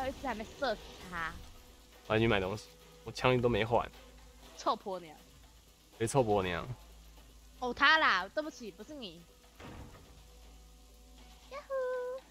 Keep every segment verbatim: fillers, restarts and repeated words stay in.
还有一只还没射死他。 我要去买东西，我枪都没换。 臭婆娘！ 别臭婆娘！ 哦，他啦，对不起，不是你。呀呼！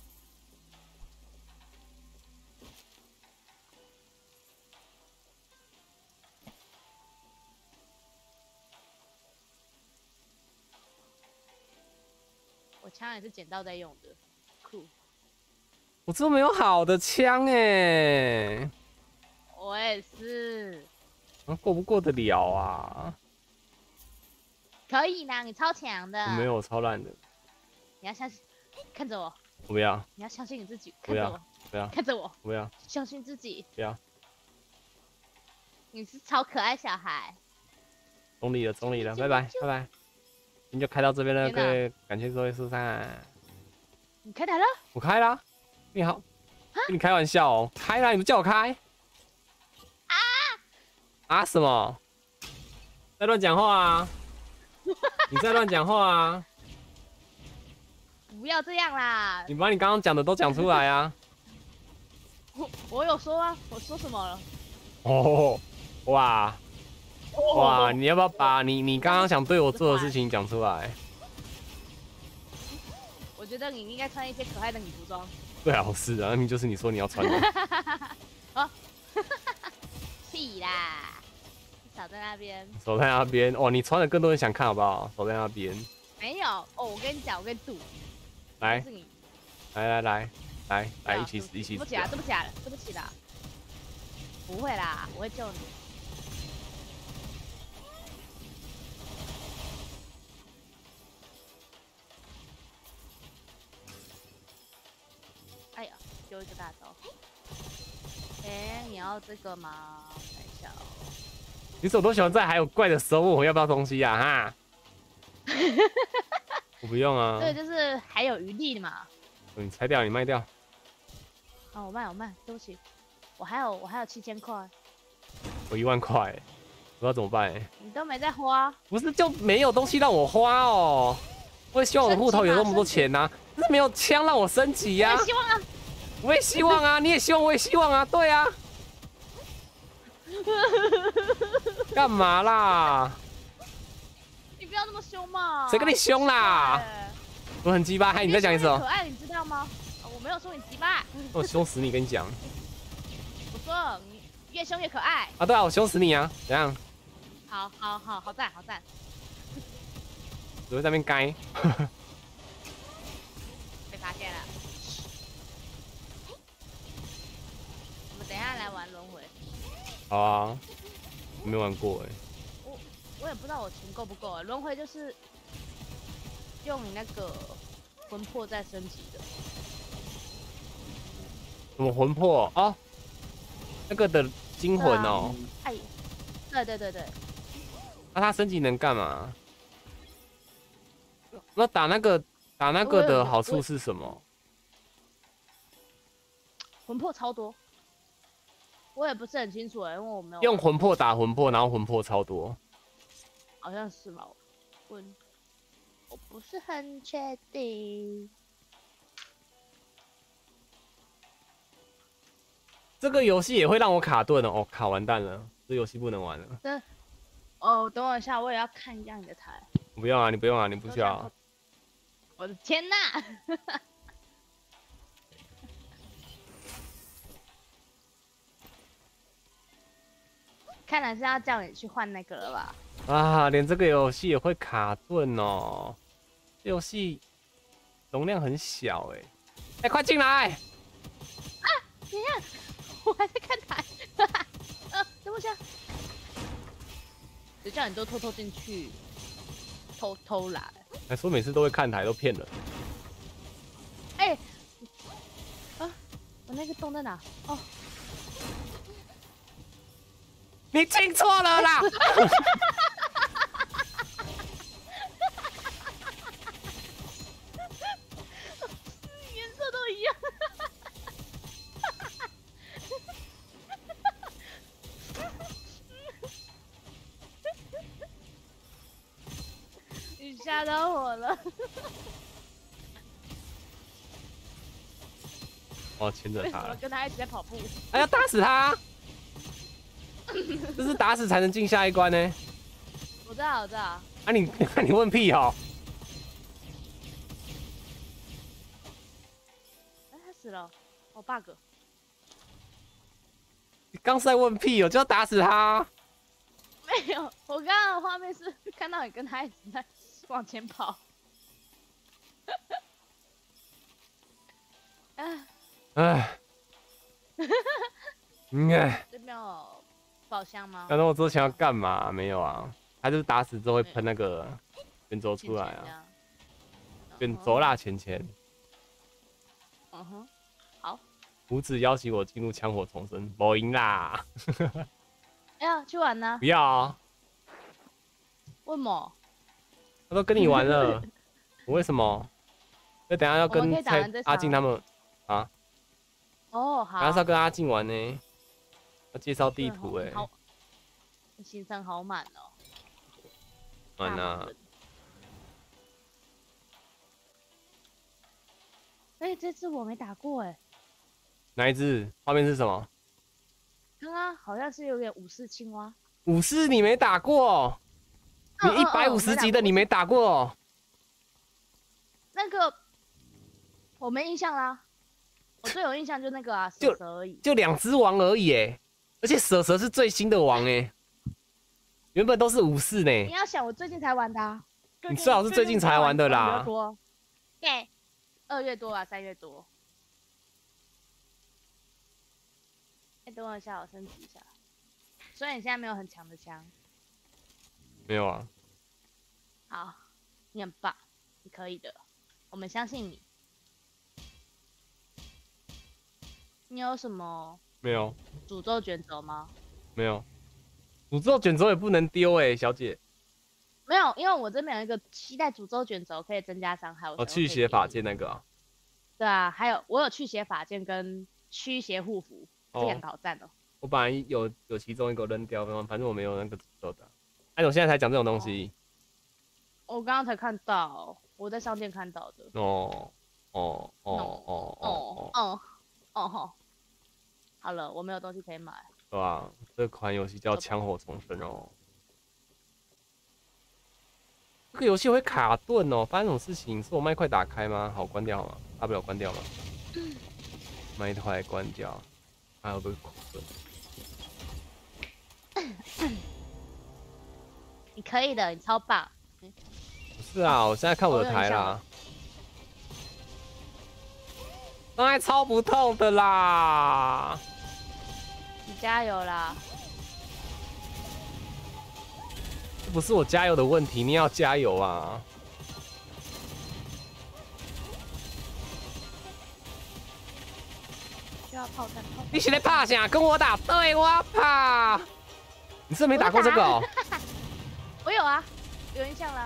我枪也是捡到在用的，酷。 我这没有好的枪哎， 我也是。 啊，过不过得了啊？ 可以啦，你超强的。 我没有，我超烂的。 你要相信，看着我。 我不要。 你要相信你自己，看着我。 不要。 看着我。 不要。 相信自己。 不要。 你是超可爱小孩。 中立了，中立了，拜拜，拜拜。今天就开到这边了，各位，感谢各位收看。 你开台了？ 我开啦。你好。跟你开玩笑哦，开啦！你不叫我开。 啊啊什么？在乱讲话啊！你在乱讲话啊！ 不要这样啦！ 你把你刚刚讲的都讲出来啊！ 我我有说啊，我说什么了？ 哦，哇哇！你要不要把你你刚刚想对我做的事情讲出来？ 我觉得你应该穿一些可爱的女服装。 对啊，是啊，明明就是你说你要穿的。 哦，屁啦！少在那边。 守在那边，哇！你穿的更多人想看，好不好？守在那边。 没有哦，我跟你讲，我跟你赌。 来， 是你。 来来来来来，一起死一起死！ 对不起啊，对不起啊，对不起啦。不会啦，我会救你。哎呀，丢一个大招。哎，你要这个吗？等一下哦。 你怎么都喜欢在还有怪的时候问我要不要东西呀？哈。我不用啊。 对，就是还有余力的嘛。 你拆掉，你卖掉。 哦，我卖，我卖，对不起，我还有我还有七千块。 我一万块，不知道怎么办哎。 你都没在花。 不是就没有东西让我花哦？我也希望我的户头有那么多钱呐、啊，但是没有枪让我升级呀、啊。 我也希望啊。 我也希望啊，你也希望，我也希望啊，对啊。干嘛啦？ 你不要那么凶嘛！ 谁跟你凶啦？我很鸡巴，嗨，你再讲一次哦。 可爱，你知道吗？我没有说你鸡巴。 我凶死你，跟你讲。 我说你越凶越可爱。 啊，对啊，我凶死你啊！怎样？ 好好好好赞好赞。 只会在那边该。 被发现了。我们等一下来玩轮回。 好啊，我没玩过哎。 我我也不知道我钱够不够啊。轮回就是用你那个魂魄再升级的。 什么魂魄哦？那个的精魂哦。 哎，对对对对。 那它升级能干嘛？那打那个打那个的好处是什么？ 魂魄超多。我也不是很清楚哎、欸，因为我没有用魂魄打魂魄，然后魂魄超多， 好像是吧？我我不是很确定。 这个游戏也会让我卡顿哦，哦卡完蛋了，这游戏不能玩了。 对，哦，等我一下，我也要看一下你的台。 不用啊，你不用啊，你不需要、啊。 我的天哪！看来是要叫你去换那个了吧？ 啊，连这个游戏也会卡顿哦。这游戏容量很小哎、欸，哎、欸，快进来！ 啊，等一下，我还在看台。呃，等我一下。谁叫你都偷偷进去，偷偷来？ 还说每次都会看台，都骗人。 哎、欸，啊，我那个洞在哪？哦。 你进错了啦！ 颜色都一样。你吓到我了。 我牵着为什么他了。 跟他一起在跑步？ 哎呀，打死他！这是打死才能进下一关呢。 我知道，我知道。 啊你，你问屁哦！ 哎，他死了，哦 bug。 你刚是在问屁哦，就要打死他。 没有，我刚刚的画面是看到你跟他一直在往前跑。哎， 哎，嗯哎， 这边有宝箱吗？ 刚才我之前要干嘛？没有啊，他就是打死之后会喷那个圆轴出来啊，圆轴啦，钱钱。 嗯哼，好。 胡子邀请我进入枪火重生，没赢啦。 哎呀，去玩呢？ 不要啊！ 为什么？ 他都跟你玩了，我为什么？那等下要跟蔡阿静他们啊？ 哦，好。 等下是要跟阿静玩呢，要介绍地图哎、欸。 好，行程好满哦。 满啊！ 哎、欸，这次我没打过哎。 哪一只？画面是什么？ 刚刚好像是有点武士青蛙。 武士你没打过？你一百五十级的你没打过？ 那个我没印象啦，我最有印象就那个啊，蛇蛇而已。 就两只王而已哎，而且蛇蛇是最新的王哎，原本都是武士呢。 你要想我最近才玩的、啊， 你最好是最近才玩的啦。 对，二月多啊，三月多。哎、欸，等我一下，我升级一下。所以你现在没有很强的枪。 没有啊。 好，你很棒，你可以的，我们相信你。你有什么？ 没有。 诅咒卷轴吗？ 没有。诅咒卷轴也不能丢哎、欸，小姐。 没有，因为我这边有一个期待诅咒卷轴可以增加伤害。 哦，去邪法剑那个啊。 对啊，还有我有去邪法剑跟驱邪护符，这两个好赞哦。 我本来有有其中一个扔掉，反正我没有那个诅咒的。哎，我现在才讲这种东西。 哦、我刚刚才看到，我在商店看到的。 哦哦哦哦哦哦哦哦哦，好了，我没有东西可以买。 对吧？这款游戏叫《枪火重生》哦。这个游戏会卡顿哦，发生什么事情？是我麦块打开吗？好，关掉好吗？大不了关掉嘛。麦块关掉，还有个卡顿。 你可以的，你超棒。 不是啊，我现在看我的台啦。刚才超不痛的啦。 你加油啦！ 这不是我加油的问题，你要加油啊！ 需要炮弹，炮弹。 你是在怕啥？跟我打，对我怕。你是没打过这个哦？ 我有啊，有印象啦。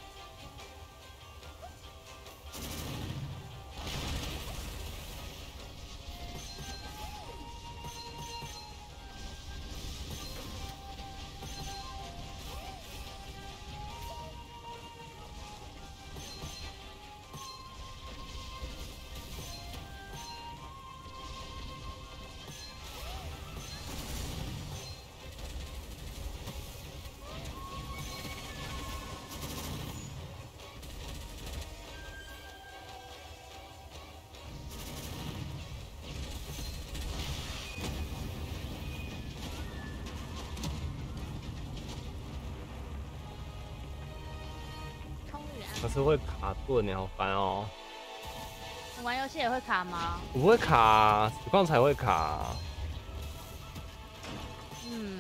可是会卡顿，你好烦哦。 你玩游戏也会卡吗？ 我不会卡，实况才会卡。 嗯。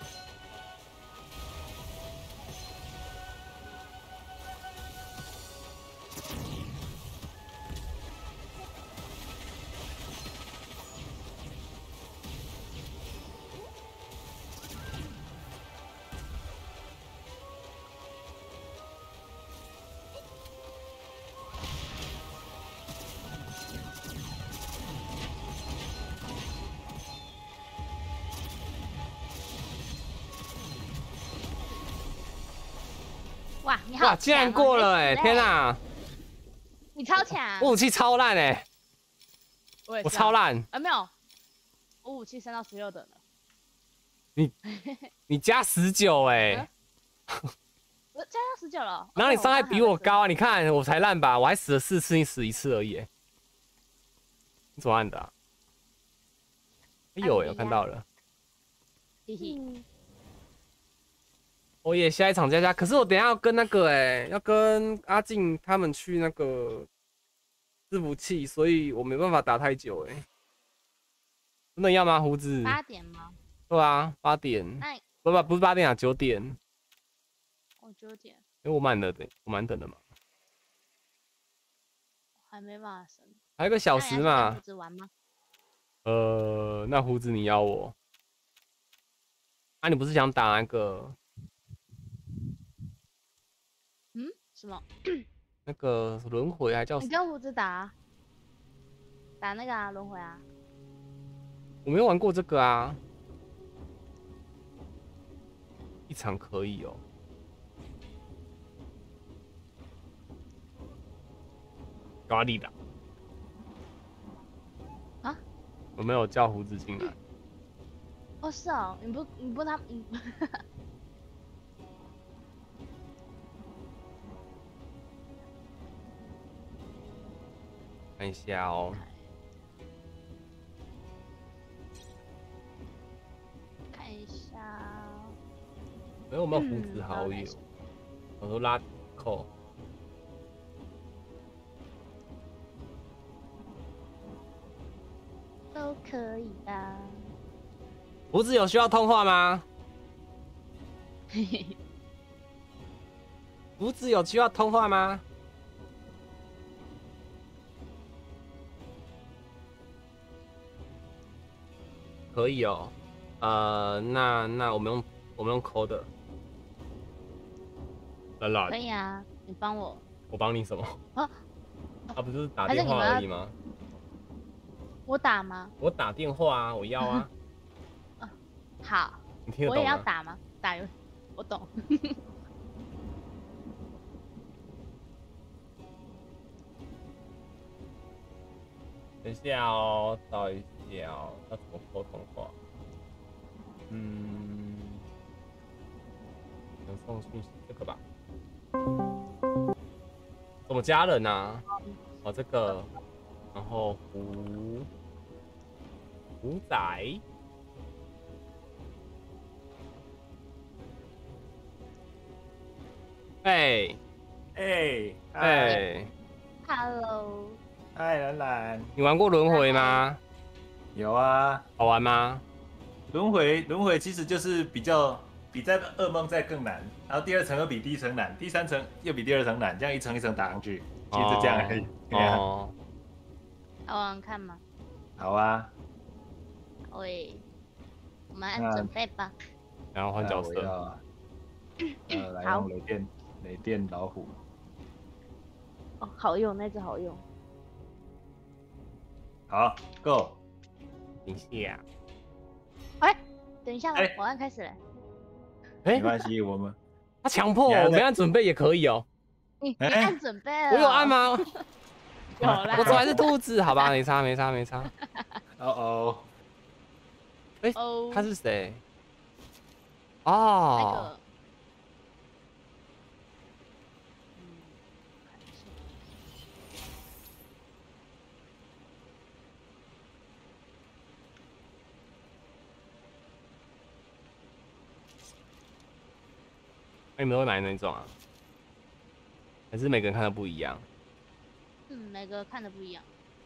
哇，你好、哦！ 哇，竟然过了哎、欸！天哪、啊， 你超强！ 我武器超烂哎、欸！ 我也是、啊、 我超烂啊，没有，我武器升到十六等了。 你你加十九哎， 我加到十九了。 然后你伤害比我高啊！ 啊！你看我才烂吧，我还死了四次，你死一次而已。你怎么按的、啊？哎呦、欸，我看到了。 嘿嘿。 我也下一场加加，可是我等一下要跟那个哎、欸，要跟阿静他们去那个伺服器，所以我没办法打太久哎、欸。真的要吗？胡子？ 八点吗？ 对啊，八点。 那不不不是八点啊，九点。 哦，九点。 因为我慢了，等我慢等的嘛。 还没办法升。 还有一个小时嘛。 胡子玩吗？ 呃，那胡子你邀我？啊，你不是想打那个？ 嗯？什么？ 那个轮回还叫？ 你跟胡子打、啊，打那个啊轮回啊。 我没有玩过这个啊。一场可以哦。咖喱的。 啊？ 我没有叫胡子进来。 哦，是哦，你不你不他你。 看一下哦。 看一下。 没有没有胡子好友，我说拉扣。 都可以的。 胡子有需要通话吗？胡子有需要通话吗？可以哦，呃，那那我们用我们用抠的，兰兰。 可以啊，你帮我。 我帮你什么？啊？啊，不是打电话而已吗？ 我打吗？ 我打电话啊，我要啊。 啊，好。 你听得懂吗？ 我也要打吗？打游，我懂。 等一下哦，找一下哦，要怎么沟通话？嗯，能送讯息这个吧？怎么加人啊？哦，这个，然后胡胡仔，哎哎哎 ，Hello， 嗨，兰兰， 你玩过轮回吗？ 有啊， 好玩吗？ 轮回轮回其实就是比较比在噩梦再更难，然后第二层又比第一层难，第三层又比第二层难，这样一层一层打上去，其实就这样而已。 哦， 好玩看吗？ 好啊， 喂，我们按准备吧。 然后换角色。 呃，来用雷电雷电老虎。 哦，好用，那只好用。 好 ，Go。 等一下。 哎，等一下啦， 哎我按开始了。 哎， 没关系，我们他强迫我，没按准备也可以哦。 你你按准备了？ 我有按吗？ 有啦。 我怎么还是兔子？好吧，没差没差没差。 哦哦。 哎， 哦， 他是谁？ 那哦。 个。 你们都会买哪种啊？还是每个人看的不一样？ 嗯，每个看的不一样。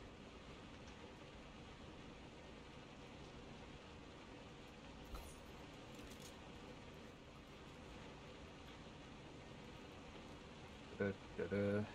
的的的。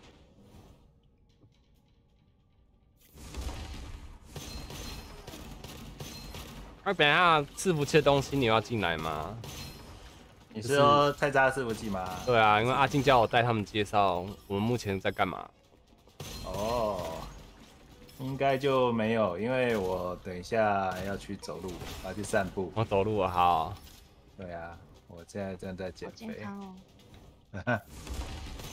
那等一下伺服器的东西你要进来吗？ 你是说菜渣伺服器吗？ 对啊，因为阿静叫我带他们介绍我们目前在干嘛。 哦，应该就没有，因为我等一下要去走路，我要去散步。 我走路啊，好。 对啊，我现在正在减肥。 好健康哦。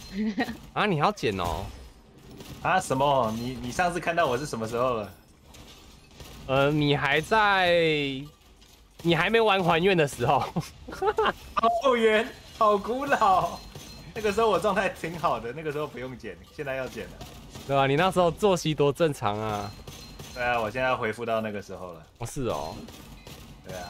啊，你还要减哦？ 啊？什么？你你上次看到我是什么时候了？ 呃，你还在，你还没玩还愿的时候， 好远，好古老。那个时候我状态挺好的，那个时候不用剪，现在要剪了。 对吧？你那时候作息多正常啊！ 对啊，我现在要回复到那个时候了。 哦，是哦。 对啊，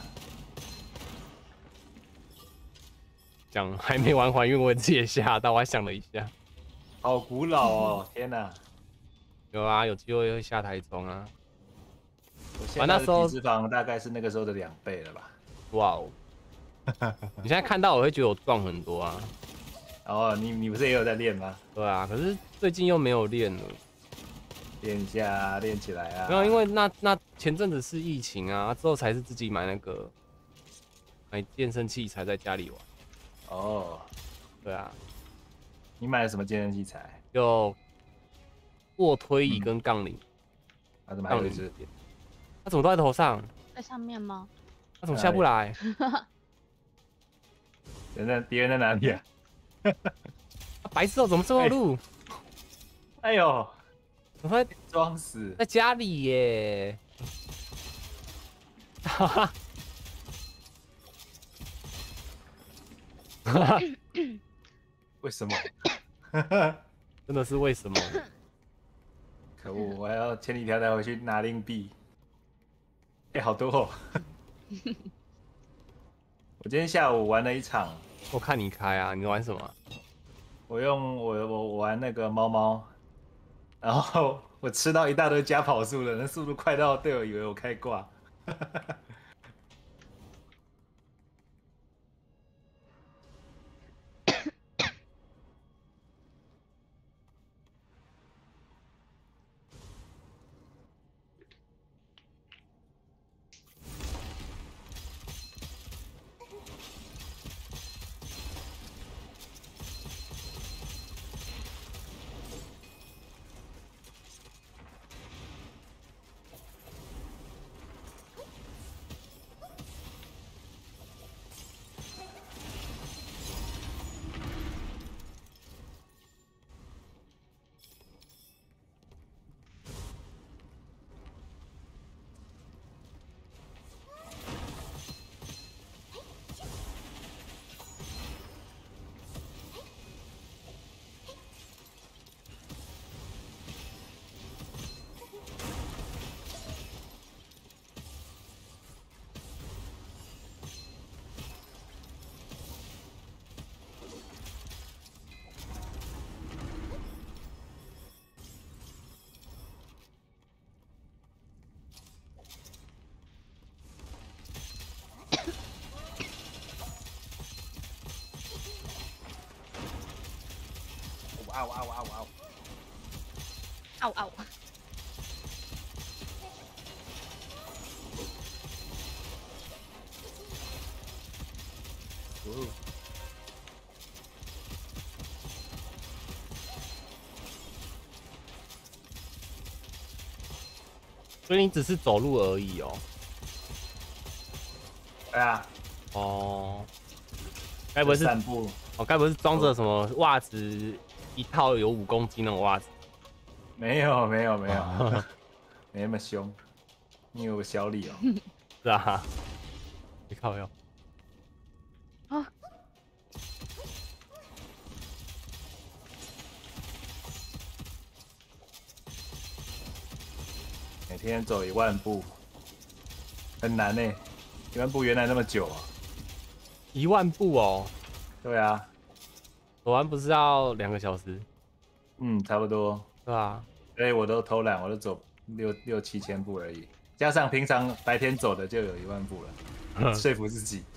讲还没玩还愿，我自己也吓到，我还想了一下。 好古老哦！天哪， 有啊，有机会会下台中啊。 我现在的那时候体脂肪大概是那个时候的两倍了吧？ 哇哦！你现在看到我会觉得我壮很多啊。 哦，你你不是也有在练吗？ 对啊，可是最近又没有练了。 练一下啊，练起来啊。 没有，因为那那前阵子是疫情啊，之后才是自己买那个买健身器材在家里玩。 哦， 对啊， 你买了什么健身器材？ 就卧推椅跟杠铃。 啊，怎么还有一只？ 他怎么都在头上？ 在上面吗？ 他怎么下不来？ 人在敌人在哪里啊？ 啊白痴哦，怎么这么路？ 哎呦， 我在装死！ 在家里耶。哈哈。 为什么？ 真的是为什么？ 可恶！我还要千里迢迢回去拿硬币。哎、好多哦！我今天下午玩了一场， 我看你开啊，你玩什么？ 我用我我我玩那个猫猫，然后我吃到一大堆加跑速了，那速度快到队友以为我开挂。哇哇哇哇！ 嗷嗷！ 哦， 所以你只是走路而已哦。 对啊， 哦，该不会是散步？ 哦？该不会是装着什么袜子一套有五公斤那种袜子？ 没有没有没有，没那么凶。你有个小李哦。 是啊，你靠腰。 啊！ 每天走一万步，很难呢。一万步原来那么久啊？ 一万步哦， 对啊， 走完不是要两个小时？ 嗯，差不多。 对吧？ 所以我都偷懒，我都走六六七千步而已，加上平常白天走的就有一万步了，说服自己。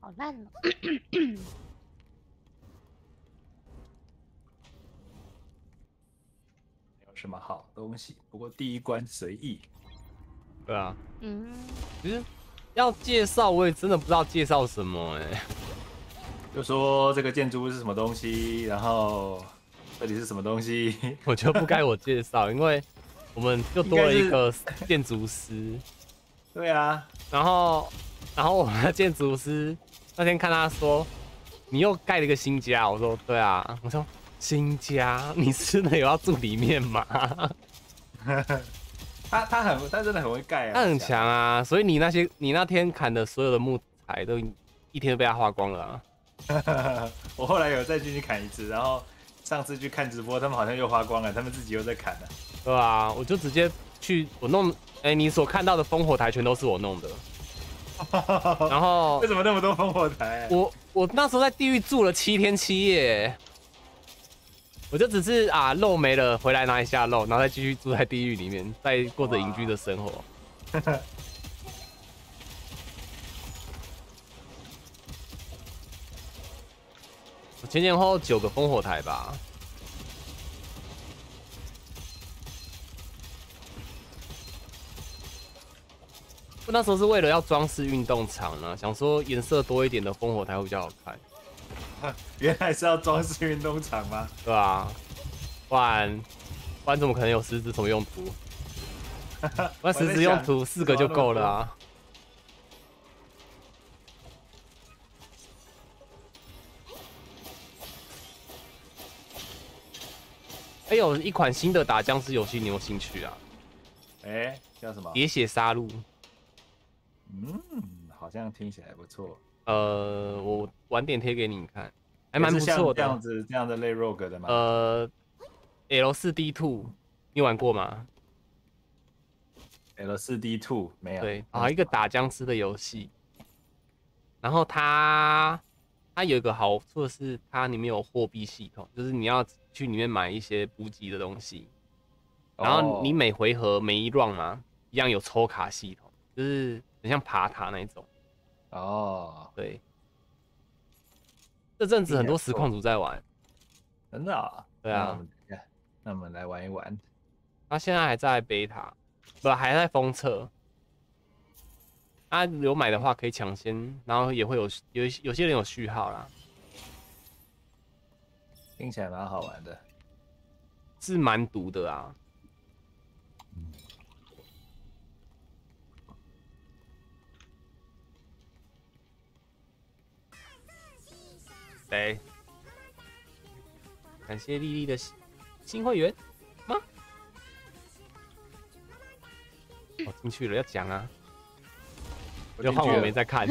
好烂哦。 没有什么好东西，不过第一关随意。 对啊， 嗯， 其实要介绍，我也真的不知道介绍什么哎、 就说这个建筑物是什么东西，然后这里是什么东西。 我觉得不该我介绍，因为我们就多了一个建筑师， 对啊， 然后然后我们的建筑师那天看他说，你又盖了一个新家，我说对啊，我说新家，你真的有要住里面吗？ 他他很他真的很会盖啊， 他很强啊，所以你那些你那天砍的所有的木材都一天都被他花光了啊。 我后来有再进去砍一次，然后上次去看直播，他们好像又花光了，他们自己又在砍了。 对啊，我就直接去我弄，哎、欸，你所看到的烽火台全都是我弄的。然后为什么那么多烽火台？ 我我那时候在地狱住了七天七夜，我就只是啊肉没了回来拿一下肉，然后再继续住在地狱里面，再过着隐居的生活。我前前后后九个烽火台吧。我那时候是为了要装饰运动场呢、啊，想说颜色多一点的烽火台会比较好看。 原来是要装饰运动场吗？ 对吧？不然不然怎么可能有实质什么用途？那实质用途四个就够了啊。还有一款新的打僵尸游戏，你有兴趣啊？ 哎、欸，叫什么？ 喋血杀戮。 嗯，好像听起来不错。 呃，我晚点贴给你看，还蛮不错的。 这样子这样的类 rogue 的吗？ 呃 ，L 四 D two， 你玩过吗 ？L 四 D two 没有。 对，啊，一个打僵尸的游戏。然后它它有一个好处的是，它里面有货币系统，就是你要去里面买一些补给的东西。然后你每回合每一 round 嘛，一样有抽卡系统，就是很像爬塔那一种。 哦， 对。这阵子很多实况组在玩。 真的啊？ 对啊。 那, 那我们来玩一玩。 他现在还在贝塔，不还在封测。他、啊、有买的话可以抢先，然后也会有有有些人有序号啦。 听起来蛮好玩的， 是蛮毒的啊。对，感谢丽丽的新会员吗？我、哦、进去了，要讲啊。就换我没在看。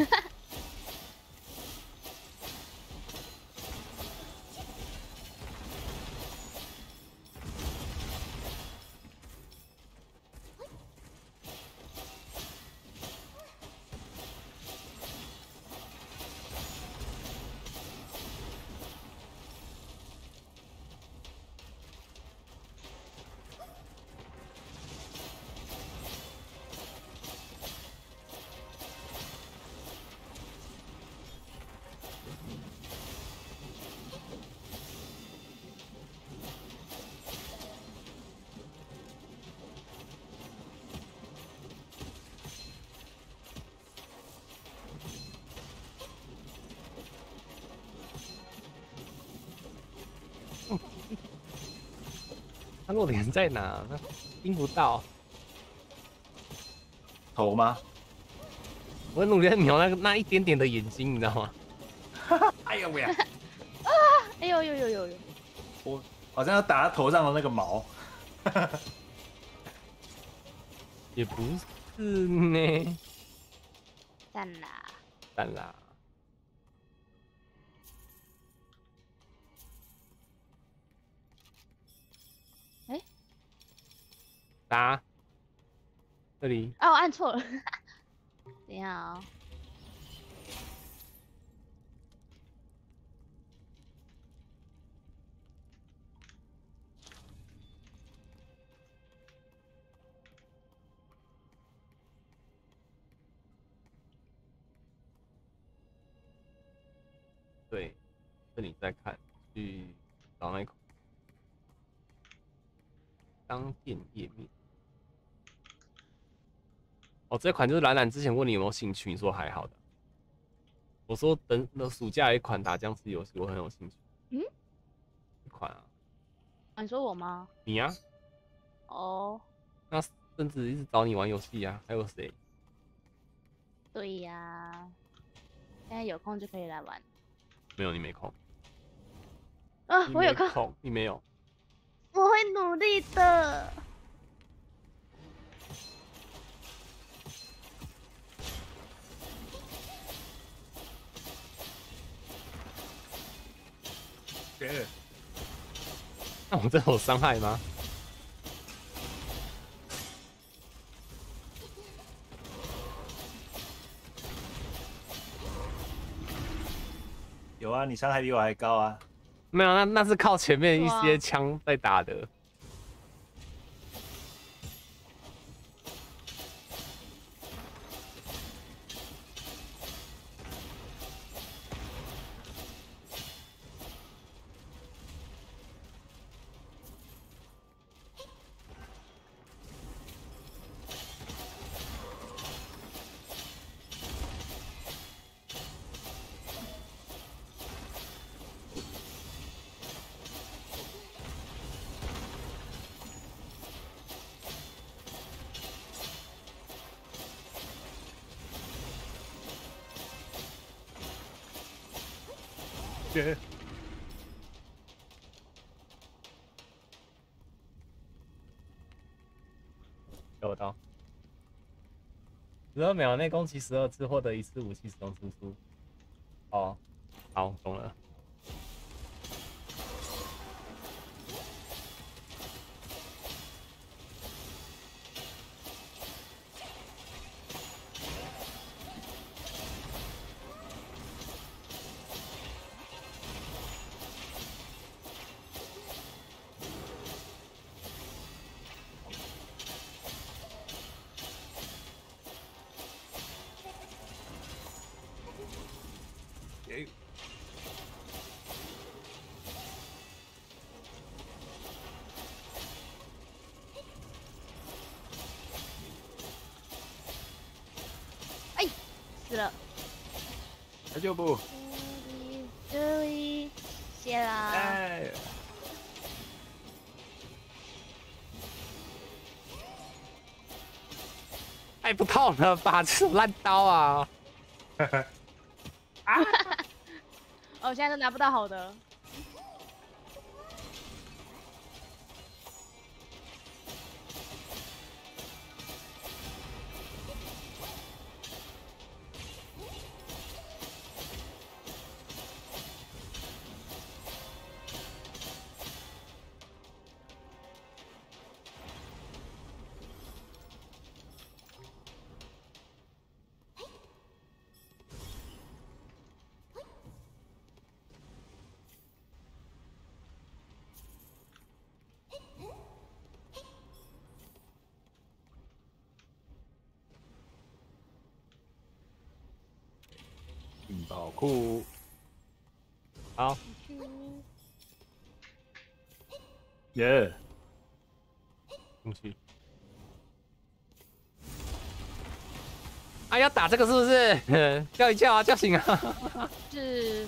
他落点在哪？盯不到。 头吗？ 我努力在瞄那个那一点点的眼睛，你知道吗？ 哎呦喂呀！ 啊！哎呦呦呦呦呦！ 我好像要打他头上的那个毛。 也不是呢。 赞啦！ 赞啦！ 哎、欸， 打这里。 哦，我按错了。等一下啊、哦。 对，这你再看，去找那一款商店页面。哦，这款就是懒懒之前问你有没有兴趣，你说还好的。我说等那暑假有一款打僵尸游戏，我很有兴趣。 嗯， 一款啊， 啊你说我吗？ 你呀、啊？ 哦， 那甚至一直找你玩游戏啊，还有谁？ 对呀，现在有空就可以来玩。 没有，你没空。 啊， 你我有空， 没空，你没有。 我会努力的。 对， 那我这有伤害吗？ 有啊，你伤害比我还高啊。 没有，那那是靠前面一哇些枪在打的。 对， 有到。十二秒内攻击十二次，获得一次武器使用输出。哦，好，懂了。 哎哎，死了。 那就不， 这里，这里，谢啦。 哎， 太不痛了吧，这种烂刀啊！ 哦，我现在都拿不到好的。 屏保库， 好， 耶， 进去。啊，要打这个是不是？叫一叫啊，叫醒啊！ 是，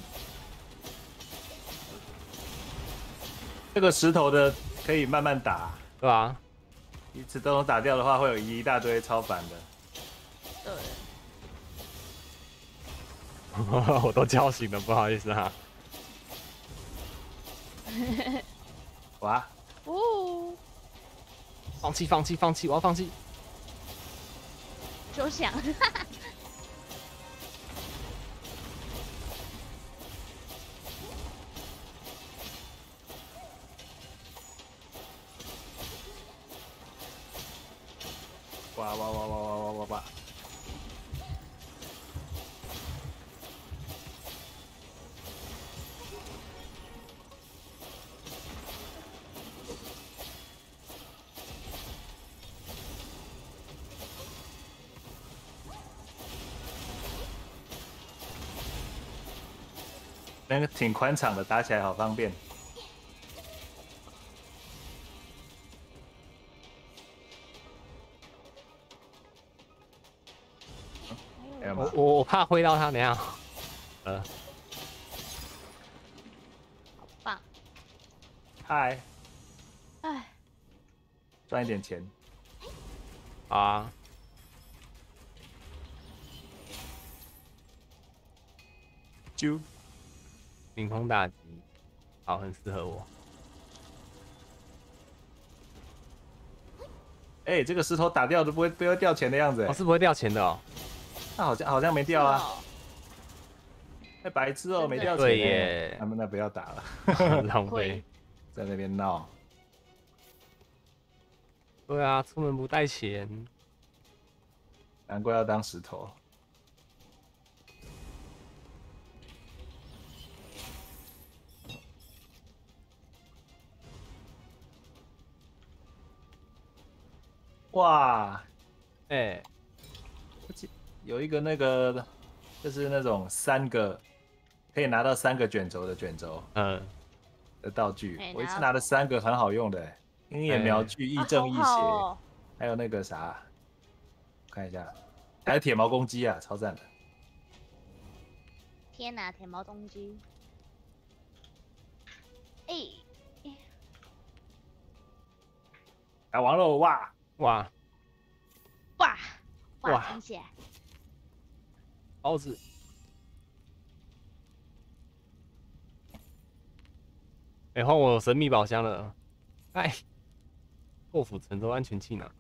这个石头的可以慢慢打， 对吧？ 一次都能打掉的话，会有一大堆超凡的。 对。 我都叫醒了，不好意思啊。 哇， 哦， 放弃，放弃，放弃，我要放弃。 休想。 哇哇哇哇哇哇哇哇！ 那个挺宽敞的，打起来好方便。还有吗？ 我我我怕挥到他，等一下。呃， 好棒！ 嗨， 哎， 赚一点钱。 好啊。 啾， 凌空打击，好，很适合我。 哎、这个石头打掉都不会不会掉钱的样子、欸。 哦，是不会掉钱的哦。 那好像好像没掉啊。 哦太、白痴哦、 真的没掉钱、欸。 对耶他们那不要打了， 浪费会。 在那边闹。 对啊，出门不带钱。 难怪要当石头。哇， 哎、欸， 有一个那个，就是那种三个可以拿到三个卷轴的卷轴嗯， 的道具， 哎我一次拿到拿了三个，很好用的、欸，鹰眼瞄具、亦啊， 正亦邪， 好好哦。 还有那个啥，看一下，还有铁毛公鸡啊，超赞的。 天哪，舔毛东鸡！哎、 打完了，哇！ 哇， 哇哇哇，听起来包子。哎、换我神秘宝箱了。哎，破釜沉舟安全气囊。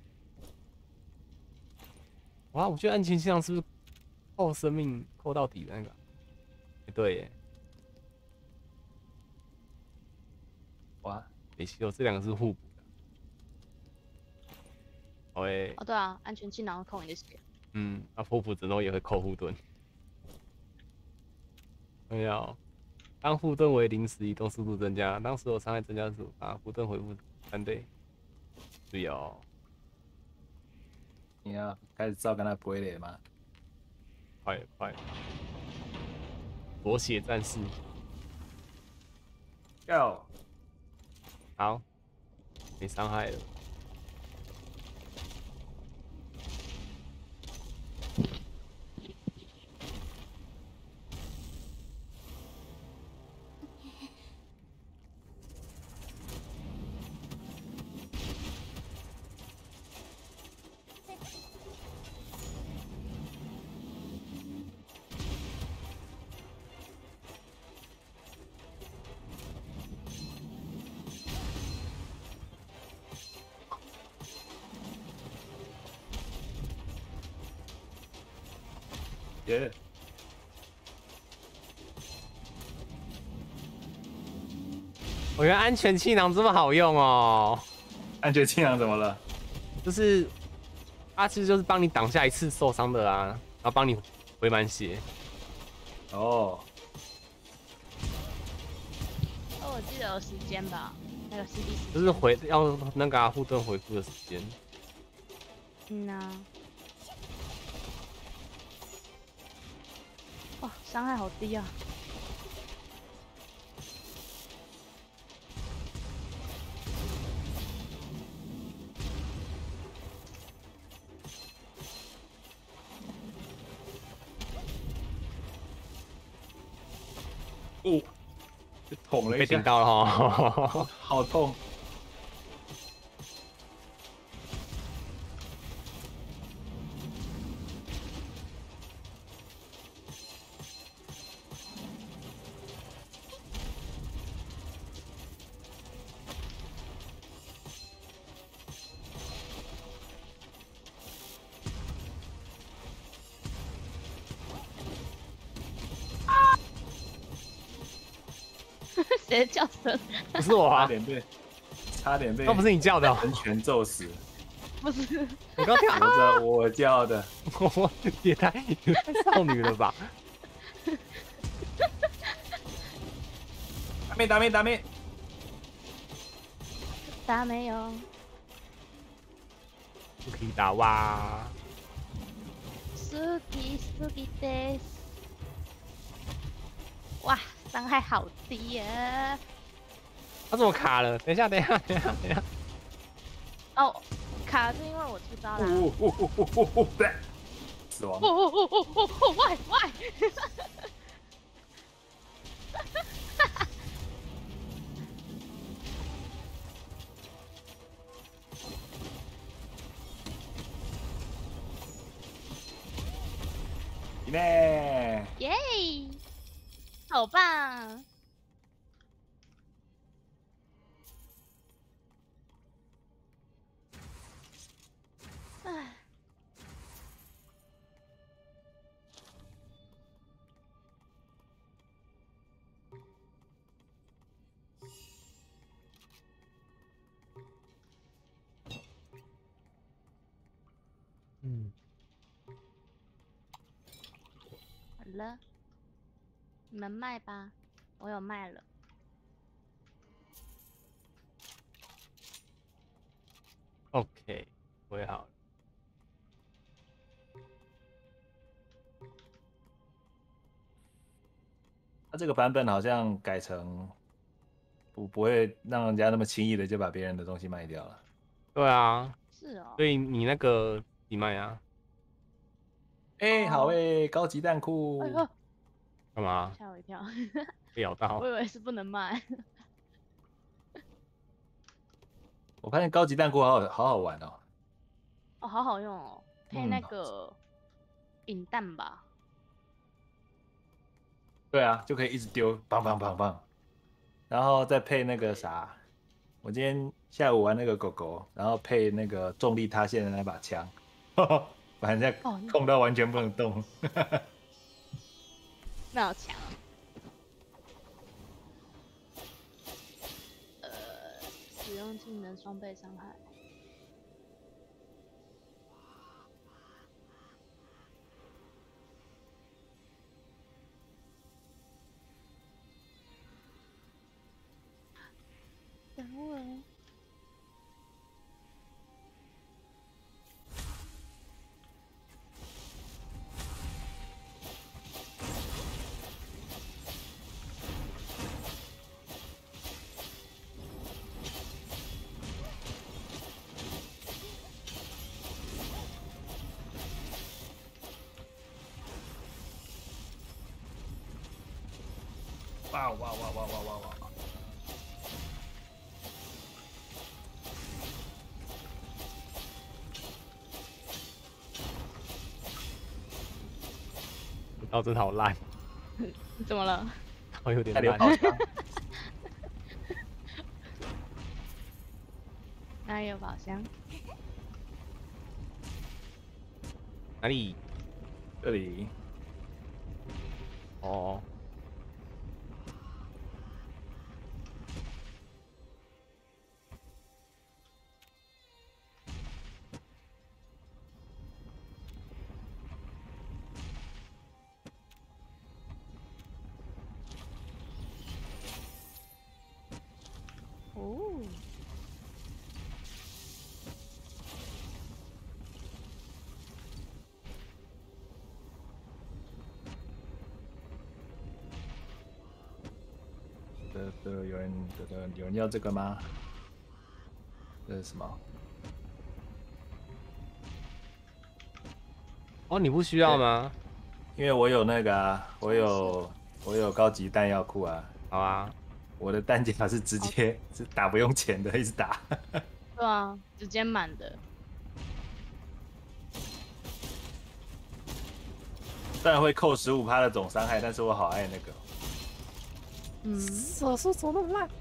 哇，我觉得安全气囊是不是扣生命扣到底的那个？欸、对耶， 哇， 没错，这两个是互补的。好诶、 哦，对啊，安全气囊会扣你的血。 嗯，那破釜沉舟也会扣护盾。没有，当护盾为零时移动速度增加，当所有伤害增加时，把护盾回复三倍。对哦， 你要开始照跟他不会脸吗？ 快了快了，裸血战士， 要好，没伤害了。 耶！ 我觉得安全气囊这么好用哦， 安全气囊怎么了？ 就是它其实就是帮你挡下一次受伤的啊，然后帮你回满血。 哦， 哦，我记得有时间吧，那个 C D 时间。 就是回要那个、啊、护盾回复的时间。 嗯呐、哇，伤害好低啊！ 哦，就捅了一下被顶，到了哈， 好痛。 谁的叫声？ 不是我啊， 差点被，差点被那不是你叫的、哦， 人拳揍死。 不是， 我刚听我的我叫的， 我也太也太少女了吧？ 打没打没打没， 打没有？ 不可以打哇！ 好き好きです。哇， 伤害好低耶！ 他怎么卡了？等一下，等一下，等一下，等一下。 哦，卡是因为我出招啦。 呜呜呜呜呜呜！死亡哦。哦哦哦哦哦！喂喂！ 耶！ 耶！好棒！唉。 嗯， 好了，你们卖吧，我有卖了。 OK， 我也好了。 它这个版本好像改成不不会让人家那么轻易的就把别人的东西卖掉了。 对啊， 是哦。 所以你那个你卖啊？ 哎、 哦好哎、高级弹库。 哎呦， 干嘛？ 吓我一跳！ 被咬到我？以为是不能卖。 我发现高级弹库好好好好玩哦。 哦，好好用哦，配嗯那个引弹吧。 对啊，就可以一直丢，棒棒棒棒，然后再配那个啥，我今天下午玩那个狗狗，然后配那个重力塌陷的那把枪，把人家哦控到完全不能动。 那好强哦。呃，使用技能双倍伤害。等我。 哇哇哇哇哇哇哇！ 这刀真的好烂， 怎么了？ 刀有点烂。 太流跑枪， 哪里有宝箱？ 哪里？ 这里哦， 哦。 的的有人的的有人要这个吗？这是什么？ 哦，你不需要吗？ 因为我有那个啊，我有我有高级弹药库啊， 好啊， 我的弹夹是直接是打不用钱的，一直打。 对啊，直接满的。 虽然会扣十五趴的总伤害，但是我好爱那个。 嗯。 射速怎么那么慢？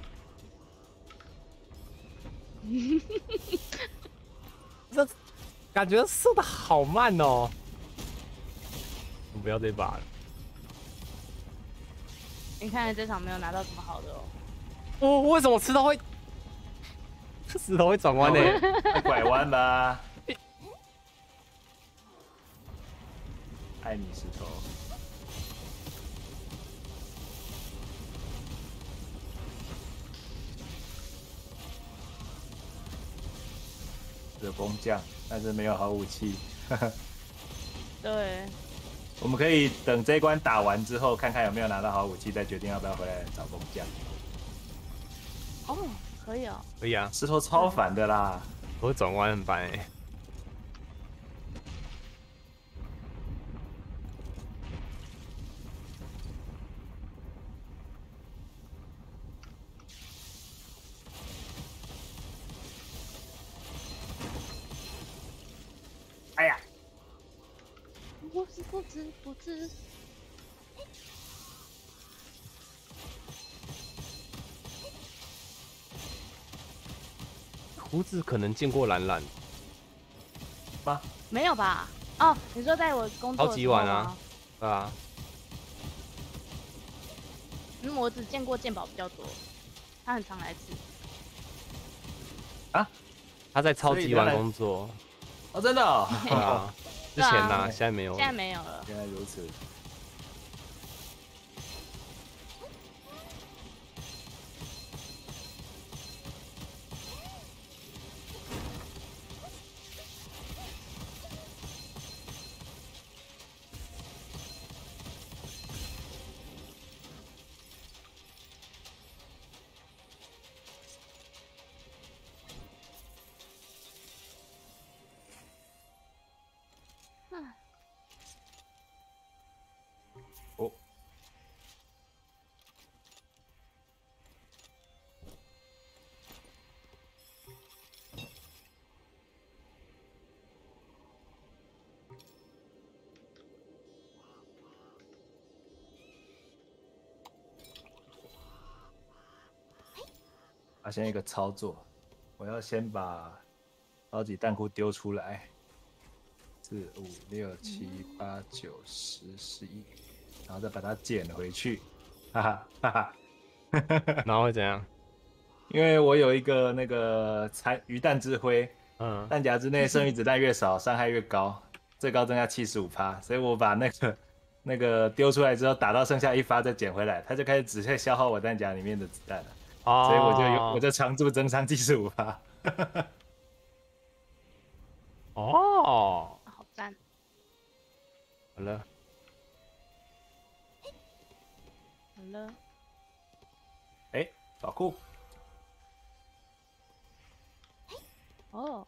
这感觉射的好慢哦。我不要这把了。 你看这场没有拿到什么好的哦。 我、为什么石头会石头会转弯呢？ 会拐弯吧？爱你石头。有工匠，但是没有好武器。 对。 我们可以等这一关打完之后，看看有没有拿到好武器，再决定要不要回来找工匠。 哦，可以哦。 可以啊， 石头超烦的啦。 我转弯很烦哎。 哎呀， 不知不知不知。 胡子可能见过兰兰吗？ 没有吧？哦，你说在我工作超的时候级晚啊吗？ 对啊， 嗯，我只见过鉴宝比较多，他很常来吃。 啊？ 他在超所以兰兰级晚工作。 哦，真的、哦？ 对啊，之对啊前呢，现在没有了。 现在没有了。 原来如此。 啊， 哦，发现一个操作，我要先把超级弹库丢出来，四五六七八九十十一，然后再把它捡回去，哈哈哈哈。 然后会怎样？ 因为我有一个那个残鱼弹之灰， 嗯， 弹夹之内剩余子弹越少，伤害越高，最高增加七十五趴，所以我把那个那个丢出来之后，打到剩下一发再捡回来，它就开始只会消耗我弹夹里面的子弹了， 哦， 所以我就有我就常驻增伤七十五趴。 哦， 好赞！ 好了， 好了， 哎，宝库， 哦，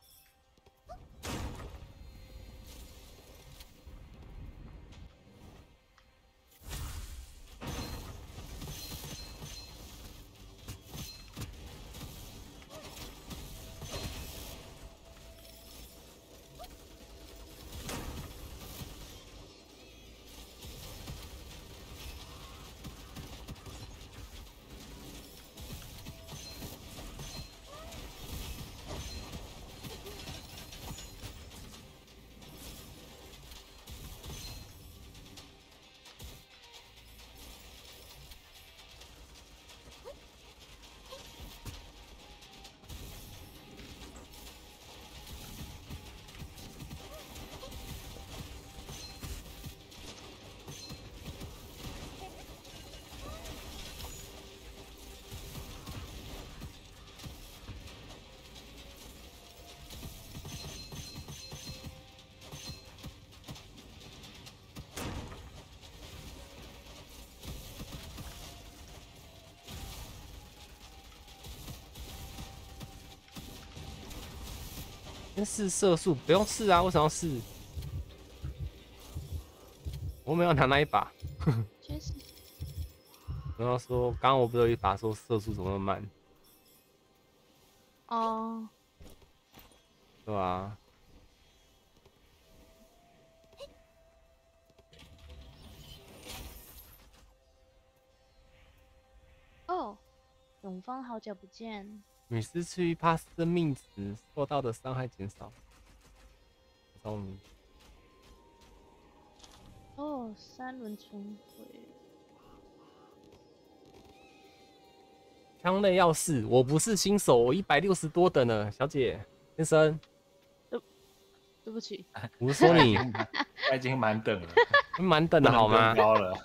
先试射速，不用试啊，为什么要试？我没有拿那一把。 确实。 然后说，刚刚我不是有一把说射速怎么那么慢， 哦， 对吧？ 哦，永芳，好久不见。 每失去一趴生命值，受到的伤害减少。终于， 哦，三轮重回。 枪类要试，我不是新手，我一百六十多等了，小姐先生， 对不起， 我是说你他已经满等了， 蛮等的好吗不能更？高了。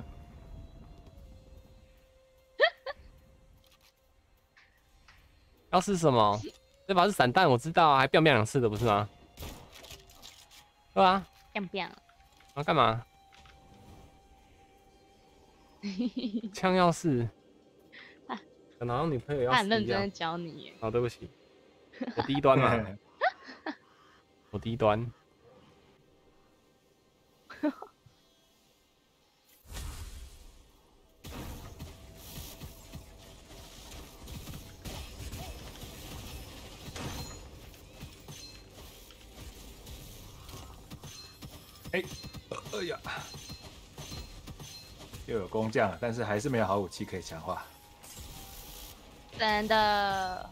要是什么？这把是散弹，我知道啊，还变变两次的不是吗？对啊， 变变了。 啊干嘛？ 枪要试，可能好像女朋友要他试一样很认真的。教你耶。 哦，对不起，我低端嘛，我低端。 哎，哎呀，又有工匠了，但是还是没有好武器可以强化。 真的。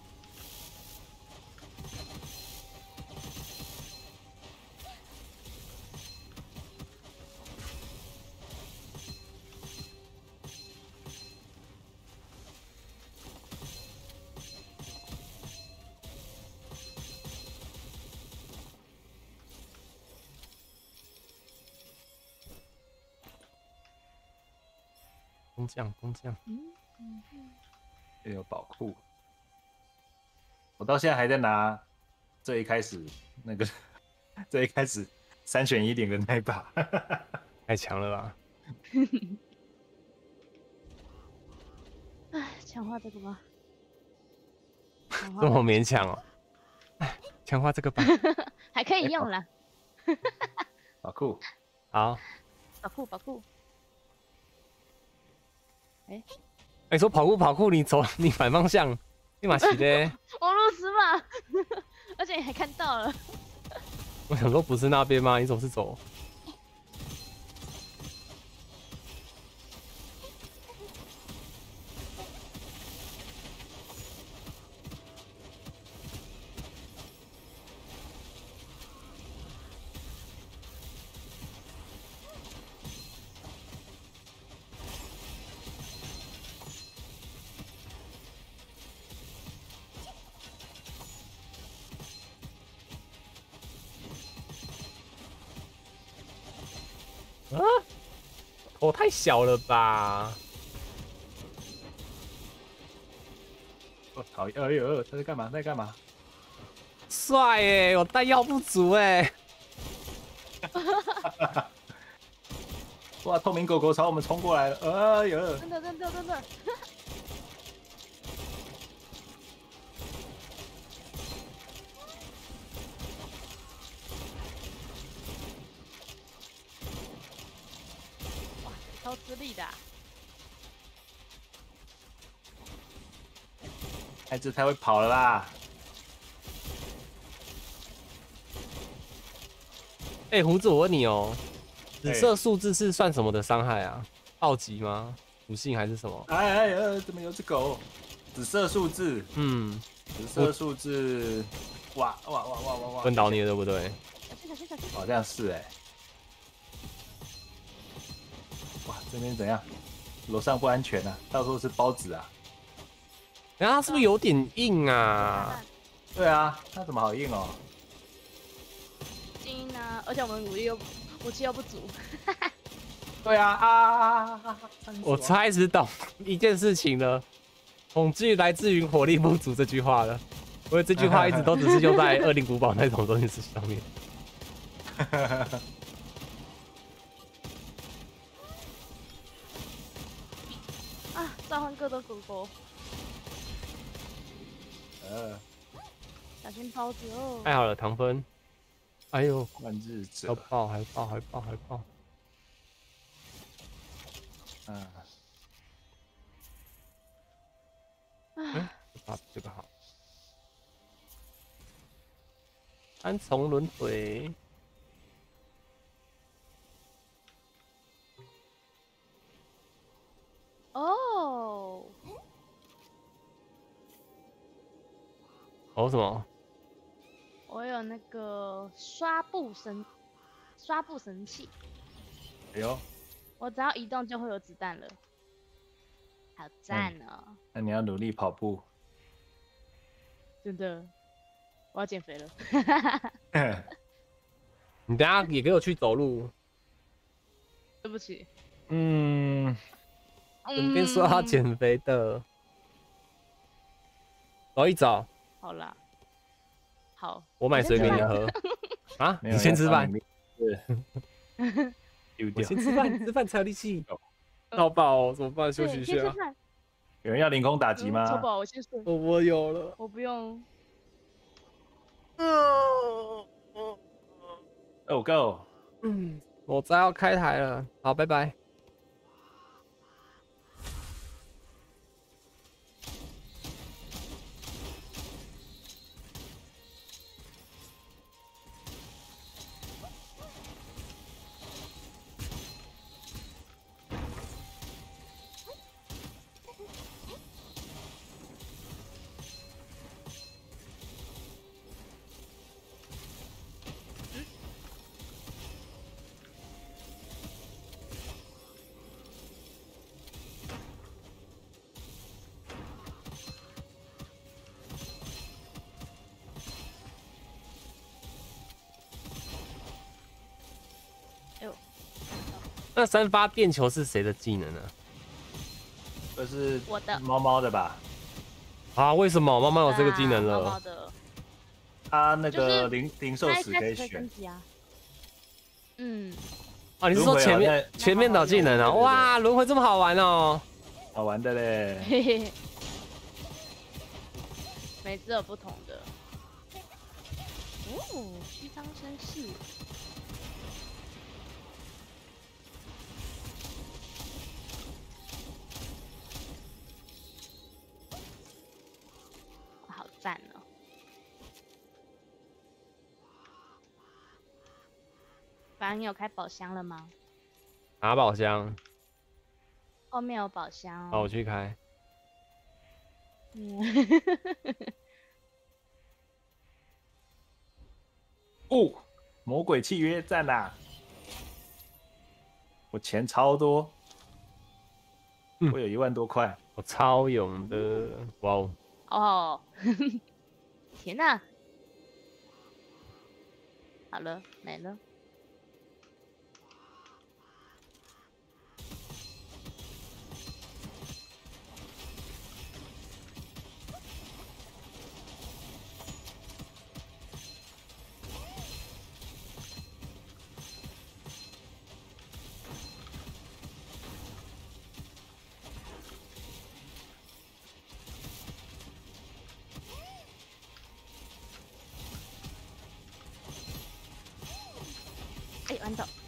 工匠，工匠， 嗯嗯嗯。 又有宝库，我到现在还在拿最一开始那个最一开始三选一点的那一把， 太强了吧！ 哎，强化这个吧。强化这么吧勉强哦。哎，强化这个吧。 还可以用啦。 宝库， 好， 宝库宝库。哎、 哎、说跑酷跑酷，你走你反方向，立马起的。 我入死嘛！而且你还看到了。 我想说不是那边吗？你总是走。啊，头太小了吧？ 我讨厌！哎呦，他在干嘛？在干嘛？ 帅哎，我弹药不足哎。 哇，透明狗狗朝我们冲过来了！哎呦， 真的真的真的。哇，超吃力的、啊。 孩子太会跑了啦！ 哎、胡子，我问你哦，紫哎色数字是算什么的伤害啊？暴击吗？属性还是什么？ 哎哎哎，怎么有只狗？紫色数字， 嗯， 紫色数字，哇哇哇哇哇哇！ 昏倒你了对不对？ 小心小心小心！ 好像是哎。哇，这边怎样？楼上不安全啊，到处是包子啊。 然后它是不是有点硬啊？ 对啊，它怎么好硬哦？ 金啊，而且我们武力又武器又不足。 对啊啊！ 我开始懂一件事情了，恐惧来自于火力不足这句话了。因为这句话一直都只是用在恶灵古堡那种东西上面。 啊，召唤各种狗狗， 呃， 小心包子哦。 太好了，糖分。哎呦， 万日要者， 爆还爆还爆还爆！ 嗯， 嗯，啊，这个好。三重轮回。 哦， 哦什么？ 我有那个刷布神刷布神器， 哎呦， 我只要移动就会有子弹了，好赞哦！ 那你要努力跑步。 真的，我要减肥了。 你等下也给我去走路。 对不起， 嗯， 整天说要减肥的，走一走， 好啦，好， 我买水给你喝。啊， 没有你先吃饭， 是丢我掉。 先吃饭，吃饭才有力气。 超爆、哦，怎么办？休息对， 一下。 先吃饭。 有人要凌空打击吗？ 嗯超饱，我先睡。 我我有了。 我不用。 嗯哦 go， 嗯，我再要开台了，好，拜拜。那三发电球是谁的技能呢？ 这是我的猫猫的吧？ 啊，为什么猫猫有这个技能了？ 猫猫的， 它那就是个灵灵兽它一死可以选开始会升。级啊。嗯， 啊，你是说前面前面导技能啊？哇，轮回这么好玩哦！ 好玩的嘞。 嘿嘿，每次有不同的。哦，虚张声势。好赞哦！反正你有开宝箱了吗？ 拿宝箱， 后面有宝箱好， 哦。 我去开。 嗯， 哦，魔鬼契约赞呐！我钱超多， 嗯我有一万多块。 我超勇的，哇哦！ 哦，天哪！好了，没了。哎，完走。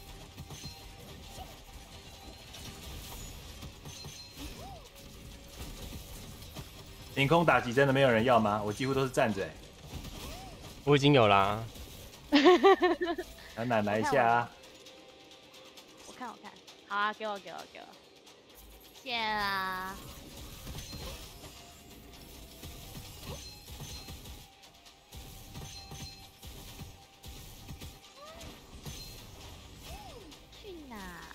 凌空打击真的没有人要吗？我几乎都是站着哎。 我已经有啦。 奶奶来一下啊！ 我看我看，好啊，给我给我给我，谢啦。去哪？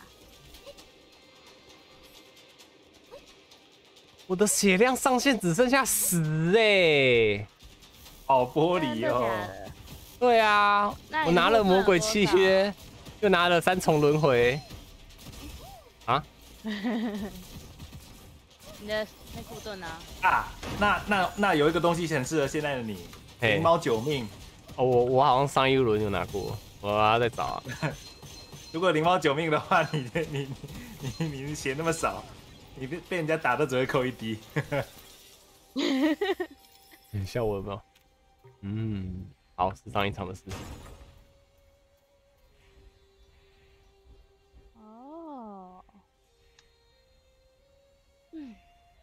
我的血量上限只剩下十哎！ 好玻璃真的假哦。 的？ 对啊， 那你我拿了魔鬼获胜了契约，又拿了三重轮回。啊？ 你的那库顿呢？ 啊，那那那有一个东西很适合现在的你， 嘿灵猫九命。 哦，我我好像上一轮有拿过，我要再找啊。 如果灵猫九命的话，你你你你你血那么少，你被被人家打都只会扣一滴。 你笑我有没有？嗯，好，是上一场的事。 哦，嗯，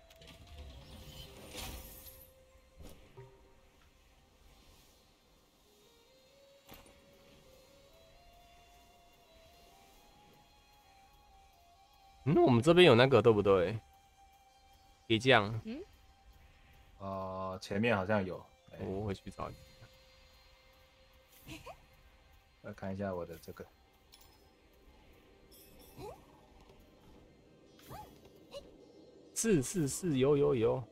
嗯，我们这边有那个对不对？铁匠， 嗯， 哦、前面好像有，哎我回去找一下。 我看一下我的这个。 是是是，有有有。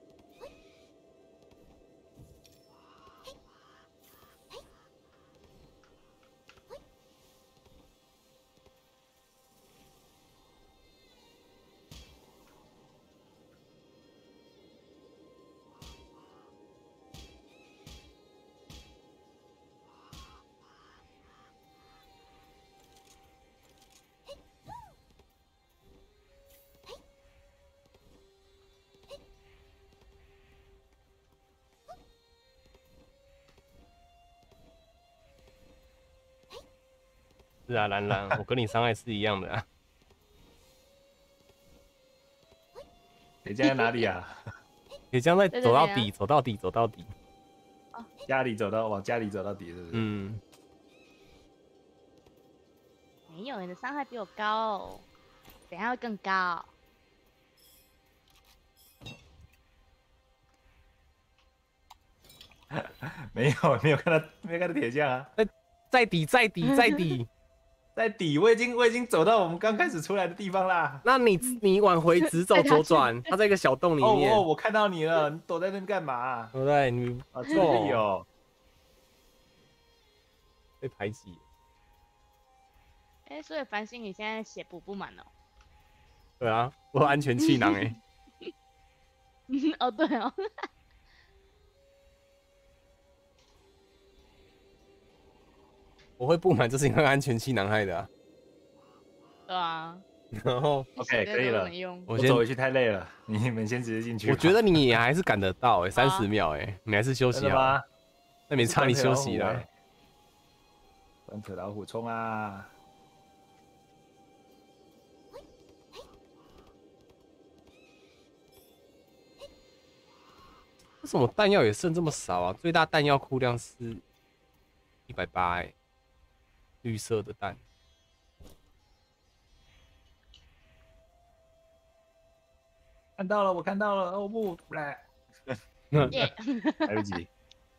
是啊，兰兰，我跟你伤害是一样的啊。 你家在哪里啊？ 你这样再在这边啊走到底，走到底，走到底。 家里走到往家里走到底，是不是？ 嗯， 没有，你的伤害比我高，等一下会更高。 没有，没有看到，没有看到铁匠啊， 在底，在底，在底。 在底，我已经我已经走到我们刚开始出来的地方啦。 那你你往回直走带他去左转，它在一个小洞里哦面， 哦，我看到你了，你躲在那边干嘛、啊？ 对不对？你啊，这里有。 被排挤。 哎、所以繁星你现在血补不满哦。 对啊，我有安全气囊哎。 哦，对哦。 我会不满，就是因为安全气囊害的啊。 对啊。 然后 OK，可以了能用。 我先我走回去太累了，你们先直接进去吧。 我觉得你也还是赶得到哎，三好啊十秒哎，你还是休息好。 真的吗？ 那没差，你休息了。 了。短腿老虎冲啊！ 为什么弹药也剩这么少啊？最大弹药库量是一百八哎，绿色的弹。 看到了，我看到了，哦不，来， 耶。 来不及。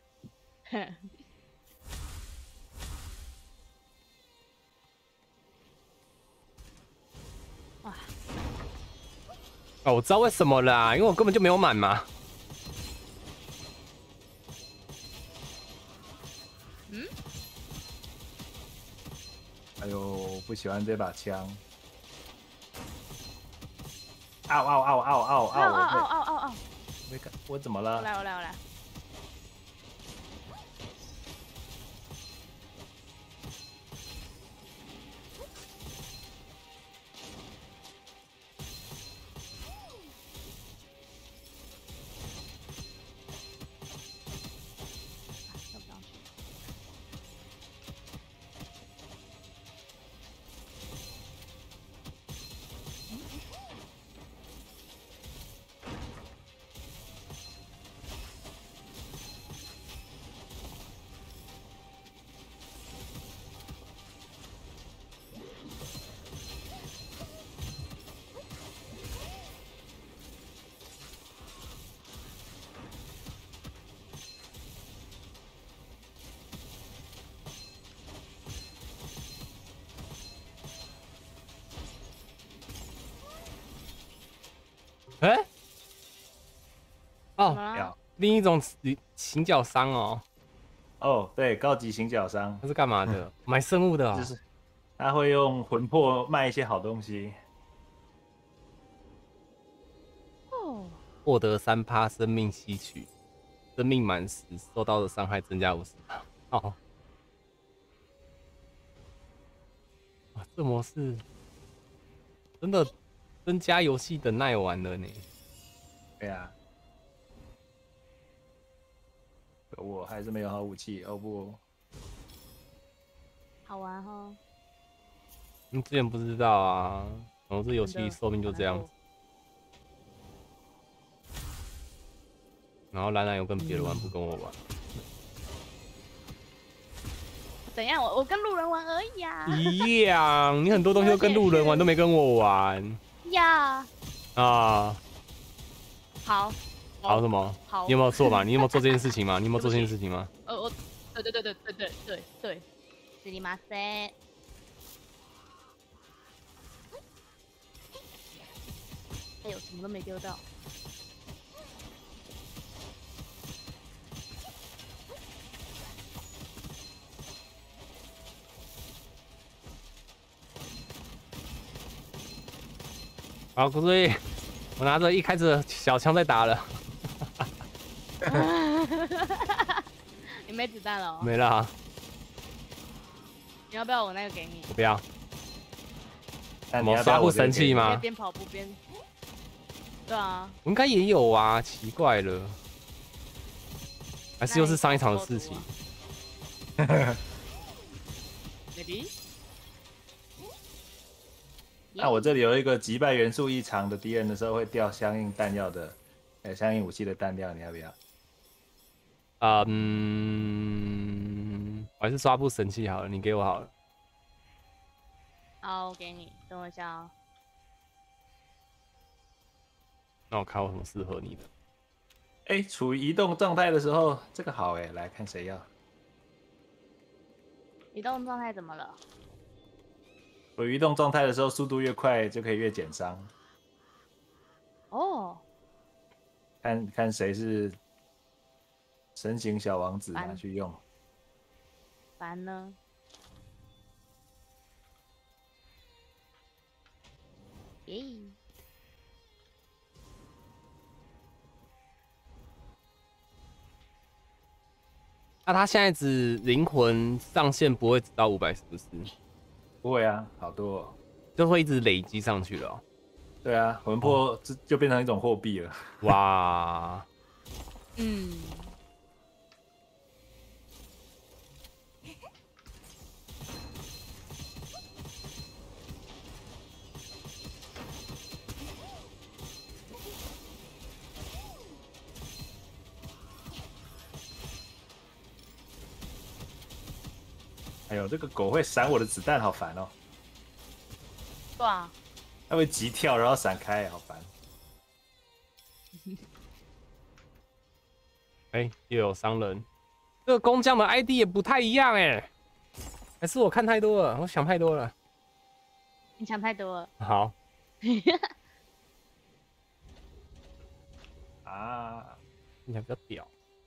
哇， 哦，我知道为什么啦，因为我根本就没有满嘛。 嗯？ 哎呦，不喜欢这把枪。嗷嗷嗷嗷嗷嗷！ 嗷嗷嗷嗷嗷嗷！ 没看我怎么我了？ 来我来我来。 哎、 怎么哦， 了？ 要另一种行脚伤哦， 哦，对，高级行脚伤它是干嘛的？买生物的、哦， 就是他会用魂魄卖一些好东西。 哦， 获得三趴生命吸取，生命满时受到的伤害增加五十趴。哦，哇，这模式真的增加游戏的耐玩了呢。 对啊，我还是没有好武器。哦不， 好玩哈。 你之前不知道啊，然后这游戏寿命就这样子。然后兰兰有跟别人玩，不跟我玩。 怎样？我我跟路人玩而已啊。 一样，你很多东西都跟路人玩，都没跟我玩呀。 啊。 好。 好什么？ 好。 你有没有做嘛？你有没有做这件事情吗？你有没有做这件事情吗？ 呃，我，对对对对对对对对，すみません。哎呦，什么都没丢到。 好，所以我拿着一开始的小枪在打了。 你没子弹了、哦？ 没了、啊。 你要不要我那个给你？ 我不要。 什么刷不神器吗？ 边跑步边。对啊。 我应该也有啊，奇怪了。还是又是上一场的事情。 Maybe。 那我这里有一个击败元素异常的敌人的时候会掉相应弹药的，呃，相应武器的弹药，你要不要？ 啊嗯，我还是刷部神器好了，你给我好了。 好，我给你，等我一下哦。 那我看有什么适合你的。 哎，处于移动状态的时候，这个好哎，来看谁要。 移动状态怎么了？ 我移动状态的时候，速度越快就可以越减伤。 哦， 看看谁是神行小王子拿烦去用。 烦呢？耶！ 那他现在只灵魂上限不会只到五百，是不是？ 不会啊，好多、哦。 就会一直累积上去了、哦。 对啊，魂魄就就变成一种货币了。 哇， 嗯， 哎呦，这个狗会闪我的子弹，好烦哦！ 对啊， 它会急跳，然后闪开，好烦。 哎、欸，又有商人。这个工匠的 I D 也不太一样哎，还是我看太多了，我想太多了。 你想太多了。 好。 啊， 你还比较屌。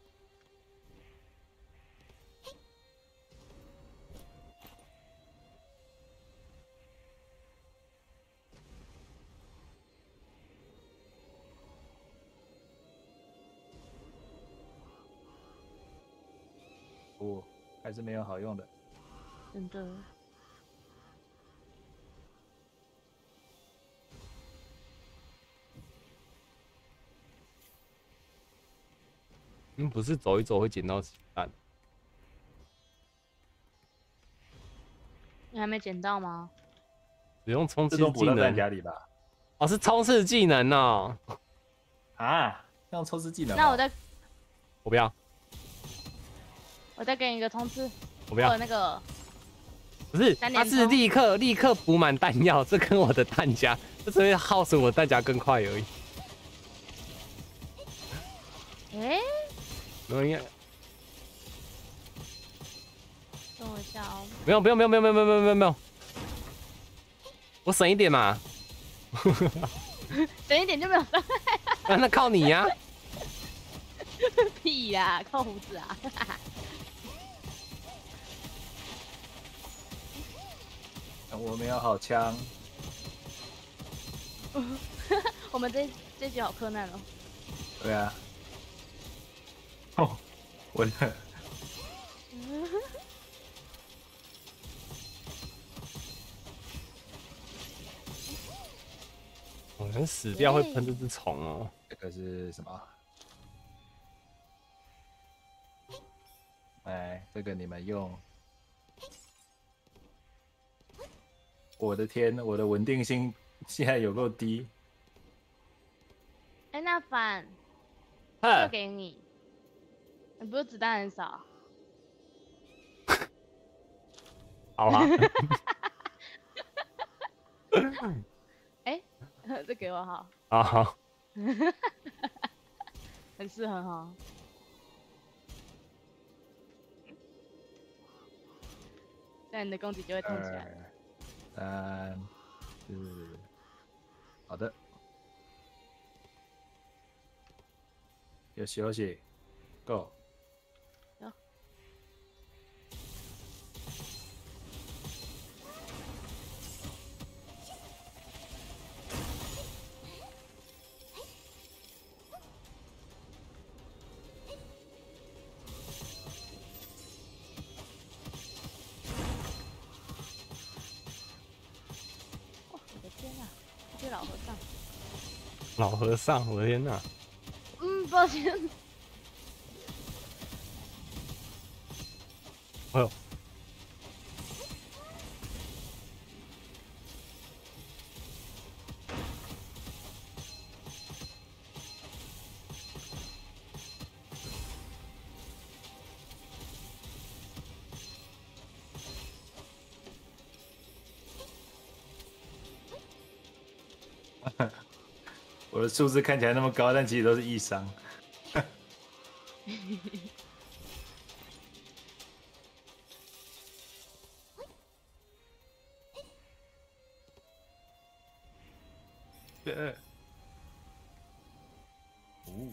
不、哦，还是没有好用的。 真的。 嗯，不是走一走会捡到子弹。 你还没捡到吗？ 使用冲刺自动补到弹技能。 夹里吧？ 哦，是冲刺技能哦。 啊，用抽丝技能、哦？ 那我再我不要， 我再给你一个冲刺。 我不要。 我那个不是， 三连它是冲立刻立刻补满弹药，这跟我的弹夹，这只会耗损我弹夹更快而已。 哎、 没有，应该等我一下哦。 没有，不用，不用，不用，不用，不用，不用，不用，不用。我省一点嘛。 省一点就没有伤害。 啊，那靠你呀、啊。 屁呀，靠胡子啊！ 我没有好枪。 我们这这局好困难哦。 对啊。哦，我的。 我人死掉会喷这只虫哦。 这个是什么？哎，这个你们用。我的天，我的稳定性现在有够低。 哎、那反哼这给你，你不是子弹很少？ 好啊。 哎、这给我好， 啊好。 很适合哈。这样你的攻击就会痛起来。 三、四，好的。有休息 ，Go。 有。哇，我的天哪、啊！这老和尚。 老和尚，我的天哪！ 嗯，抱歉。 哎呦！ 我的数字看起来那么高，但其实都是异伤。呃，哦，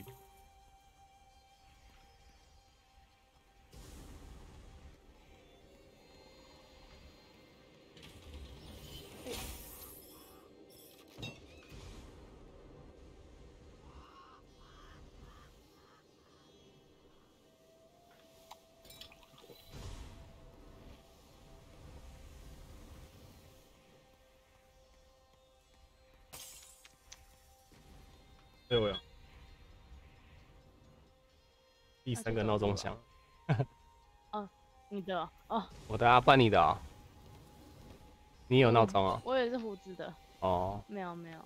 对我有第三个闹钟响， 哦，你的哦， 我的啊，不然你的啊，你有闹钟啊？ 我也是胡子的， 哦， 没有没有，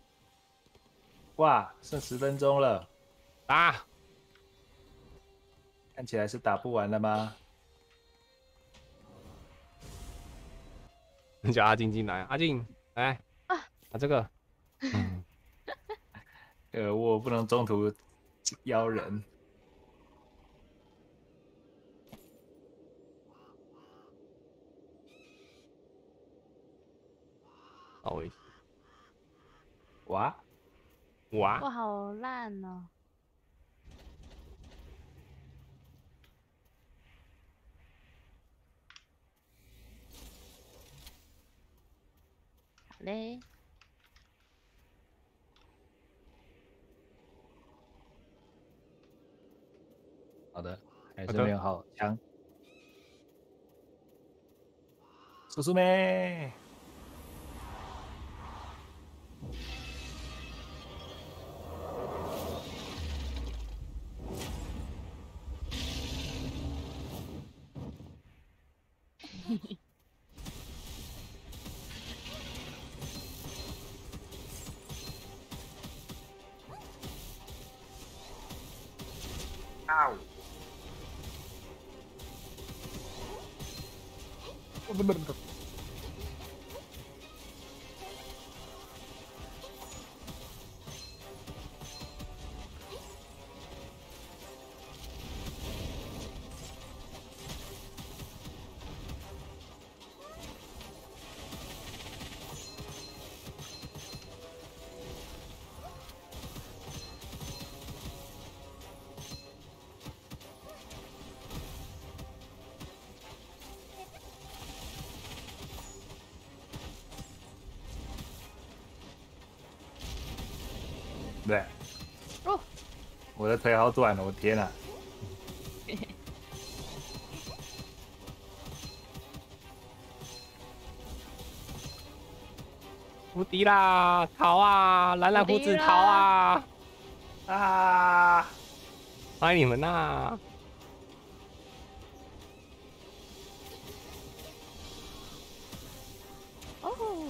哇，剩十分钟了， 啊， 看起来是打不完了吗？ 叫阿静进来，阿静来啊把这个，嗯， 呃，我不能中途邀人。 好危险， 哇， 哇， 哇，好烂哦，好嘞， 好的，还好的是没有好枪。叔叔妹，啊呜！不不不不，对， 哦， 我的腿好短哦，我天啊！ 无敌啦，逃啊，蓝蓝胡子无敌啦逃啊， 啊！ 欢迎你们呐！ 哦，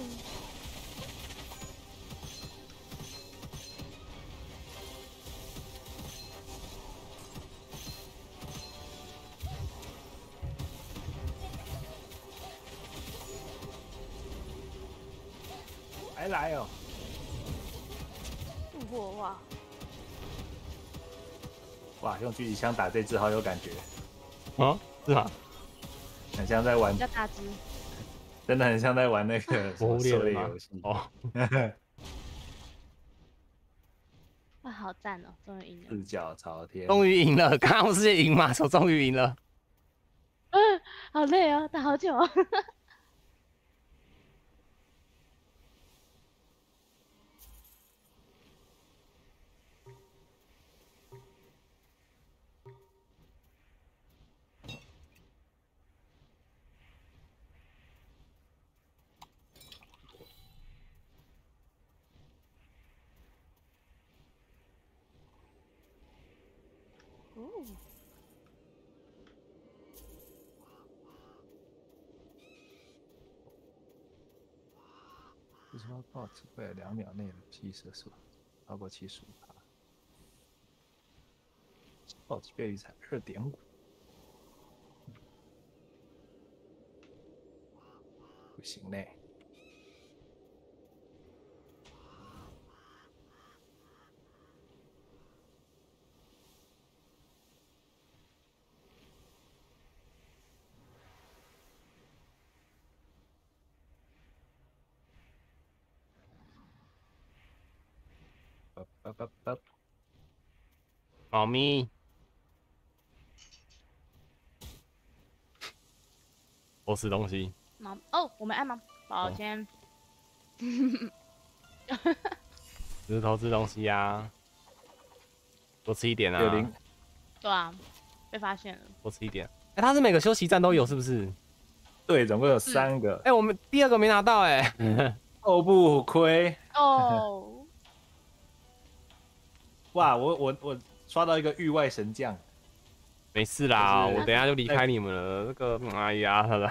还来哦！ 复活哇， 哇，用狙击枪打这只好有感觉， 哦，是吗？ 很像在玩比，较大只， 真的很像在玩那个什魔么狩物猎人吗猎游戏。 哦， 哇，好赞哦，终于赢了， 四脚朝天， 终于赢了，刚刚不是赢吗？手终于赢了。 嗯，好累哦，打好久哦，哦， 为什么爆只会两秒内的批射数超过七十五帕？暴击倍率才二点五，不行嘞。 叭叭叭猫咪，我吃东西。 猫哦，我们按吗？抱歉。 石头吃东西呀、啊，多吃一点有零啊。 对啊，被发现了。 多吃一点。哎、欸，它是每个休息站都有，是不是？ 对，总共有三个。 哎、欸，我们第二个没拿到哎、欸。 哦不，亏。 哦。 哇，我我我刷到一个域外神将。 没事啦， 就是我等一下就离开你们了。这个，哎呀，他的。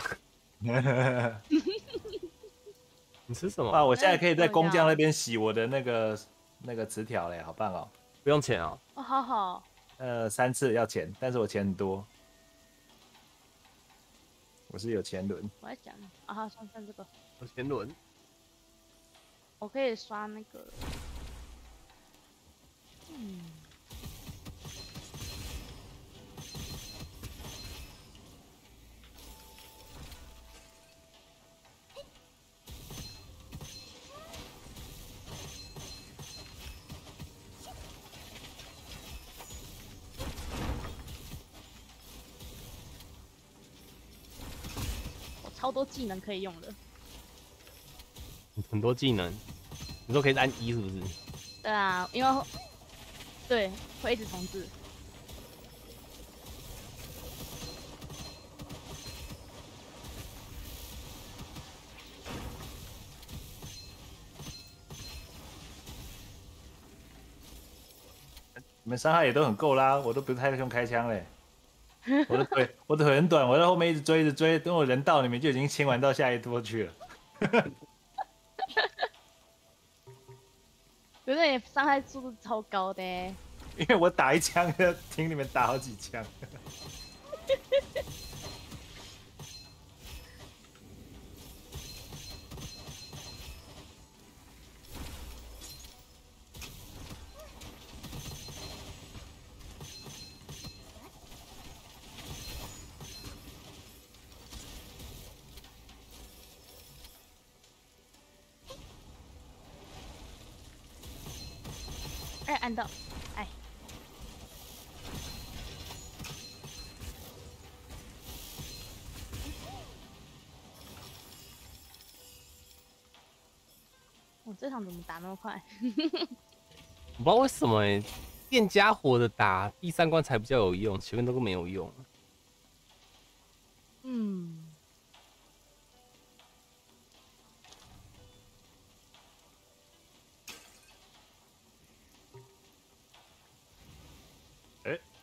你吃什么？ 哇，我现在可以在工匠那边洗我的那个那个词条嘞，好棒哦！ 不用钱哦。 哦，好好。 呃，三次要钱，但是我钱很多，我是有钱轮。 我在讲啊，好，算算这个。 有钱轮。 我可以刷那个。嗯。超多技能可以用的， 很多技能，你说可以按一是不是？ 对啊，因为对会一直重置。 你们伤害也都很够啦，我都不太用开枪嘞。我的腿，我的腿很短，我在后面一直追，一直追，等我人到，你们就已经清完到下一波去了。 可是你伤害速度超高的， 因为我打一枪要听你们打好几枪。 哎，按到，哎。我这场怎么打那么快？ 我不知道为什么哎、欸，电家伙的打第三关才比较有用，前面都没有用。 嗯。 哎、欸，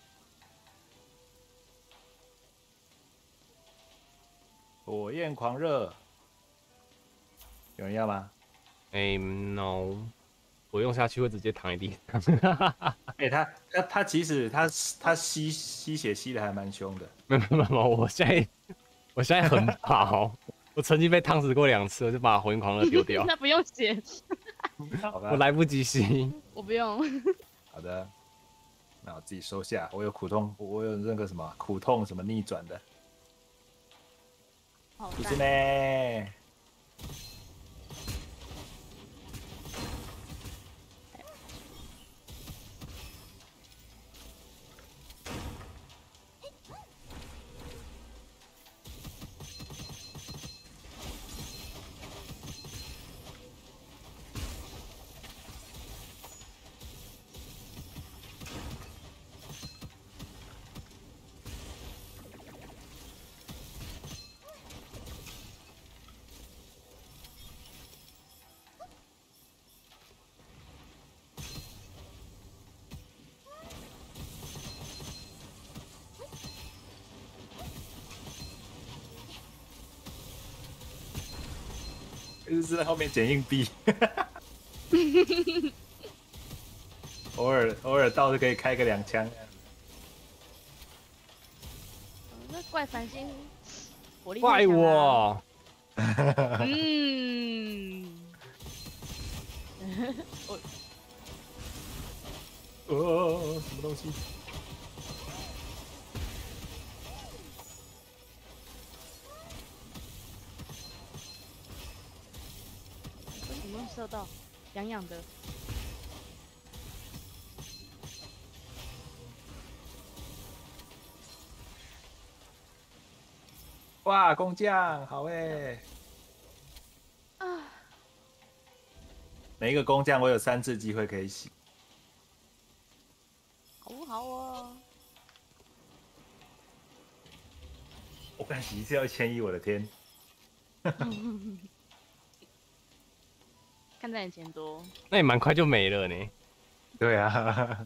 火焰狂热，有人要吗？ 哎、欸、，no。我用下去会直接躺一地。 哎、欸，他他他其实他他吸吸血吸的还蛮凶的。 没有没有没有，我现在我现在很跑，我曾经被烫死过两次，我就把火焰狂热丢掉。 那不用写。 好吧， 我来不及吸。 我不用。 好的，那我自己收下。我有苦痛，我有那个什么苦痛什么逆转的。不是呢。就是在后面捡硬币。偶尔偶尔到就可以开个两枪。 那怪繁星火力怪我。 嗯。 我。哦，什么东西？ 为什么射到？痒痒的。 哇，工匠好哎！ 啊， 每一个工匠我有三次机会可以洗。 好不好哦？ 我敢洗一次要一千一，我的天！ 看在你钱多， 那也蛮快就没了呢。 对啊，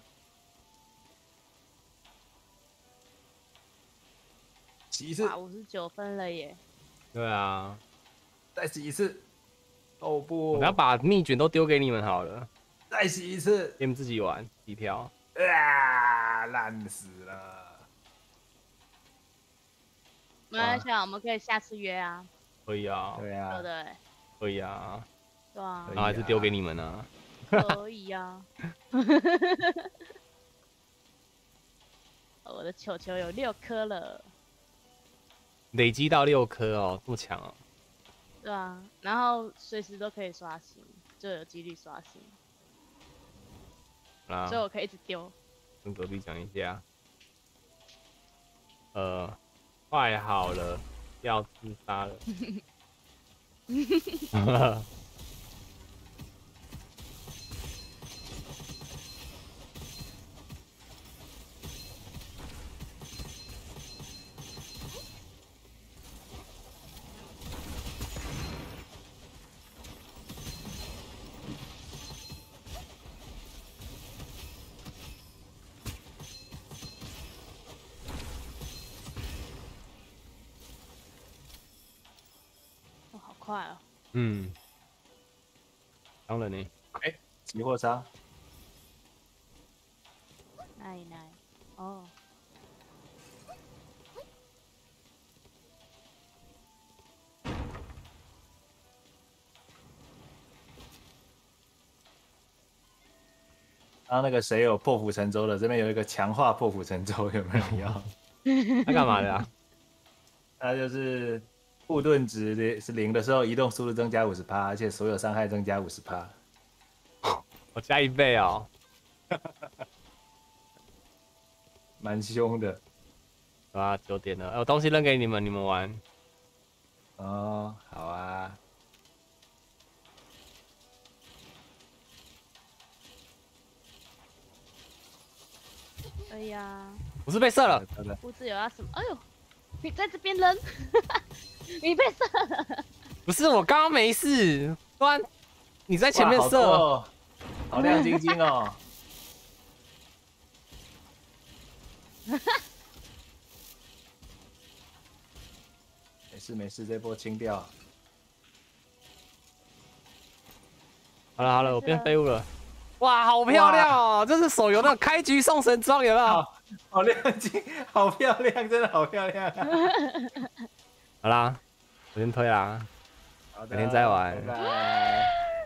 洗一次哇，，五十九分了耶！ 对啊， 再洗一次。哦不， 我要把蜜卷都丢给你们好了， 再洗一次。 你们自己玩几条。 啊，烂死了！ 没关系啊，我们可以下次约啊， 可以啊， 对啊对不，对？ 可以啊， 对啊可以， 然后还是丢给你们啊。 可以啊。我的球球有六颗了， 累积到六颗哦，这么强哦。 对啊，然后随时都可以刷新，就有几率刷新， 好啦， 所以我可以一直丢。 跟隔壁讲一下。呃，快好了，要自杀了。 哦，好快哦！ 嗯，当然呢。 哎，集货商， 奶奶，哦， 然后那个谁有破釜沉舟的，这边有一个强化破釜沉舟，有没有人要？ 他干嘛的啊？ 它就是护盾值的是零的时候，移动速度增加五十趴，而且所有伤害增加五十趴。 我加一倍哦。 蛮凶的啊，九点了，有东西扔给你们，你们玩。 哦。好啊， 哎呀， 我是被射了， 好的， 屋子有要什么？哎呦，你在这边扔，你被射了。 不是我刚刚没事，不然你在前面哇好多射。 哦，好亮晶晶哦。没事没事，这波清掉。 好了好了， 没事我变废物了。哇，好漂亮哦！这是手游那种开局送神装，有没有？ 好，好亮晶，好漂亮，真的好漂亮、啊。 好啦，我先推啦。 好的， 改天再玩拜拜。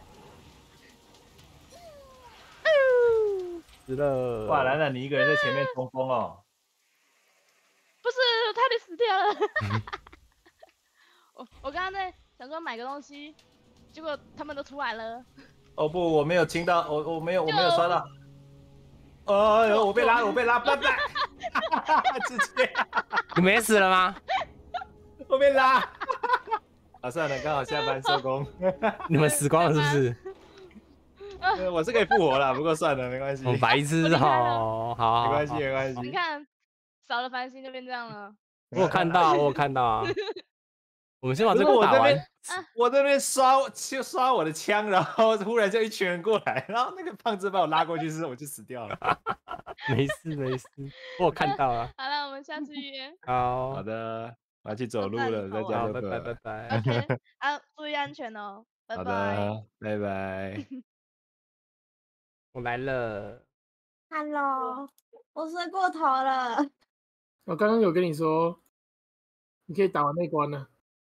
死了。 哇，兰兰，你一个人在前面冲锋哦。 不是，差点死掉了。我我刚刚在想说买个东西，结果他们都出来了。 哦不，我没有清到，我我没有我没有刷到。哎呦，我被拉，我被拉，拜拜。直接， 你没死了吗？ 我被拉。啊，算了，刚好下班收工。 你们死光了是不是？ 呃我是可以复活啦，不过算了，没关系。 我白痴哦，好，好没关系， 好没关系。 你看，少了繁星就变这样了。 我有看到，我有看到啊。我们先把不这个打是我这边完。， 我这边刷就刷我的枪，然后忽然就一群人过来，然后那个胖子把我拉过去之后，我就死掉了。 没事没事，我有看到啊。 好了，我们下次约。 好， 好的，我要去走路了， 那你好好， 在家就拜拜拜了。 拜。 OK，啊，注意安全哦，拜好拜。 的，拜拜。 我来了。 Hello，我睡过头了。 我刚刚有跟你说，你可以打完那关了。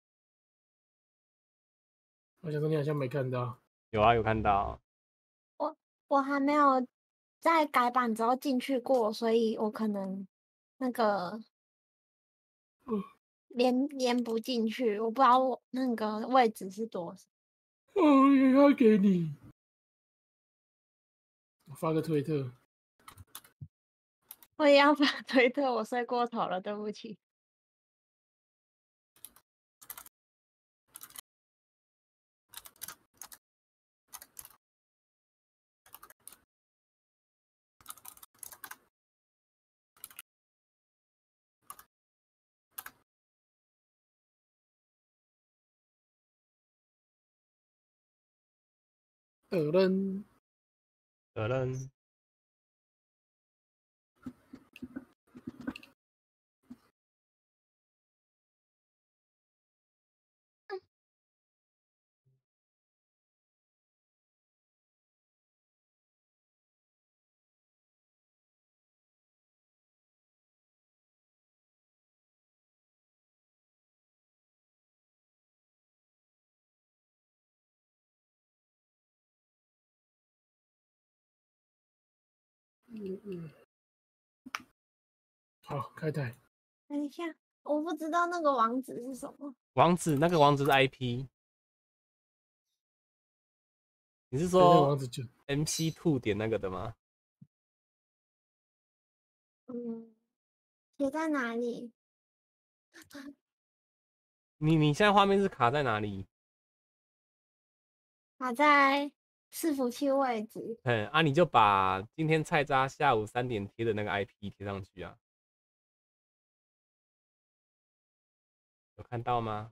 我想说你好像没看到。 有啊，有看到。 我还没有在改版之后进去过，所以我可能那个嗯连连不进去，我不知道我那个位置是多少。 哦，也要给你。我发个推特。 我也要发推特，我睡过头了，对不起。 的人可能嗯嗯，好，开台。 等一下，我不知道那个网址是什么。 网址那个网址是 I P，你是对，那个说网址就 M C two 点那个的吗？ 嗯，写在哪里？ 你你现在画面是卡在哪里？ 卡在伺服器位置。 嗯啊，你就把今天菜渣下午三点贴的那个 I P 贴上去啊，有看到吗？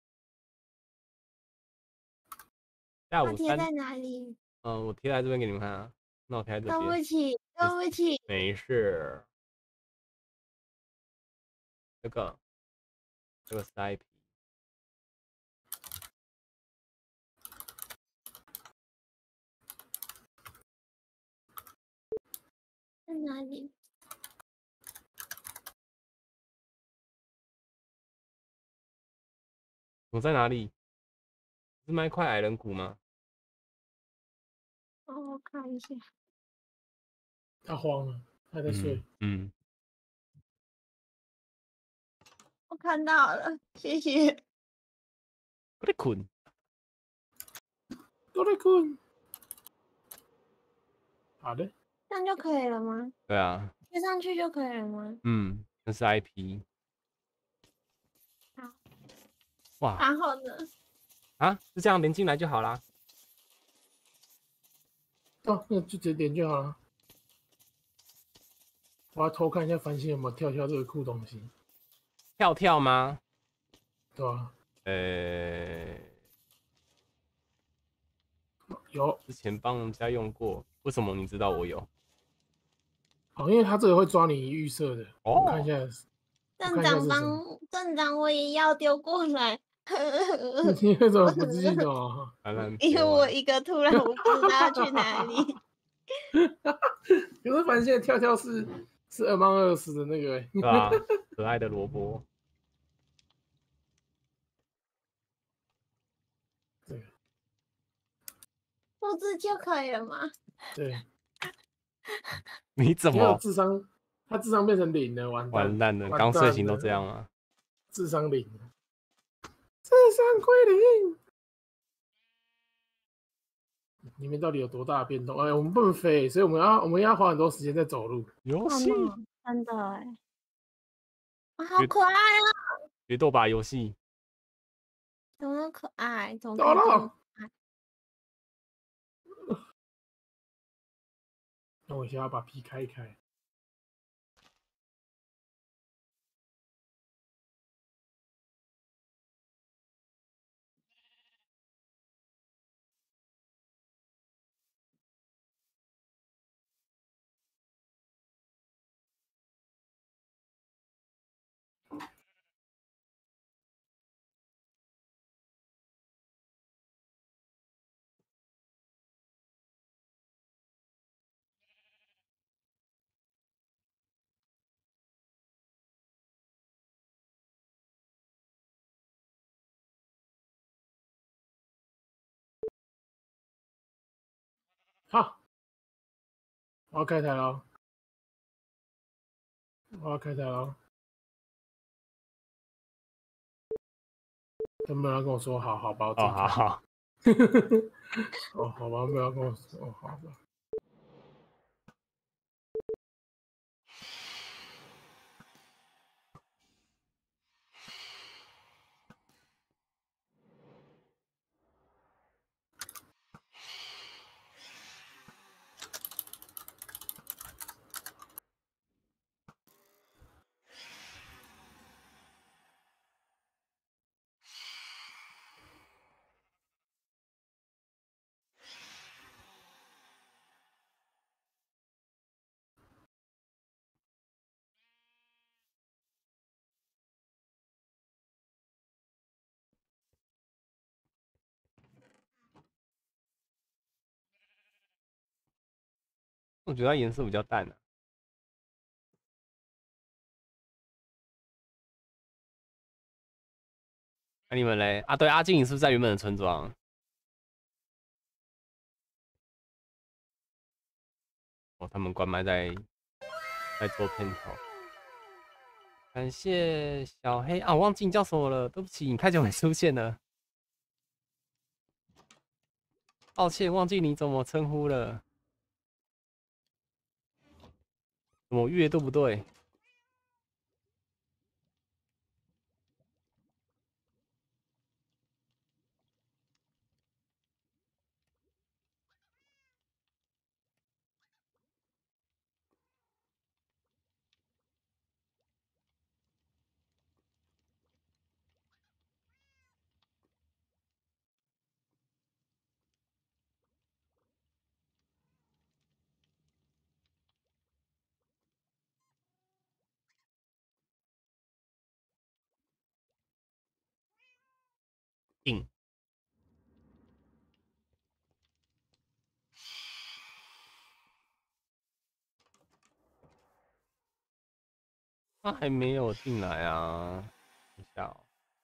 下午三， 它贴在哪里？ 嗯，我贴在这边给你们看啊。那我贴在这对不边， 起，对不起。 没事。这个这个是 I P， 在哪里？ 我在哪里？是麦块矮人谷吗？ 哦，我看一下。 他慌了，他在睡。 嗯， 我看到了，谢谢。 我在困。 都在困。好的， 这样就可以了吗？ 对啊， 贴上去就可以了吗？ 嗯，那是 I P。 好。 哇然后呢？ 啊，就这样连进来就好啦。 哦，那就直接点就好了。我要偷看一下繁星有没有跳跳这个酷东西， 跳跳吗？ 对吧？ 呃， 有， 之前帮人家用过，为什么你知道我有？ 哦，因为他这个会抓你预设的。 哦我看一下， 镇看一下长帮是什么。 镇长，我也要丢过来。 你为什么不自己走啊？ 安安因为别玩我一个突然我不知道要去哪里。 可是繁星的跳跳是是二曼二十的那个、欸， 对吧？可爱的萝卜， 对复制就可以了吗？ 对， 你怎你要有么智商，他智商变成零了，完蛋， 完蛋了？ 完刚睡蛋了醒都这样吗？ 智商零，智商归零。里面到底有多大的变动？哎，我们不能飞，所以我们要我们要花很多时间在走路。 游戏， 哦，真的哎，啊，好可爱啊！ 决斗吧游戏， 怎么那么可爱？怎么走可以这么了， 可爱？ 那我先要把 P 开一开。好，我要开台了，我要开台了。有没有人跟我说好好吧？我自哦， 己开。 好好， 哦，好吧，没有人跟我说。哦，好吧。 我觉得它颜色比较淡啊。那、你们嘞？啊，对，阿静，你是不是在原本的村庄？哦，他们关麦在在做片头。感谢小黑啊，我忘记你叫什么了，对不起，你太久没出现了，抱歉，忘记你怎么称呼了。怎么月对不对？硬。他还没有进来啊，等一下哦。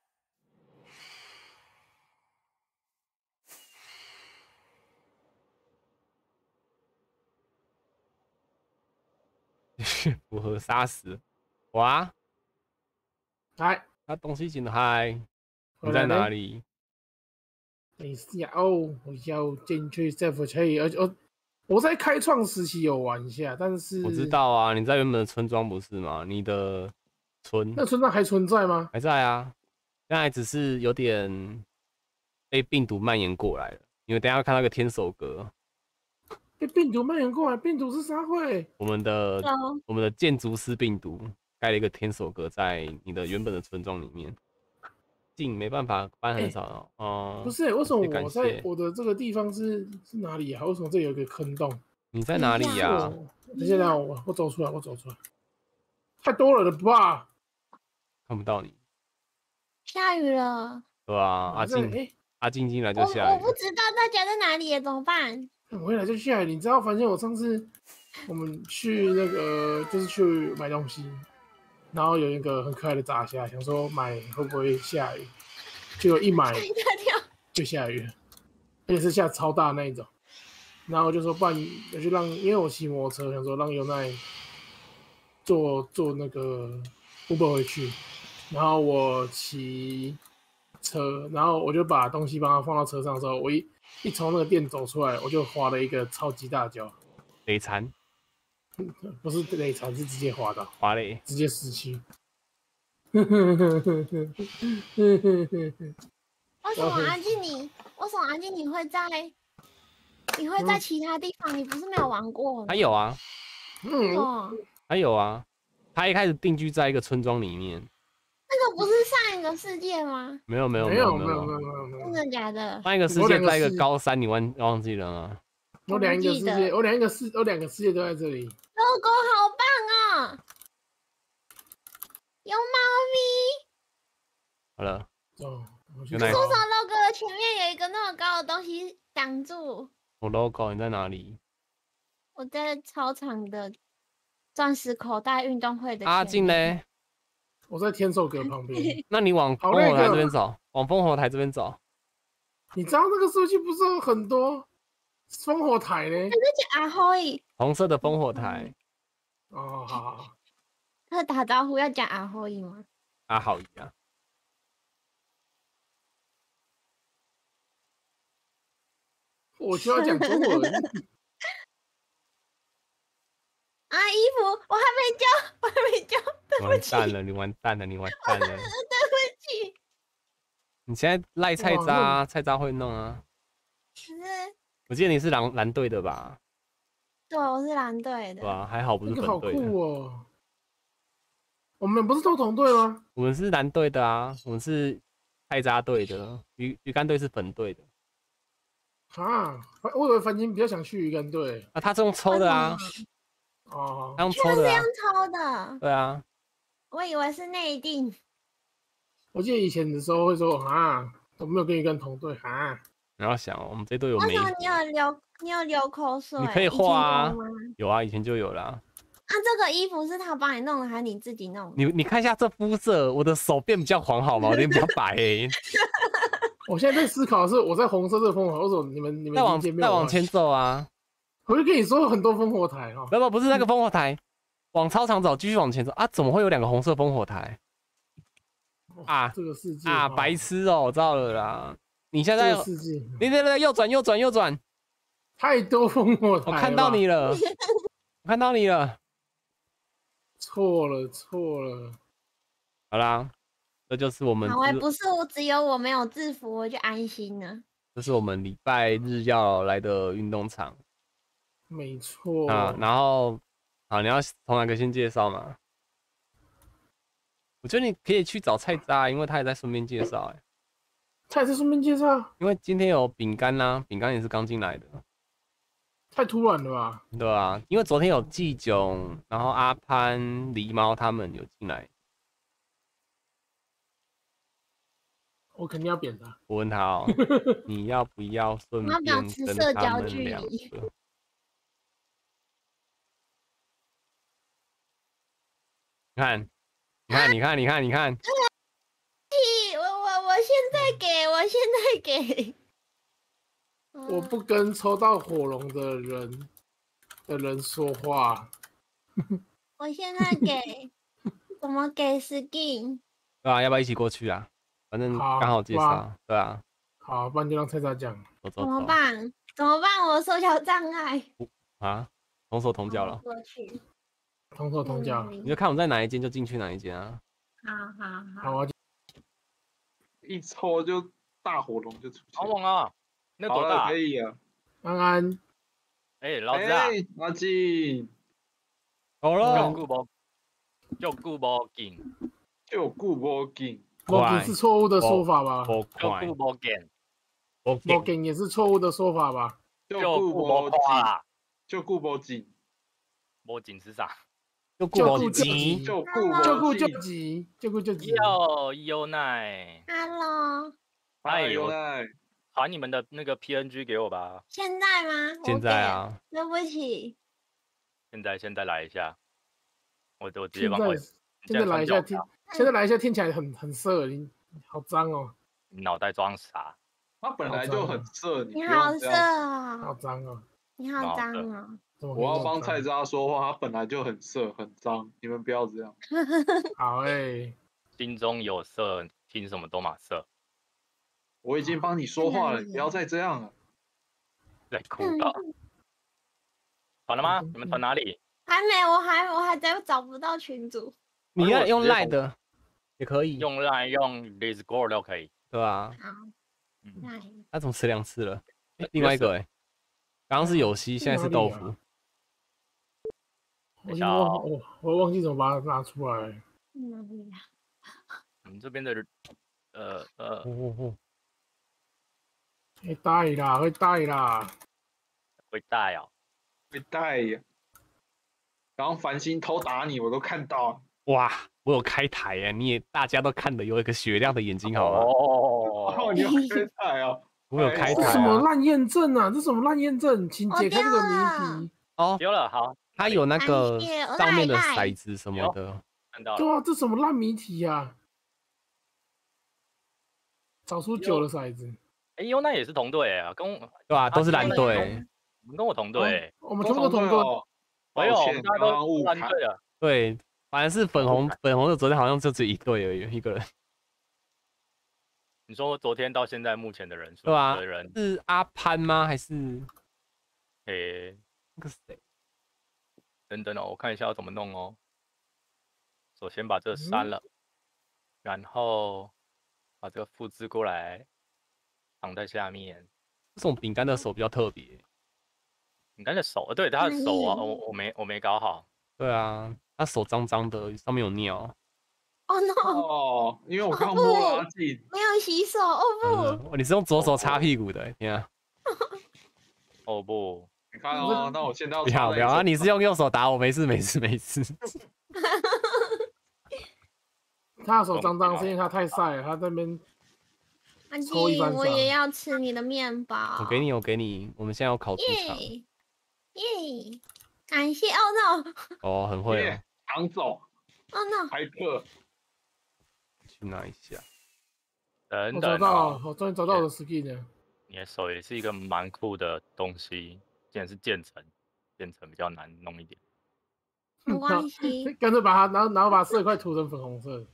符合杀死。哇， 来， 他东西捡的嗨，你在回来嘞哪里？ 等一下哦，我要进去 save 可以，而且我我在开创时期有玩一下，但是我知道啊，你在原本的村庄不是吗？你的村那村庄还存在吗？ 还在啊，现在只是有点被病毒蔓延过来了。因为等一下要看到一个天守阁， 被病毒蔓延过来，病毒是啥会？ 我们的哦我们的建筑师病毒盖了一个天守阁在你的原本的村庄里面。进没办法，搬很少哦。 不是、欸，为什么感我在谢我的这个地方是是哪里啊？为什么这有一个坑洞？ 你在哪里呀、啊？ 哦等一下，我我走出来，我走出来，太多了了吧？ 看不到你， 下雨了， 对啊，阿静， 哎， 阿静进来我就下雨我不。知道大家在哪里耶，怎么办？ 我回来就下雨。你知道，反正我上次我们去那个就是去买东西，然后有一个很可爱的炸虾，想说买会不会下雨，结果一买吓一大跳。 就下雨了，而且是下超大那一种。然后我就说，不然我就让，因为我骑摩托车，想说让优奈坐坐那个 Uber 回去，然后我骑车，然后我就把东西帮他放到车上的时候，我一一从那个店走出来，我就滑了一个超级大跤， 累残， 不是累残，是直接滑倒， 滑累。 直接死去。 为什么安静你？为什么安静你会在？你会在其他地方？你不是没有玩过吗？ 还有啊， 嗯， 哦， 还有啊，他一开始定居在一个村庄里面。 那个不是上一个世界吗？ 没有没有没没有没有没没有， 有没有没有真，的假的？ 上一个世我两个界在一个世高山，你忘忘记了吗？ 我两个世我不记界， 得我两个世，我两个世界都在这里。 logo 好棒哦，有猫咪。 好了， 哦，我去原来找为什么 logo 的前面有一个那么高的东西挡住？ 我 logo 你在哪里？ 我在操场的钻石口袋运动会的阿静前面。 嘞？ 我在天寿阁旁边。 那你往好烽火台那个这边走，往烽火台这边走。 你知道那个社区不是有很多烽火台呢？ 这叫阿辉， 红色的烽火台， 哦，好好好， 他打招呼要讲阿辉吗？ 阿好一样。 我就要讲中文。 啊，衣服我还没交，我还没交，对不起， 完蛋了，你完蛋了，你完蛋了。 对不起。 你现在赖菜哇渣，菜渣会弄啊。 可是， 我记得你是蓝蓝队的吧？ 对，我是蓝队的。 对吧？还好不是那个好粉队的。 酷哦！我们不是都同队吗？ 我们是蓝队的啊，我们是菜渣队的，鱼鱼竿队是粉队的。 啊，我以为樊金比较想去鱼竿队。 啊，他是用抽的啊， 哦他，用抽的啊这样。抽的， 对啊， 我以为是内定。 我记得以前的时候会说啊，我没有跟鱼竿同队啊。 然后想哦我们这队有梅为什么你有留？ 你有流口水？ 你可以以前画啊有吗？ 有啊，以前就有啦。 那、这个衣服是他帮你弄的，还是你自己弄的？ 你你看一下这肤色，我的手变比较黄好吗？我脸比较白诶、 我现在在思考的是，我在红色这个烽火，为什么你们你们再往已经见面再往前，走啊！ 我就跟你说有很多烽火台哦。 不不不是那个烽火台，往操场走，继续往前走啊！怎么会有两个红色烽火台啊这个世界啊？ 哦白痴哦、我知道了啦。你现在这个世界对对对，右转右转右转， 太多烽火台了吧， 我看到你了，我看到你了。 错了错了， 好啦，这就是我们好，哎， 之不是我只有我没有制服，我就安心了。 这是我们礼拜日要来的运动场没错啊。然后，好，你要从哪个先介绍嘛？我觉得你可以去找菜渣，因为他也在顺便介绍、欸。 他也是顺便介绍， 因为今天有饼干啦，饼干也是刚进来的， 太突然了吧？ 对啊，因为昨天有季囧，然后阿潘、狸猫他们有进来， 我肯定要扁他。 我问他哦，你要不要顺我要便保持跟社交他们两距离个？你看，你看，你看，你看，你看， 屁！我我我现在给，我现在给。 我不跟抽到火龙的人的人说话。 我现在给，怎么给 skin？ 对啊，要不要一起过去啊？反正好刚好介哇绍，对啊， 好，不然就让菜渣讲。 怎么走走走办？怎么办？我手脚障碍。 啊，同手同脚了， 过去。 同手同脚。 你就看我们在哪一间就进去哪一间啊。 好好好， 好。 我要一抽就大火龙就出现好。猛啊！那好了， 多大可？以了。 安安， 哎，老子啊， 哎，阿进好就了， 顾无，就顾无劲， 就顾波进， 摩快根是错误的说法吧？ 我就快， 顾无劲， 我摩根也是错误的说法吧？ 就就顾顾无波进， 夸啦。 就顾波进， 无劲是啥？ 就顾我就顾救急急， 就顾救顾波进救。急，救顾救急。 哟哟奶， Hello， 哎呦， 哎， 传你们的那个 P N G 给我吧。 现在吗？ 现在啊， 我给，对不起。 现在现在来一下，我我直接现在往回。 现在来一下听你这样， 现在来一下听起来很很色，你好脏哦， 你脑袋装傻？ 他本来就很色，你不你好色用这样。 好哦， 脏哦。 你好脏哦。 怎么可以我要这么脏帮菜渣说话，他本来就很色很脏，你们不要这样。 好哎， 心中有色，听什么都马色。 我已经帮你说话了，你不要再这样了。 在哭了。传了吗？ 嗯你们传哪里？ 还没，我还我还在找不到群主。 你要用我直接从赖的也可以， 用 Line 用 Discord 都可以。 对啊。 好， 嗯， 来， 他怎么吃两次了？诶另外一个哎、刚刚是有西，现在是豆腐。 我已经忘我我忘记怎么把它拿出来了。 哪里啊？ 我们这边的呃呃哦哦哦， 会带啦，会带啦。 会带哦。 被带呀！刚刚繁星偷打你，我都看到了。 哇，我有开台哎，你也大家都看的有一个雪亮的眼睛好吗？ 哦， 哦， 你有开台啊？ 我有开这台啊。 什么烂验证啊？这什么烂验证？请我解开这个掉了谜题。 哦， 丢了，好， 它有那个感谢我上面的赖赖骰子什么的。 看到了。 对啊，这什么烂谜题啊？找出九的骰子， 哎，优奈也是同队啊，跟我对吧、都是蓝他队。 你们跟我同队。 我们全部都同队。 哦。 没有， 抱歉我们大家刚刚都误看蓝队的。 对，反正是粉红粉红的，昨天好像就只有一队而已，一个人。 你说昨天到现在目前的人数对啊的人， 是阿潘吗？还是诶， 那个谁？ 等等哦，我看一下要怎么弄哦。首先把这个删了，然后把这个复制过来，藏在下面。 这种饼干的手比较特别。 你看这手，呃对，他的手啊， 哪里我我没我没搞好。 对啊，他手脏脏的，上面有尿。 哦 no， 哦，因为我刚摸了阿进， 没有洗手。哦不， 呃，你是用左手擦屁股的、欸，天啊！ 哦不， 你看哦，那我现在要不要不要啊！ 擦那一你是用右手打我，没事没事没事。 他的手脏脏是因为他太晒了，他在那边阿抽一静， 番赏我也要吃你的面包。 我给你，我给你。我们现在有烤猪肠， 耶耶！感谢哦 no 哦，很会哦耶。抢走， 哦 no！ 开课。 去拿一下。 等我找到等哦了，，我终于找到我的 skin 了。 你的手也是一个蛮酷的东西，竟然是渐层，渐层比较难弄一点。 没关系， 干脆把它，然后然后把色块涂成粉红色。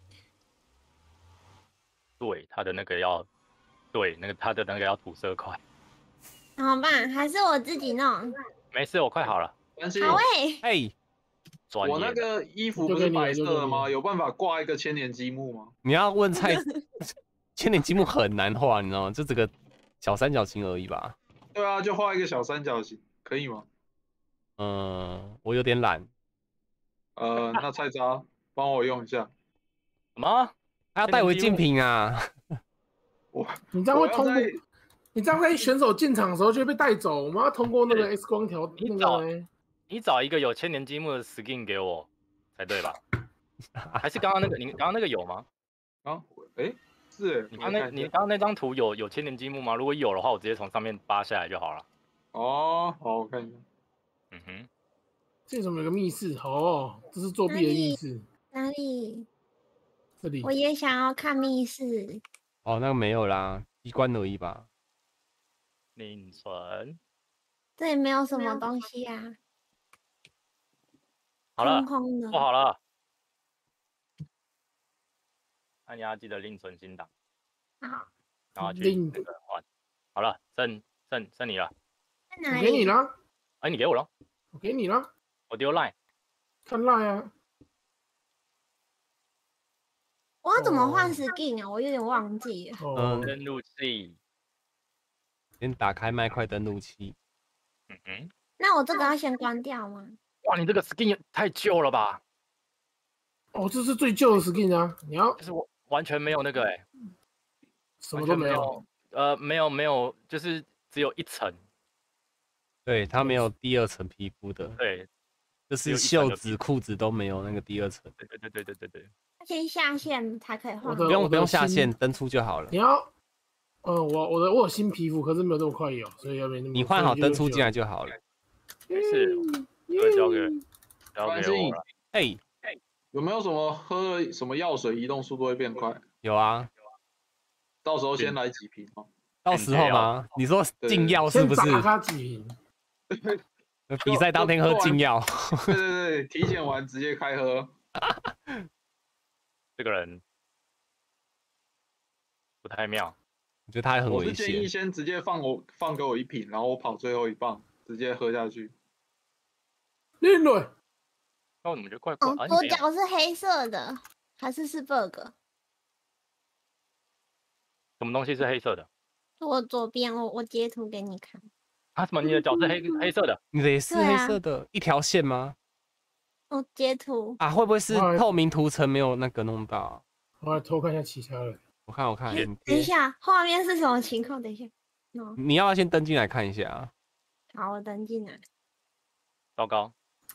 对，它的那个要，对，那个它的那个要涂色块。 好吧，还是我自己弄。 没事，我快好了。 关心好诶， 哎， 专业的我那个衣服就给你了不是白色的吗？ 就给你了有办法挂一个千年积木吗？ 你要问菜，千年积木很难画，你知道吗？就这个小三角形而已吧。 对啊，就画一个小三角形，可以吗？ 嗯，我有点懒。 呃，那菜渣帮我用一下。 什么？ 还要带违禁品啊！ 我你这样会通过我要在， 你这样在选手进场的时候就会被带走。我们要通过那个对 X 光条那你找个呢。 你找一个有千年积木的 skin 给我才对吧？还是刚刚那个？你刚刚那个有吗？ 啊，哎，是你刚那， 我看一下你刚刚那张图有有千年积木吗？如果有的话，我直接从上面扒下来就好了。 哦，好，我看一下。 嗯哼， 这怎么有个密室？哦，这是作弊的密室。 哪里？ 这里我也想要看密室。 哦，那个没有啦，机关而已吧。 另存。 这里没有什么东西啊， 好了空，空的。 做好了。那你要记得另存新档， 好， 然后去另那个换。好了，剩剩剩你了。 在哪里？ 我给你了， 哎，你给我了， 我给你了， 我丢 line。 看赖啊。 我要怎么换哦 skin 啊？我有点忘记了。 哦嗯， 登录器。 先打开麦块登录器。 嗯哼， 那我这个要先关掉吗？ 哇，你这个 skin 也太旧了吧？ 哦，这是最旧的 skin 啊！你要就是我完全没有那个哎、 什么都没有。 完全有。呃，没有没有，就是只有一层。 对，它没有第二层皮肤的， 对就是只有一层的皮袖子、裤子都没有那个第二层。 对对对对对对对。 先下线才可以换我。的不用不用下新线，登出就好了你。要，嗯，我我的我有新皮肤，可是没有这么快有，所以要没那么。 你换好登出进来就就好了。 没事，这个交给交关心给我了。 哎， 有没有什么喝了什么药水移动速度会变快？ 有啊， 到时候先来几瓶哦。 到时候吗？你说禁药是先不是？ 打他几瓶。 比赛当天喝禁药。 对对对，体检完直接开喝。 这个人不太妙。 我觉得他还很危我是建议险。 先直接放我放给我一瓶，然后我跑最后一棒，直接喝下去。 另类， 那我怎么觉得怪怪？ 哦啊，，你没有左脚是黑色的，还是是 bug？ 什么东西是黑色的？ 我左边，我我截图给你看。 啊？什么？你的脚是黑黑色的？ 你的也是对啊黑色的一条线吗？ 我截图， 啊，会不会是哇透明涂层没有那个弄到？ 我来偷看一下其他人。 我看我看， 哎你贴等一下，画面是什么情况？等一下，哦， 你要不要先登进来看一下啊？ 好，我登进来。 糟糕，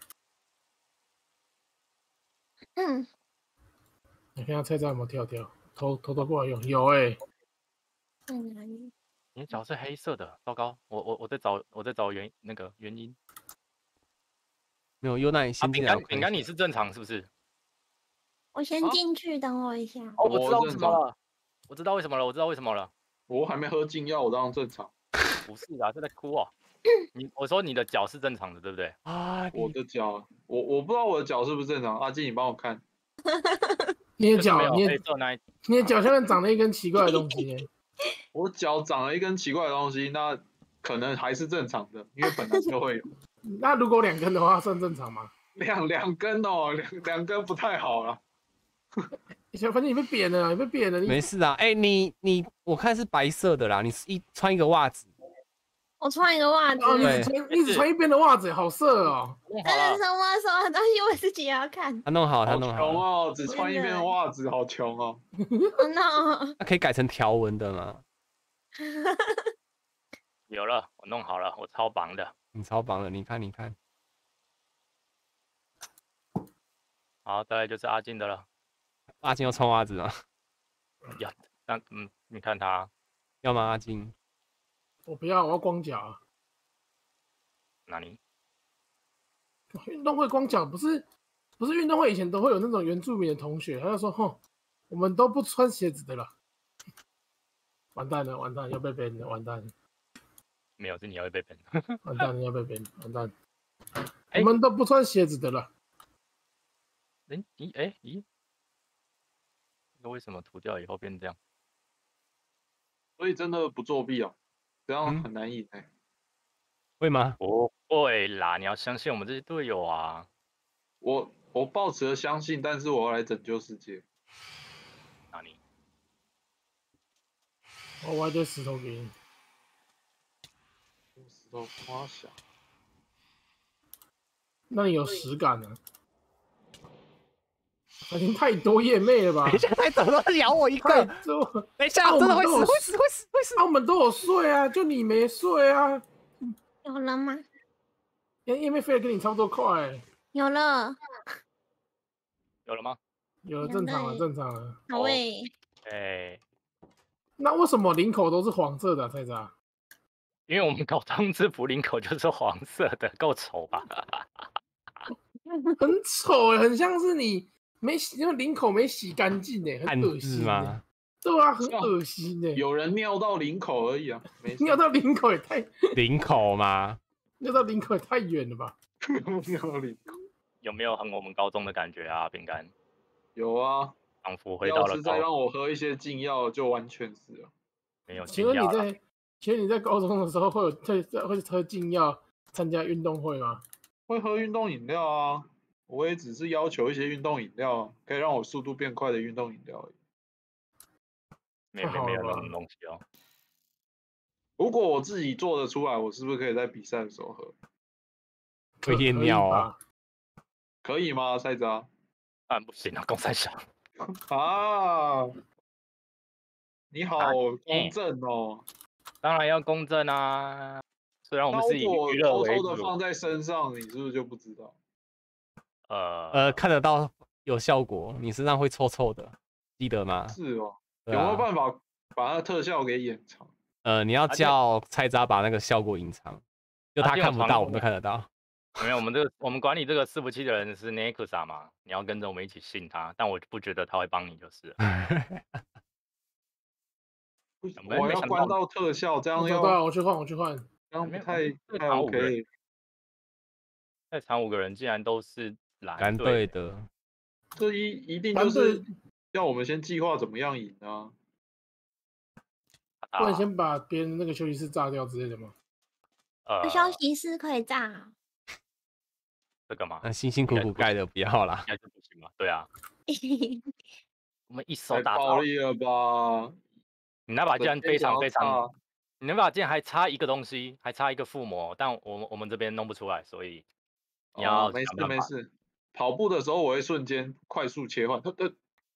嗯， 你看下菜渣有没有跳跳？偷偷偷过来用，有哎、 在哪里？ 你的脚是黑色的，糟糕！我我我在找我在找原那个原因。 没有，优奈啊， 先饼进来我看一下。 干饼干你是正常是不是？ 我先啊进去，等我一下。 哦，我知道我正常为什么了，我知道为什么了，我知道为什么了。 我还没喝禁药，我当然正常。 不是啊，是在哭哦。你我说你的脚是正常的，对不对？ 啊， 我的脚，我我不知道我的脚是不是正常。阿金，你帮我看。 你的就是没脚， 有你的黑色那一。 你的脚下面长了一根奇怪的东西、欸。 我脚长了一根奇怪的东西，那可能还是正常的，因为本来就会有那如果两根的话，算正常吗？ 两两根哦，两两根不太好了。 小反正你被扁了啊，你被扁了，你没事啊。哎、你你我看是白色的啦，你是一穿一个袜子。 我穿一个袜子。 哦，你对只穿你只穿一边的袜子，好色哦。 弄好了， 这是什么什么东西？我自己也要看。 他弄好，他好弄好了。 穷哦，只穿一边袜子，好穷哦。 Oh no！ 那可以改成条纹的吗？ 有了，我弄好了，我超棒的。 你超棒的，你看你看。 好，再来就是阿金的了。 阿金要穿袜子吗？ 呀， 那嗯，你看他要吗？阿金？ 我不要，我要光脚啊。 哪里？ 运动会光脚不是不是运动会以前都会有那种原住民的同学，他就说吼，我们都不穿鞋子的了。完蛋了，完蛋了，要被 ban 了，完蛋了， 没有，是你要被 ban。 完蛋了，要被 ban，完蛋了。 欸我们都不穿鞋子的了。 哎咦哎咦，那为什么涂掉以后变这样？ 所以真的不作弊啊，这样嗯很难赢哎、 会吗？ 不会啦，你要相信我们这些队友啊。 我我抱持了相信，但是我要来拯救世界。 哪里？ 我挖一堆石头给你。 用石头花小， 那你有实感啊？已经太多夜妹了吧等一？下，再怎么都咬我一太个。 多。 等一下， 啊真的会死， 我们都有会死，会死，会死。 啊，我们都有睡啊，就你没睡啊。 有了吗？ 夜夜妹飞得跟你差不多快、欸。 有了， 有了吗？ 有了， 有正常了， 了正常了。 好诶、 哎、 那为什么领口都是黄色的、啊，菜渣？ 因为我们搞通知福林口就是黄色的，够丑吧？ 很丑哎、很像是你没洗，因为领口没洗干净哎，很汉恶心、欸。 字吗？ 对啊，很恶心哎、 有人尿到领口而已啊，没事。 尿到领口也太领口吗？ 尿到领口也太远了吧？ 尿到领口。 有没有很我们高中的感觉啊？饼干有啊， 仿佛回到了要是再高， 让我喝一些禁药，就完全是了。 没有请禁药了。 问你在，请问你在高中的时候会有特会喝禁药参加运动会吗？ 会喝运动饮料啊，我也只是要求一些运动饮料，可以让我速度变快的运动饮料而已。 没有没有没有那种东西哦。 如果我自己做得出来，我是不是可以在比赛的时候喝？ 会验尿哦。 可以吗，赛扎？ 当然不行啊，公三小。 啊，你好啊公正哦。 当然要公正啊，虽然我那们是以如果娱乐为偷偷的主。 放在身上，你是不是就不知道？ 呃呃，看得到有效果，你身上会臭臭的，记得吗？ 是哦， 对有没有啊。 办法把它的特效给掩藏？ 呃，你要而且叫菜渣把那个效果隐藏，就他而且有看不到，我传过们都看得到。 没有，我们这个我们管理这个伺服器的人是 Nekusa 嘛，你要跟着我们一起信他，但我不觉得他会帮你就是了。没我没想到要关到特效，这样要我找到了，我去换，我去换。 这样没有不太太这场五个 OK。 在场五个人竟然都是蓝蓝队队的， 这一一定蓝就是队要我们先计划怎么样赢啊。 不能啊， 先把别人那个休息室炸掉之类的吗？ 呃， 休息室可以炸。 这个嘛， 那辛辛苦苦盖的不要啦应。该是不行嘛。对啊，我们一手太打到， 暴力了吧！ 你那把剑非常非常， 常你那把剑还差一个东西，还差一个附魔，但我们我们这边弄不出来，所以你要哦，没事想办法。 没事。跑步的时候我会瞬间快速切换，呃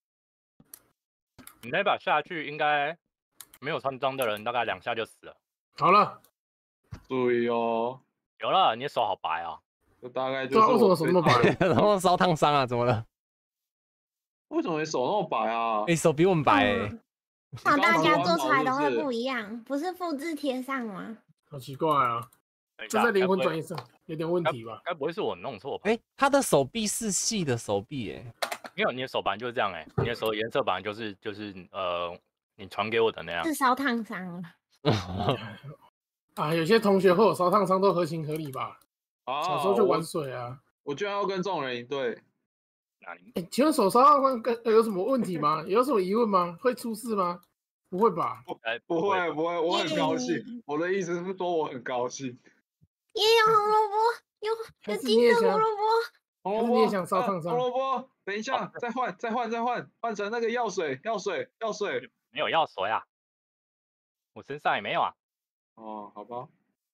你那把下去应该没有穿装的人大概两下就死了。 好了， 注意哦， 有了，你的手好白啊！ 这大概就对啊，为什么是我手那么白？ 然后烧烫伤啊，怎么了？ 为什么你手那么白啊？ 哎、手比我们白、欸。 嗯那刚大家做涂完毛出来的会是不是不一样，不是复制贴上吗？ 好奇怪啊， 等一下这在灵魂该不会转移上有点问题吧？ 该不会是我弄错吧？ 哎、他的手臂是细的手臂、欸， 没有，你的手本来就是这样哎、你的手颜色本来就是就是呃，你传给我的那样。 是烧烫伤了。 哎， 啊，有些同学会有烧烫伤都合情合理吧？ 啊， 小时候就玩我水啊。 我居然要跟这种人一队， 那你哎，请问手烧烫伤跟呃有什么问题吗？有什么疑问吗？会出事吗？不会吧？ 哎不会会不会，我很高兴耶。 我的意思是说我很高兴。 也有红萝卜，有还有金的是你也想胡萝卜。 红萝还是你也卜，啊想烧烫伤红萝卜，等一下，再换，再换，再换，换成那个药水，药水，药水。 没有药水啊，我身上也没有啊。 哦，好吧，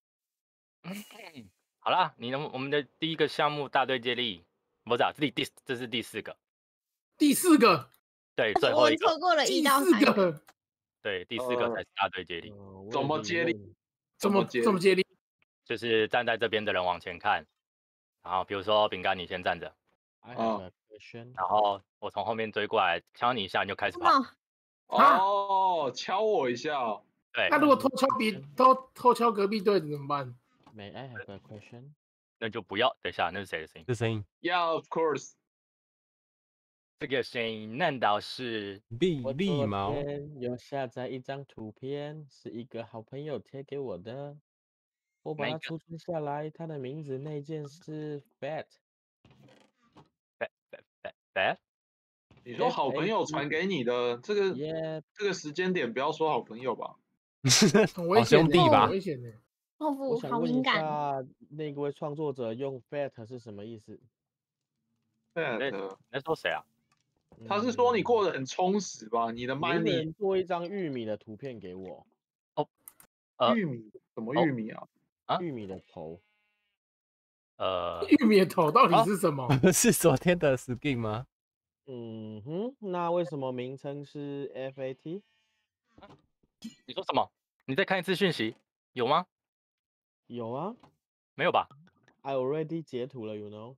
好啦，你能我们的第一个项目大队接力，不是啊，这第第这是第四个， 第四个， 对，最后我一个， 错过了一第到三个。 四个对，第四个呃才是大队接力， 怎么接力？ 怎么接怎么接力？ 就是站在这边的人往前看，然后比如说饼干你先站着， I 哦 have a question. 然后我从后面追过来，敲你一下你就开始跑， 哦， 哦，敲我一下哦。 对那，如果偷敲别偷偷敲隔壁队的怎么办？ May I have a question？ 那就不要。等一下，那是谁的声音？ 这声音 Yeah, of course。 这个声音难道是？ 立我昨立毛， 天有下载一张图片，是一个好朋友贴给我的，我把哪一个它储存下来。他的名字那件是 Fat。 Beth Beth Beth？ 你说好朋友传给你的这个耶， 这个时间点，不要说好朋友吧？ 好很危险的， 兄弟吧很？危险的。 哦我不， 想问一好敏感。 下，那位创作者用 Fat 是什么意思？ 在 Bad， 在说谁啊？ 他是说你嗯过得很充实吧？你的有一个 money 人做一张玉米的图片给我， 呃玉米什么哦玉米啊？ 啊玉米的头。 呃， 玉米的头到底是什么？ 是昨天的 skin 吗？ 嗯哼，那为什么名称是 F A T？ 你说什么？你再看一次讯息，有吗？ 有啊没有吧？ ，I already 截图了，you know。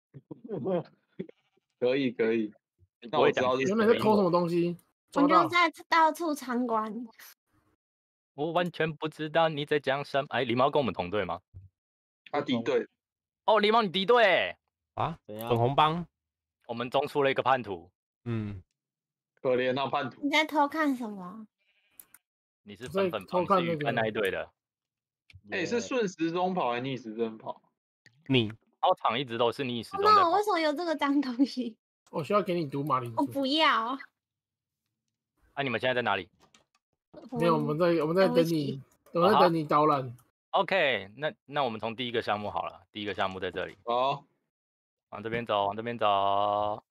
可以可以， 你不会讲那我知道是原什么英本在偷什么文。 东西？ 我就抓到。 在到处参观。 我完全不知道你在讲什么。哎，狸猫跟我们同队吗？ 他敌对， 哦，狸猫你敌对， 啊， 怎样粉？红帮， 我们中出了一个叛徒， 嗯， 可怜那叛徒。 你在偷看什么？ 你是我在粉粉帮， 偷看那是鱼干那个一队的。 哎，是顺时钟跑还是逆时针跑？ 你操场一直都是逆时哦钟在跑那我为。什么有这个脏东西？ 我需要给你读马铃我薯。 不要。 啊，你们现在在哪里没有，我们在我们在对不起等你，我们在等你导览。 ？OK，那那我们从第一个项目好了，第一个项目在这里， 好， 往这边走，往这边走。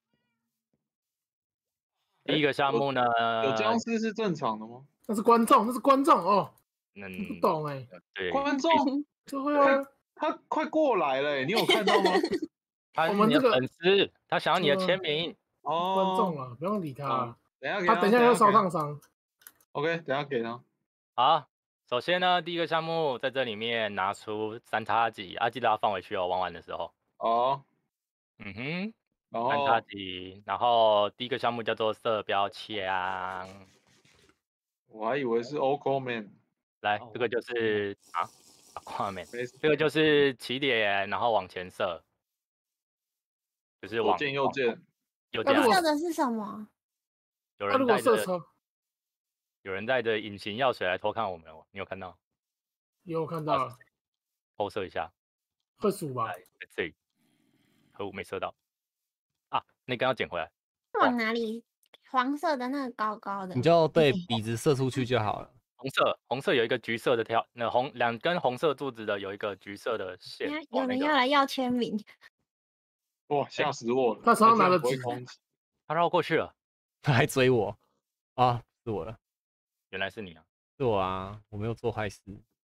第一个项目呢， 有僵尸是正常的吗？ 那是观众，那是观众哦， 嗯， 不懂哎。 对， 观众这会啊， 他快过来了，你有看到吗？ 他是你的我们这个粉丝，他想要你的嗯签名。 观众哦， 啊，不用理他哦啊， 等一下给他等一下要烧给他烫伤。 OK，等一下给他。 好，首先呢，第一个项目在这里面拿出三叉戟，啊，记得要放回去哦，玩完的时候。 好， 嗯哼， 然三叉后戟，然后第一个项目叫做射标枪， 我还以为是 Oco Man， 来， 哦这个就是啊，画面， 没事， 这个就是起点，然后往前射，就是左往往键右键， 右键那如果按， 射的是什么？ 有那如果人带着射车， 有人带着隐形药水来偷看我们哦，你有看到？ 有看到了， 偷射一下， 会数吧来？在这里，可恶，没射到啊，那根要捡回来。 往哪里？黄色的那个高高的。 你就对笔直射出去就好了。 红色，红色有一个橘色的条，那红两根红色柱子的有一个橘色的线人家， 往那个有人要来要签名。 哇，吓死我了！ 他手上拿居然不会的纸攻击， 他绕过去了， 他还追我啊，是我了， 原来是你啊！ 是我啊，我没有做坏事。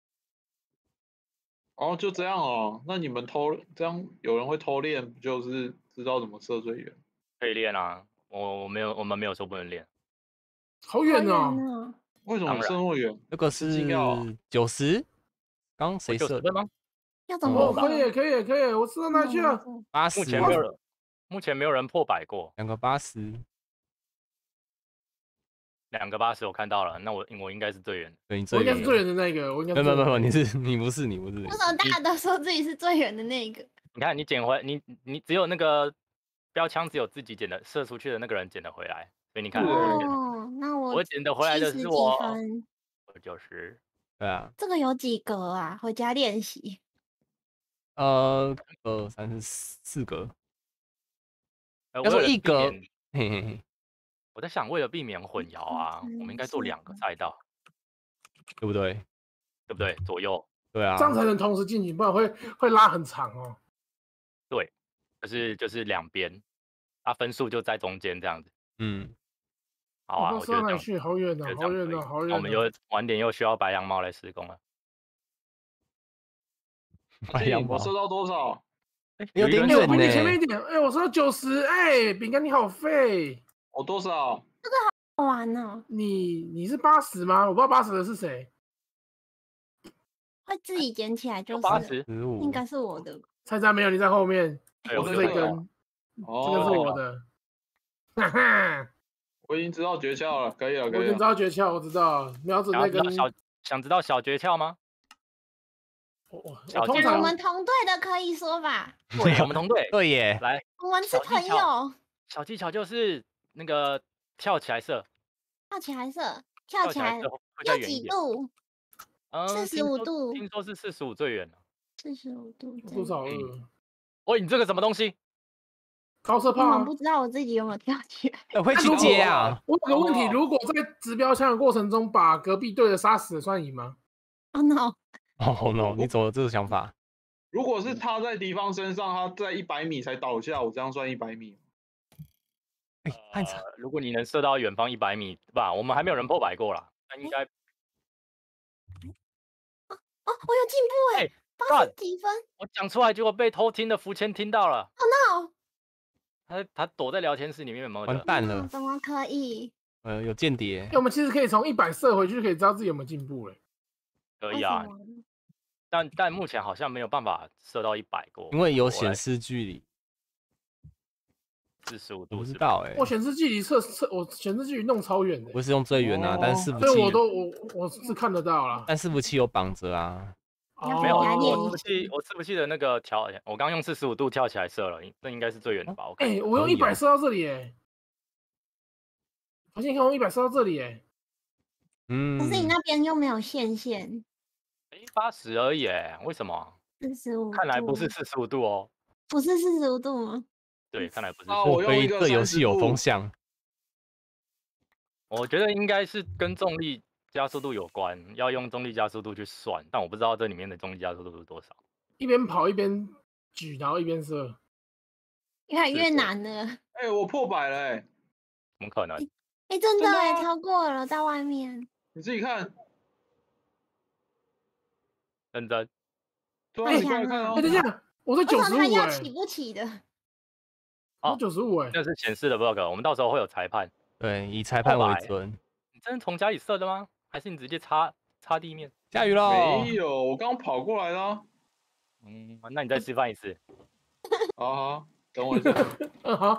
哦，就这样哦。那你们偷这样，有人会偷练，不就是知道怎么射最远？ 可以练啊，我我没有，我们没有说不能练。 好远好哦， 远哦！ 为什么当然射那么远？ 这个是禁药啊是九十，刚谁射的？ 九十分吗？ 哦， 要怎么射？ 可以可以可以，我射到哪去了？ 八十目，前没有人，目前没有人破百过， 两个八十， 两个八十我看到了，那我我应该是最远的。 对你我最远的。 应该是最远的那个，我应该是没有没有没有， 最远的你是你不是你不是为。什么大家都说自己是最远的那个？ 你看你捡回你你只有那个标枪只有自己捡的射出去的那个人捡得回来，所以你看是我捡哦，那我我捡得回来的七十几是我， 分。 我九十。 对啊， 这个有几格啊？回家练习。 呃，二三四四格， 呃要说为了避一格免嘿嘿嘿， 我在想，为了避免混淆啊，我们应该做两个赛道， 对不对？ 对不对？左右对啊这，样才能同时进行，不然会会拉很长哦。 对，就是就是两边，啊，分数就在中间这样子。 嗯， 好啊， 我射我觉得这样， 到哪里去？好远我觉哦， 得这样可以好远哦，好远哦。 那我们又晚点又需要白羊猫来施工了。 白羊毛我射到多少？ 有点一个人哎，我远比你前呢面一点，哎，我射到九十，哎，饼干你好废， 我多少？ 好玩哦， 你你是八十吗？我不知道八十的是谁， 会自己捡起来就是了。 八十， 十五应，该是我的。 菜渣没有，你在后面， 对， 我我就是这个这根，这个是哦， 我的，哈哈， 我已经知道诀窍了，可以了， 我已经知可以了。 道诀窍，我知道，瞄准想要那根。 知道小想知道小诀窍吗？ 我我小我通常哎我们同队的可以说吧？ 对，我们同队对耶， 来， 我们是小技朋巧友， 小技巧就是那个跳起来射， 跳起来射，跳起来跳起来射会再要几远一点。 度？ 嗯， 四十听说五度， 听说是四十五最远了。 四十五度。 多少二？ 喂，你这个什么东西？ 高射炮啊我们不！知道我自己有没有跳起来。 我会去接啊。 我有个问题， 哦如果在指标枪的过程中把隔壁队的杀死了，算赢吗？ Oh no！ 哦 no，你怎么有这个想法？ 如果是他在敌方身上，他在一百米才倒下，我这样算一百米。 哎，汉长呃，如果你能射到远方一百米吧，我们还没有人破百过啦，那应该哦，我有进步哎哎， 八干十几分我讲出来，结果被偷听的福谦听到了， ！Oh no！ 他他躲在聊天室里面有没有的？ 完蛋了嗯，怎么可以？ 呃，有间谍哎，。我们其实可以从一百射回去，就可以知道自己有没有进步了。 为可以啊， 什么呢？ 但但目前好像没有办法射到一百过， 因为有我来显示距离， 四十五我度是吧， 不知道哎、 我显示距离测测，我显示距离弄超远的我，是用最远啊，但哦伺服所以我器， 都我我是看得到啦。 但伺服器有绑着啊。 要没有， 加练一我伺服器我伺服器的那个调，我刚用四十五度跳起来射了，那应该是最远的吧？我看哎， 一下我用可以哦一百射到这里哎，发现看我用一百射到这里哎， 嗯， 可是你那边又没有线线， 哎八十而已，哎，为什么？ 四十五。 看来不是四十五度哦， 不是四十五度吗？ 对，看来不是啊 45 莫非我用一个30 这游戏有度风向？ 我觉得应该是跟重力加速度有关，要用重力加速度去算，但我不知道这里面的重力加速度是多少。 一边跑一边举，然后一边射。 越来越是是难了。 哎、我破百了哎、 怎么可能？ 哎，真的哎， 真的啊超过了，在外面。 你自己看， 认真？ 对啊， 太你过来强了看哦哎，。等一下，我在为什么他九十五哎， 要起不起的？ 我九十五哎， 那是显示的 bug，我们到时候会有裁判。 对，以裁判为准。 你真的从家里射的吗？还是你直接插插地面？ 下雨喽！ 没有，我刚跑过来的、啊。 嗯，那你再示范一次。 好好，等我一下。 嗯好，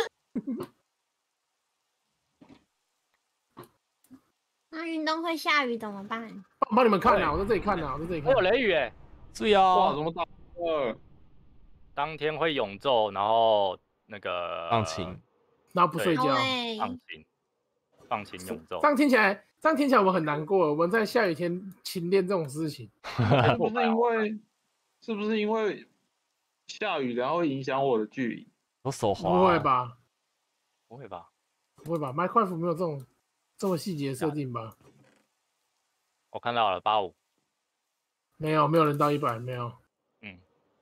那运动会下雨怎么办？ 我帮你们看啊，我在这里看啊，我在这里看还有。雷雨哎， 注意哇， 哦怎，么打二？ 当天会永昼，然后那个放晴。 然后不睡对觉， 好哎， 放晴，放晴永昼这。样听起来，这样听起来我们很难过。我们在下雨天勤练这种事情， 是不是因为？是不是因为下雨然后会影响我的距离？ 有手滑、 不会？吧？ 不会吧？ 不会吧？麦块服没有这种这么细节的设定吧？ 我看到了八五， 没有，没有人到一百，没有。 嗯，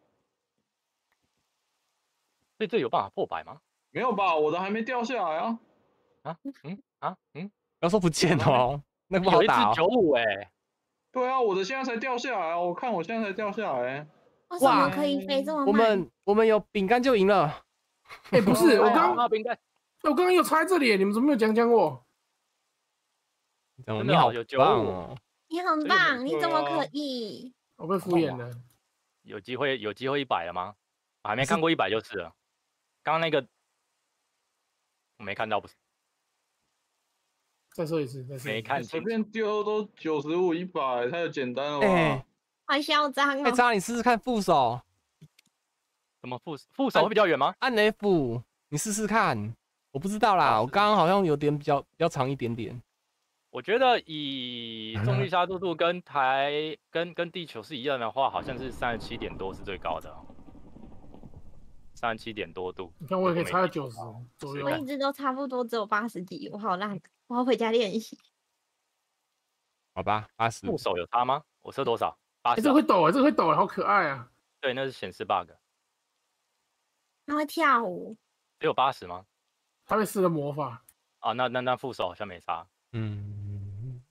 所以这有办法破百吗？ 没有吧？我的还没掉下来啊。 啊，嗯啊嗯， 不要说不见哦，那个不好有一只打哦。 九五哎， 对啊，我的现在才掉下来啊！我看我现在才掉下来、 为什么哇可以飞这么慢？ 我们我们有饼干就赢了。 哎，不是，我哎刚啊饼干， 我刚刚有插在这里，你们怎么没有讲讲我？ 哦真的你好哦有九五棒哦！ 你很这个棒， 很你怎么对啊可以？ 我被敷衍了。 有机会有机会一百了吗？我还没可是看过一百就是了。刚刚那个我没看到，不是再说一次，再说一次。 没看清楚。 随便丢都九十五、一百，太简单了吧？ 哎好嚣张哎， 哦！ 渣，你试试看副手， 怎么副副手会比较远吗？ 按 F，你试试看。我不知道啦， 好我刚刚好像有点比较比较长一点点。 我觉得以重力加速度跟台跟跟地球是一样的话，好像是三十七点多是最高的，三十七点多度。 你看我也可以如果插到九十没记错左右我。一直都差不多只有八十几，我好烂，我要回家练习。 好吧，八十副手有差吗？我射多少？八哎， 十、 这个会抖哎，这个会抖哎，好可爱啊！ 对，那是显示 bug。 他会跳舞， 只有八十吗？ 他会施了魔法。 啊，那那那副手好像没差。 嗯，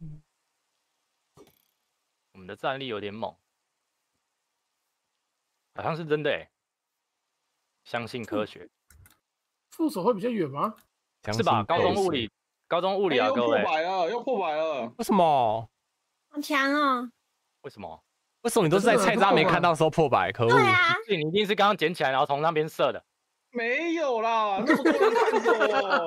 我们的战力有点猛，好像是真的哎。相信科学副手会比较远吗？ 是吧？高中物理？ 理，高中物物理啊， 又破各位。 百了，又破百了。 为什么？ 好强哦！ 为什么？ 为什么你都是在菜渣没看到的时候破百？可恶！ 对啊， 是你一定是刚刚捡起来，然后从那边射的。 没有啦，那么多人看着我。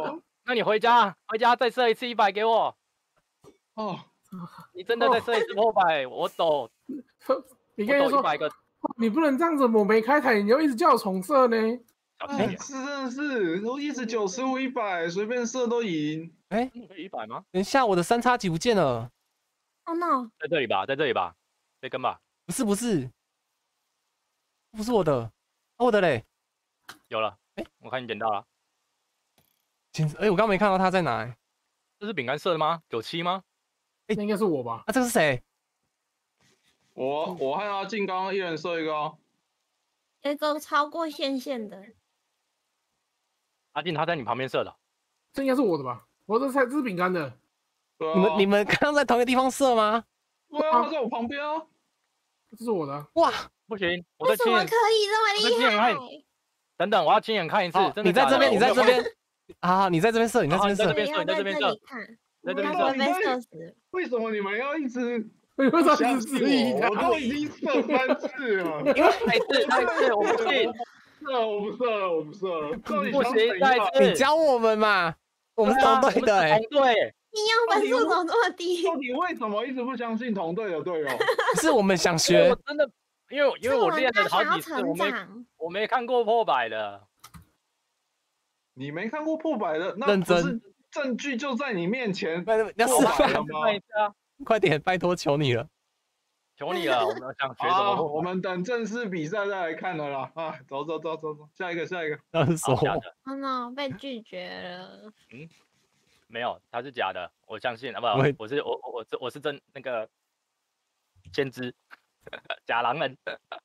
那你回家，回家再射一次一百给我。 哦， 你真的再射一次破百，我走， 你跟人说我走一百个， 你不能这样子，我没开台，你就一直叫我重射呢。 哎， 小心一点。 是真的是，我一直九十五、一百，随便射都赢。 哎， 可以一百吗？ 等一下，我的三叉戟不见了。 Oh no！ 在这里吧，在这里吧，这根吧， 不是不是，不是我的，啊、我的嘞。 有了。哎，我看你捡到了。 简直，哎，我刚没看到他在哪、欸。 这是饼干射的吗？九七吗？ 那应该是我吧？ 啊，这个是谁？ 我我和阿静刚刚一人射一个哦。 有一个超过线线的， 阿进他在你旁边射的。 这应该是我的吧？我这才这是饼干的。 对啊你们你们刚刚在同一个地方射吗？ 对啊，他在我旁边啊。 这是我的啊。 哇， 不行，我为什么在亲眼可以这么厉我在亲眼看害？ 等等，我要亲眼看一次。 好真的假的你在这边，你在这。 我没有边。啊，你在这边射，你在这边射好你在这。边射要你在这边射里看， 在这边射要不然被射死。 为什么你们要一直为什么相一直信质疑他？ 我？我都已经射三次了。 再一次，再一次，我不信。 射，我不射了，我不射了。到底不想行再一怎样？ 次你教我们嘛，我们是对啊同队的、欸。 我们是同队。 你要分数怎么这么低？ 到底为什么一直不相信同队的队友？ 不是我们想因为我学， 真的，因为因为我练了好几次， 是我我没们在想要成长我没看过破百的。 你没看过破百的，那认真不是证据就在你面前。 要要破示范， 百了吗？ 看一下， 快点，拜托求你了。 求你了，我们想学什么好， 破百？ 我们等正式比赛再来看了啦。啊，走走走走走，下一个下一个。 那是说好，假的， Oh no！被拒绝了。 没有，他是假的，我相信啊，不我也， 我是我我我是我是真那个先知，假狼人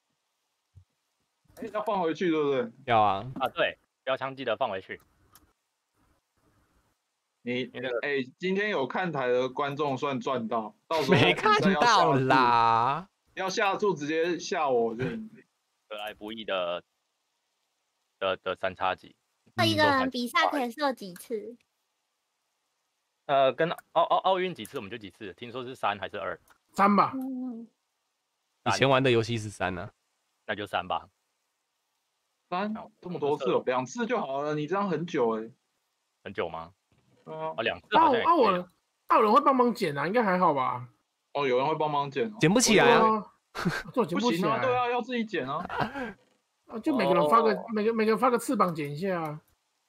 哎，要放回去对不对？ 要啊， 啊，对，标枪记得放回去。 你你那个哎，今天有看台的观众算赚到，到时候没看比赛要到下注， 啦。 要下注直接下我就赢。 得来不易的的的三叉戟， 这一个都还人比赛可以射几次？ 呃，跟奥奥奥运几次我们就几次，听说是三还是二？ 三吧。 嗯， 以前玩的游戏是三呢、 那就三吧。 三好这么多次哦，两次就好了，你这样很久哎。 很久吗？ 对啊哦，，两次啊好像也可以啊我啊有人会帮忙捡啊，应该还好吧？ 哦，有人会帮忙剪哦， 捡不起来对啊。 啊，这我捡起来。 不行啊，对啊，要自己剪啊。 啊，就每个人发个哦每个每个人发个翅膀捡一下啊。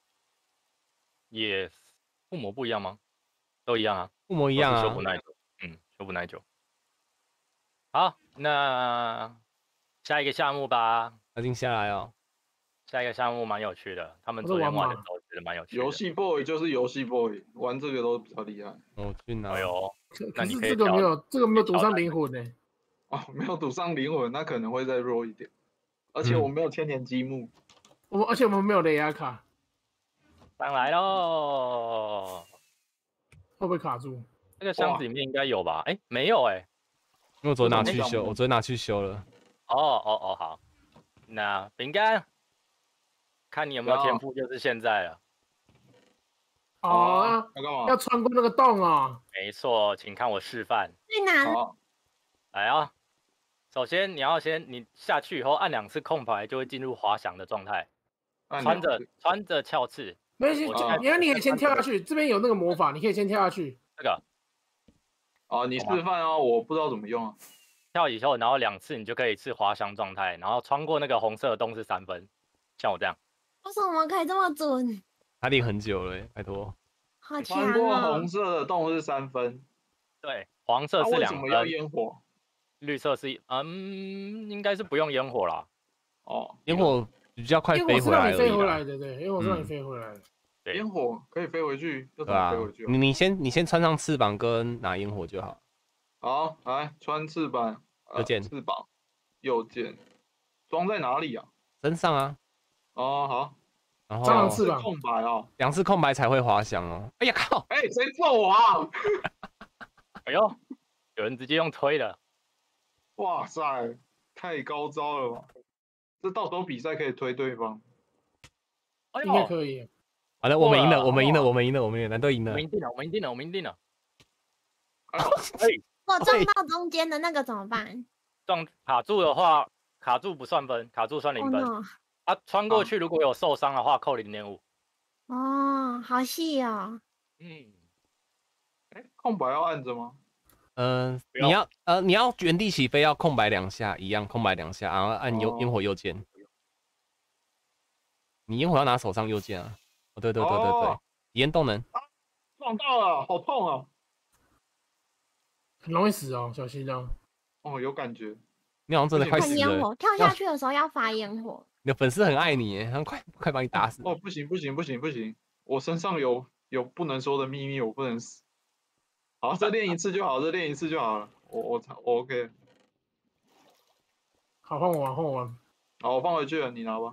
也附魔不一样吗？都一样啊， 一模一样啊都是修补。耐久，嗯，修补耐久。好，那下一个项目吧。 阿金下来哦。 下一个项目蛮有趣的，他们我在昨天玩马玩的时候觉得蛮有趣的。 游戏 boy 就是游戏 boy，玩这个都比较厉害。 我去拿。 哎呦， 可那可是这个你可以调没有这个没有赌上调难灵魂呢。 哦，没有赌上灵魂，那可能会再弱一点。而且嗯我没有千年积木。 我们而且我们没有雷亚卡， 上来喽！ 会不会卡住？ 那个箱子里面应该有吧？哎，没有哎。 因为我昨天拿去修， 为什么没有我昨天拿去修了。 哦哦哦，好。那饼干，看你有没有要天赋，就是现在了。 哦， 要干嘛？ 要穿过那个洞哦。 没错，请看我示范。 最难好， 来啊！首先你要先，你下去以后按两次空白，就会进入滑翔的状态， 按穿着两次穿着鞘刺， 没关系， 我现在你要你可以先跳下去，这边有那个魔法，你可以先跳下去。 这个哦，你示好吗范哦，我不知道怎么用啊。 跳以后，然后两次你就可以是滑翔状态，然后穿过那个红色的洞是三分，像我这样。 为什么可以这么准？ 他练很久了、欸，拜托。 好强穿过哦红！色的洞是三分， 对，黄色那是两为什么要分， 烟火？ 绿色是一嗯，应该是不用烟火啦。 哦， 烟火比较快烟火飞回是让你飞来而已啦， 回来的，对，烟火是让你嗯飞回来的。 对烟火可以飞回去，要怎对吧、 么飞回去啊？ 你你先你先穿上翅膀跟拿烟火就好。 好，来穿翅膀，呃右键翅膀，右键，装在哪里啊？ 身上啊， 哦，好， 然后这样翅膀是空白哦。 两次空白才会滑翔哦。哎呀靠！ 哎，谁揍我啊？ 哎呦，有人直接用推的， 哇塞，太高招了吧！这到时候比赛可以推对方。 哎应该呦， 可以。 好的，我们赢了， 哇我们赢了，我们赢了，我们赢了，蓝队赢了我们。赢定了，我们赢定了，我们赢定了。 哎呦， 哎， 我撞到中间的那个怎么办？ 撞卡住的话，卡住不算分，卡住算哦零分。 no！ 啊，穿过去如果有受伤的话，扣零点五。 哦，好细哦。 嗯， 哎，空白要按着吗？ 嗯、 不要你要呃你要原地起飞，要空白两下，一样空白两下，然后按右烟哦火右键。你烟火要拿手上右键啊。哦，对对对对对哦， 体验动能。 撞到了，好痛啊！ 很容易死哦，小心哦。 哦，有感觉。 你好像真的不行快死了。 看烟火，跳要下去的时候要发烟火。 你的粉丝很爱你耶，他们快快把你打死。 哦，不行不行不行不行，我身上有有不能说的秘密，我不能死。好，再练一次就好，再练一次就好了。我我我 OK。 好，换我玩，换我玩。 好，我放回去了，你拿吧。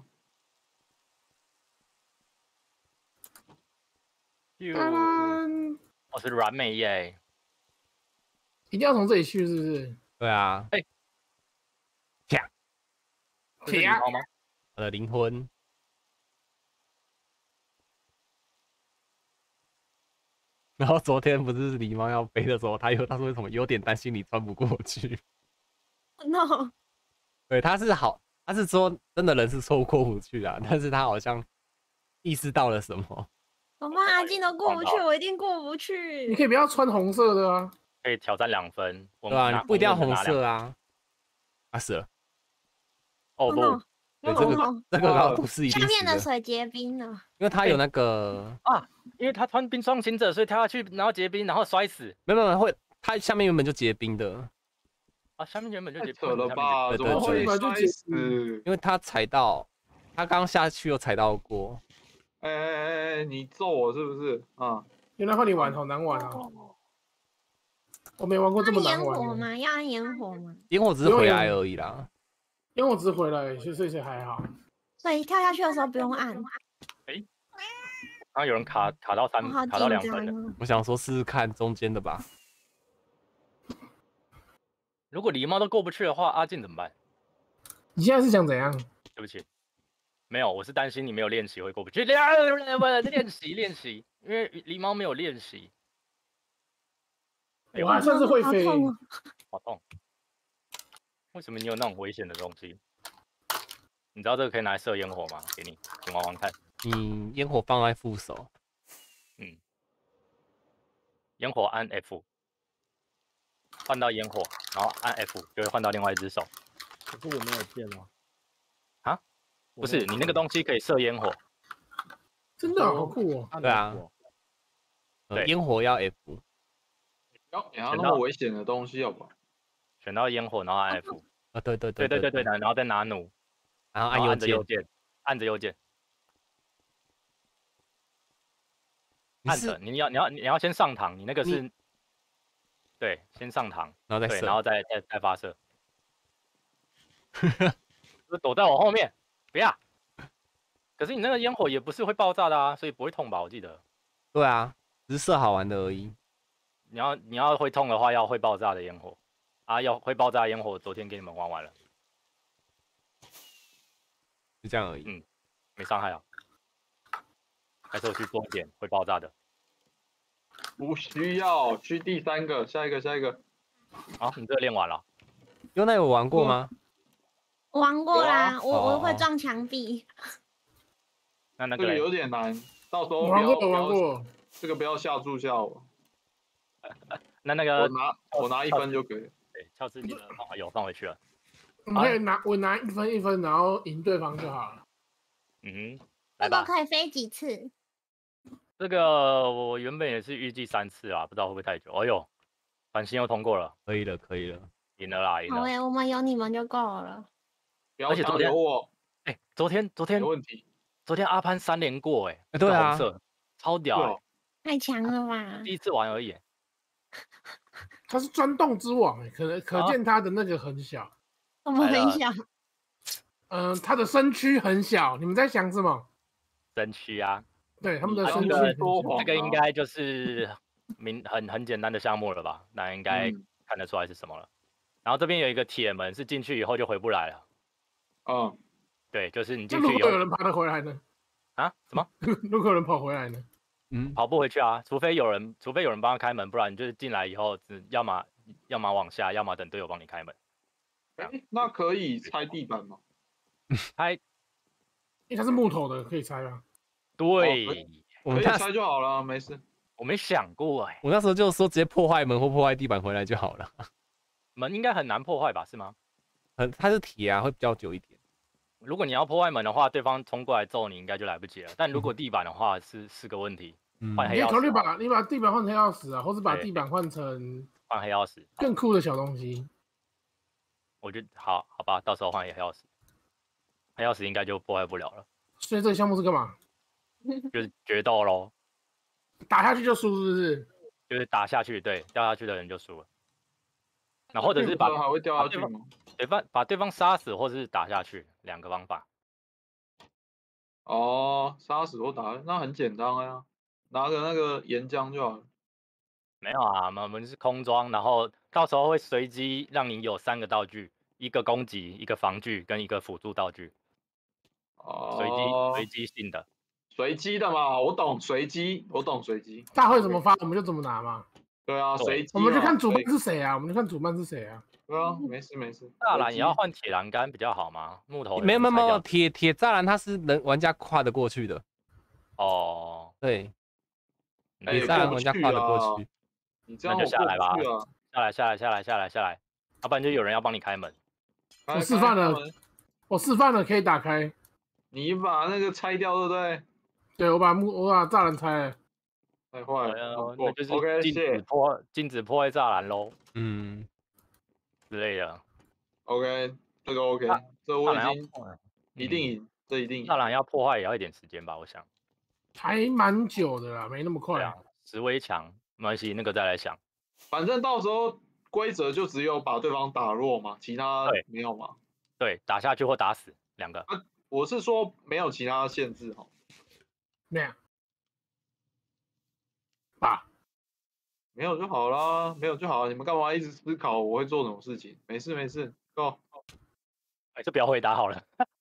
就当然， 我是软美耶， 一定要从这里去，是不是？ 对啊， 这是狸猫吗？ 我的灵魂。然后昨天不是狸猫要飞的时候，他有他说为什么有点担心你穿不过去。 no， 对，他是好，他是说真的人是说过不去啊，但是他好像意识到了什么。 我妈阿进都过不去， 撞到我一定过不你去。 可以不要穿红色的啊。 可以挑战两分，我对啊， 拿你不一定要红我拿两色啊。啊死了， 哦 Oh 不 no， 对 Oh 这个 no， 这个高度是一下面的定死的， 水结冰了。 因为他有那个啊，因为他穿冰霜行者，所以跳下去，然后结冰，然后摔死没有没有会，他下面原本就结冰的， 啊！下面原本就结太扯了吧？ 对怎么对会对摔死？ 因为他踩到，他刚下去有踩到过。 哎哎哎哎，你揍我是不是？啊， 原来换你玩，好难玩啊！我没玩过这么按难玩的。 烟火吗？要按烟火吗？ 烟火只是回来而已啦。 因为我只是回来，所以所以还好。 所以跳下去的时候不用按。 刚刚有人卡卡到三我好卡到两紧张分了。 哦。 我想说试试看中间的吧。 如果狸猫都过不去的话，阿进怎么办？ 你现在是想怎样？ 对不起，没有，我是担心你没有练习会过不去。练练习练习，因为狸猫没有练习。哎呦我还算是会飞。 好痛哦好痛！为什么你有那种危险的东西？你知道这个可以拿来射烟火吗？给你，请玩玩看。 你烟火放在副手， 嗯，烟火按 F， 换到烟火，然后按 F 就会换到另外一只手。 可是我没有剑哦。 啊？不是，你那个东西可以射烟火。 真的好酷哦！ 对啊，呃烟火要 F。 要你要那么危险的东西，好不好？ 选到烟火，然后按 F。 啊，对对对对对对对，然后再拿弩， 然后按右键按着右，键，按着右键， 你是按着。你要你要你要先上膛，你那个是，对，先上膛，对， 然后再射然后再再再发射。就躲在我后面，不要。可是你那个烟火也不是会爆炸的啊，所以不会痛吧？我记得。 对啊，只是射好玩的而已。 你要你要会痛的话，要会爆炸的烟火啊，要会爆炸的烟火，昨天给你们玩完了， 就这样而已。 嗯，没伤害啊。还是我去做一点会爆炸的。 不需要，去第三个，下一个，下一个。 好，你这个练完了。 优奈有玩过吗？ 玩过啦， 有啊我我会哦撞墙壁。 这个那那个嘞有点难，到时候不玩过， 要不要玩过。 这个不要吓住吓我， 那那个我拿我拿一分就可以了。 对，翘自己的放有放回去了。 我们可以拿我拿一分一分，然后赢对方就好了。 嗯哼，来这个吧。 可以飞几次？ 这个我原本也是预计三次啊，不知道会不会太久。哎呦，繁星又通过了， 可以了，可以了。 赢了啦，赢了。 好诶，我们有你们就够了。 不要强而且昨天留我， 哎、昨天昨天没问题。 昨天阿潘三连过、哎、 哎对啊这个红色超屌、哎对哦， 太强了吧第！一次玩而已、哎他是钻洞之王哎，可可啊见他的那个很小， 我们来了很小， 嗯、他的身躯很小。你们在想什么？ 身躯啊， 对，他们的你身躯刚刚很小说谎这个应该就是明很很简单的项目了吧？那应该嗯看得出来是什么了。然后这边有一个铁门，是进去以后就回不来了。 嗯， 对，就是你那如进去以后果有人爬得回来呢？ 啊，什么如果有人跑回来呢？ 嗯， 跑不回去啊？除非有人，除非有人帮他开门，不然你就是进来以后，只要么要么往下，要么等队友帮你开门。 哎，那可以拆地板吗？ 开因为它是木头的，可以拆吗？ 对， 可以我们那可以拆就好了，没事。 我没想过哎、 我那时候就说直接破坏门或破坏地板回来就好了。 门应该很难破坏吧？是吗？ 很，它是铁啊，会比较久一点。 如果你要破坏门的话，对方冲过来揍你，应该就来不及了。但如果地板的话，是是个问题。 嗯， 换黑曜你可以考虑石啊， 把你把地板换成黑曜石啊，或是把对地板换成换黑曜石， 更酷的小东西。 我觉得好好吧，到时候换黑曜石，黑曜石应该就破坏不了了， 所以这个项目是干嘛？ 就是决斗咯， 打下去就输，是不是？ 就是打下去，对，掉下去的人就输了。然后或者是把不知道还会掉下去吗？ 对方把对方杀死，或者是打下去，两个方法。 哦，杀死或打，那很简单啊，拿个那个岩浆就好了。 没有啊，我们是空装，然后到时候会随机让你有三个道具，一个攻击，一个防具跟一个辅助道具，随机哦， 随机性的。 随机的嘛，我懂随机，我懂随机。 大会怎么发，我们就怎么拿嘛。 对啊， 对随机嘛。 我们就看主办随是谁啊，我们就看主办是谁啊。 对啊，没事没事。 栅栏随机也要换铁栏杆比较好吗？木头没有没有没有， 有铁铁栅栏它是人玩家跨得过去的。 哦， 对， 那铁哎栅栏玩家过不去啊跨得过去。 你这样那就我过不下来吧去啊。 下来下来下来下来下来，要不然就有人要帮你开门。 开我示范了， 开开门我示范了，可以打开。 你把那个拆掉，对不对？ 对，我把木我把栅栏拆了。 太坏了。 呃哦， 那就是 OK， 禁止谢。 破禁止破坏栅栏喽嗯， 之类的。 OK，这个 OK， 栅这我栅栏要已经破一定赢，这一定赢栅。栏要破坏也要一点时间吧，我想。 还蛮久的啦，没那么快。 对啊，石围墙没关系，那个再来想。 反正到时候规则就只有把对方打弱嘛，其他对没有嘛。 对，打下去或打死两个。 我是说没有其他限制哈。 那样，爸， 没有就好啦，没有就好了。你们干嘛一直思考我会做什么事情？没事没事，Go。 哎，就不要回答好了。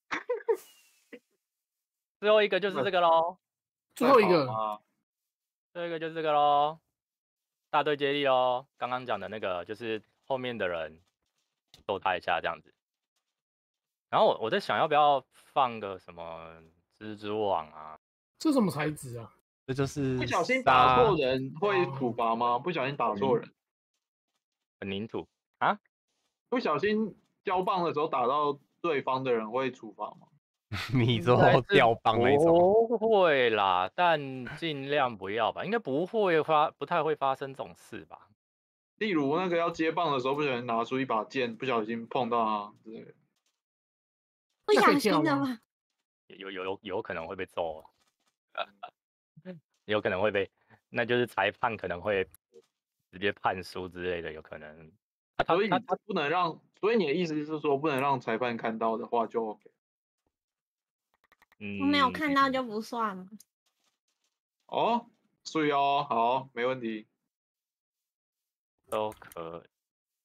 最后一个就是这个喽， 最后一个啊， 最后一个就是这个喽，大队接力喽。刚刚讲的那个就是后面的人揍他一下这样子。然后我我在想要不要放个什么蜘蛛网啊？ 这什么材质啊？ 这就是不小心打错杀人会处罚吗？不小心打错人， 混凝土啊？ 不小心交棒的时候打到对方的人会处罚吗？ 你说应该是掉棒那种， 不会啦，但尽量不要吧，应该不会发，不太会发生这种事吧？ 例如那个要接棒的时候，不小心拿出一把剑，不小心碰到他之类的。 不那可以小心跳吗的吗？ 有有有有可能会被揍、哦，有可能会被，那就是裁判可能会直接判输之类的，有可能。他他所以他他不能让，所以你的意思是说，不能让裁判看到的话就 OK。 嗯， 我没有看到就不算了。 哦，所以哦，好，没问题。 都可以。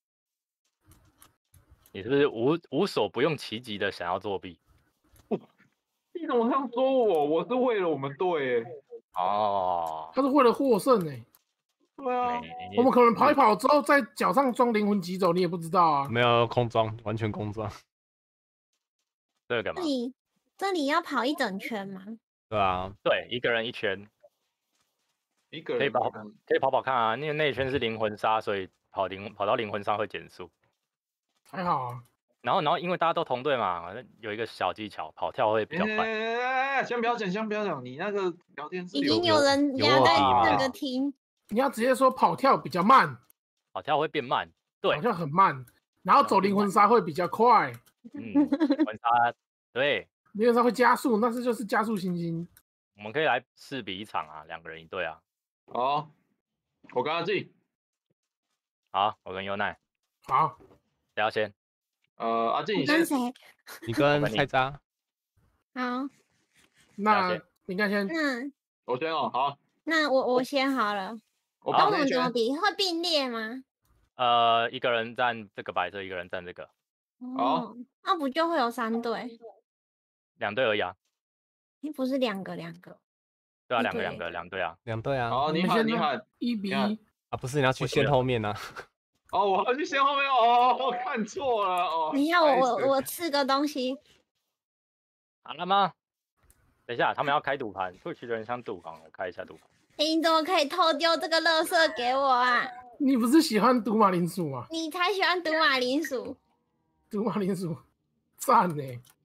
你是不是无无所不用其极的想要作弊？ 你怎么这样说我？我是为了我们队耶。 哦， 他是为了获胜呢、 对啊， 没我们可能跑一跑之后，在脚上装灵魂急走，你也不知道啊。 没有空装，完全空装， 这个干嘛这？里这里要跑一整圈吗？ 对啊， 对，一个人一圈， 一个可以跑人看可以跑跑看啊。那个那一圈是灵魂杀，所以跑灵跑到灵魂上会减速。 还好啊。 然后然后因为大家都同队嘛，有一个小技巧，跑跳会比较快。 哎，先不要讲，先不要讲，你那个聊天室已经有有人有压在问题吗那个厅， 你要直接说跑跳比较慢， 跑跳会变慢，对跑，跳很慢，然后走灵魂杀会比较快， 嗯，灵魂杀，对， 灵魂杀会加速，那是就是加速星星。 我们可以来试比一场啊，两个人一队啊。 好，我跟他进。 好，我跟优奈， 好， 谁要先？ 呃，阿进你先。 你跟谁？ 你跟我跟你菜渣， 好， 那了解你看先， 那我先哦，好， 那我我先好了。 我那我跑那一圈。 们怎么比？会并列吗？ 呃，一个人站这个白色，一个人站这个， 好哦，那不就会有三队？ 两队而已啊。 诶不是两个两个。 对啊， 一队两个两个两队啊。 两队啊， 好，你们先呢喊你喊。 一比你看一， 啊不是你要去线后面呢、啊， 哦，我要去先后面哦，我看错了哦。 等一下，我不好意思我我吃个东西。 好了吗？ 等一下，他们要开赌盘，退去的人想赌，好，我开一下赌盘。 你怎么可以偷丢这个垃圾给我啊？ 你不是喜欢赌马铃薯吗？ 你才喜欢赌马铃薯。 赌马铃薯，赞呢！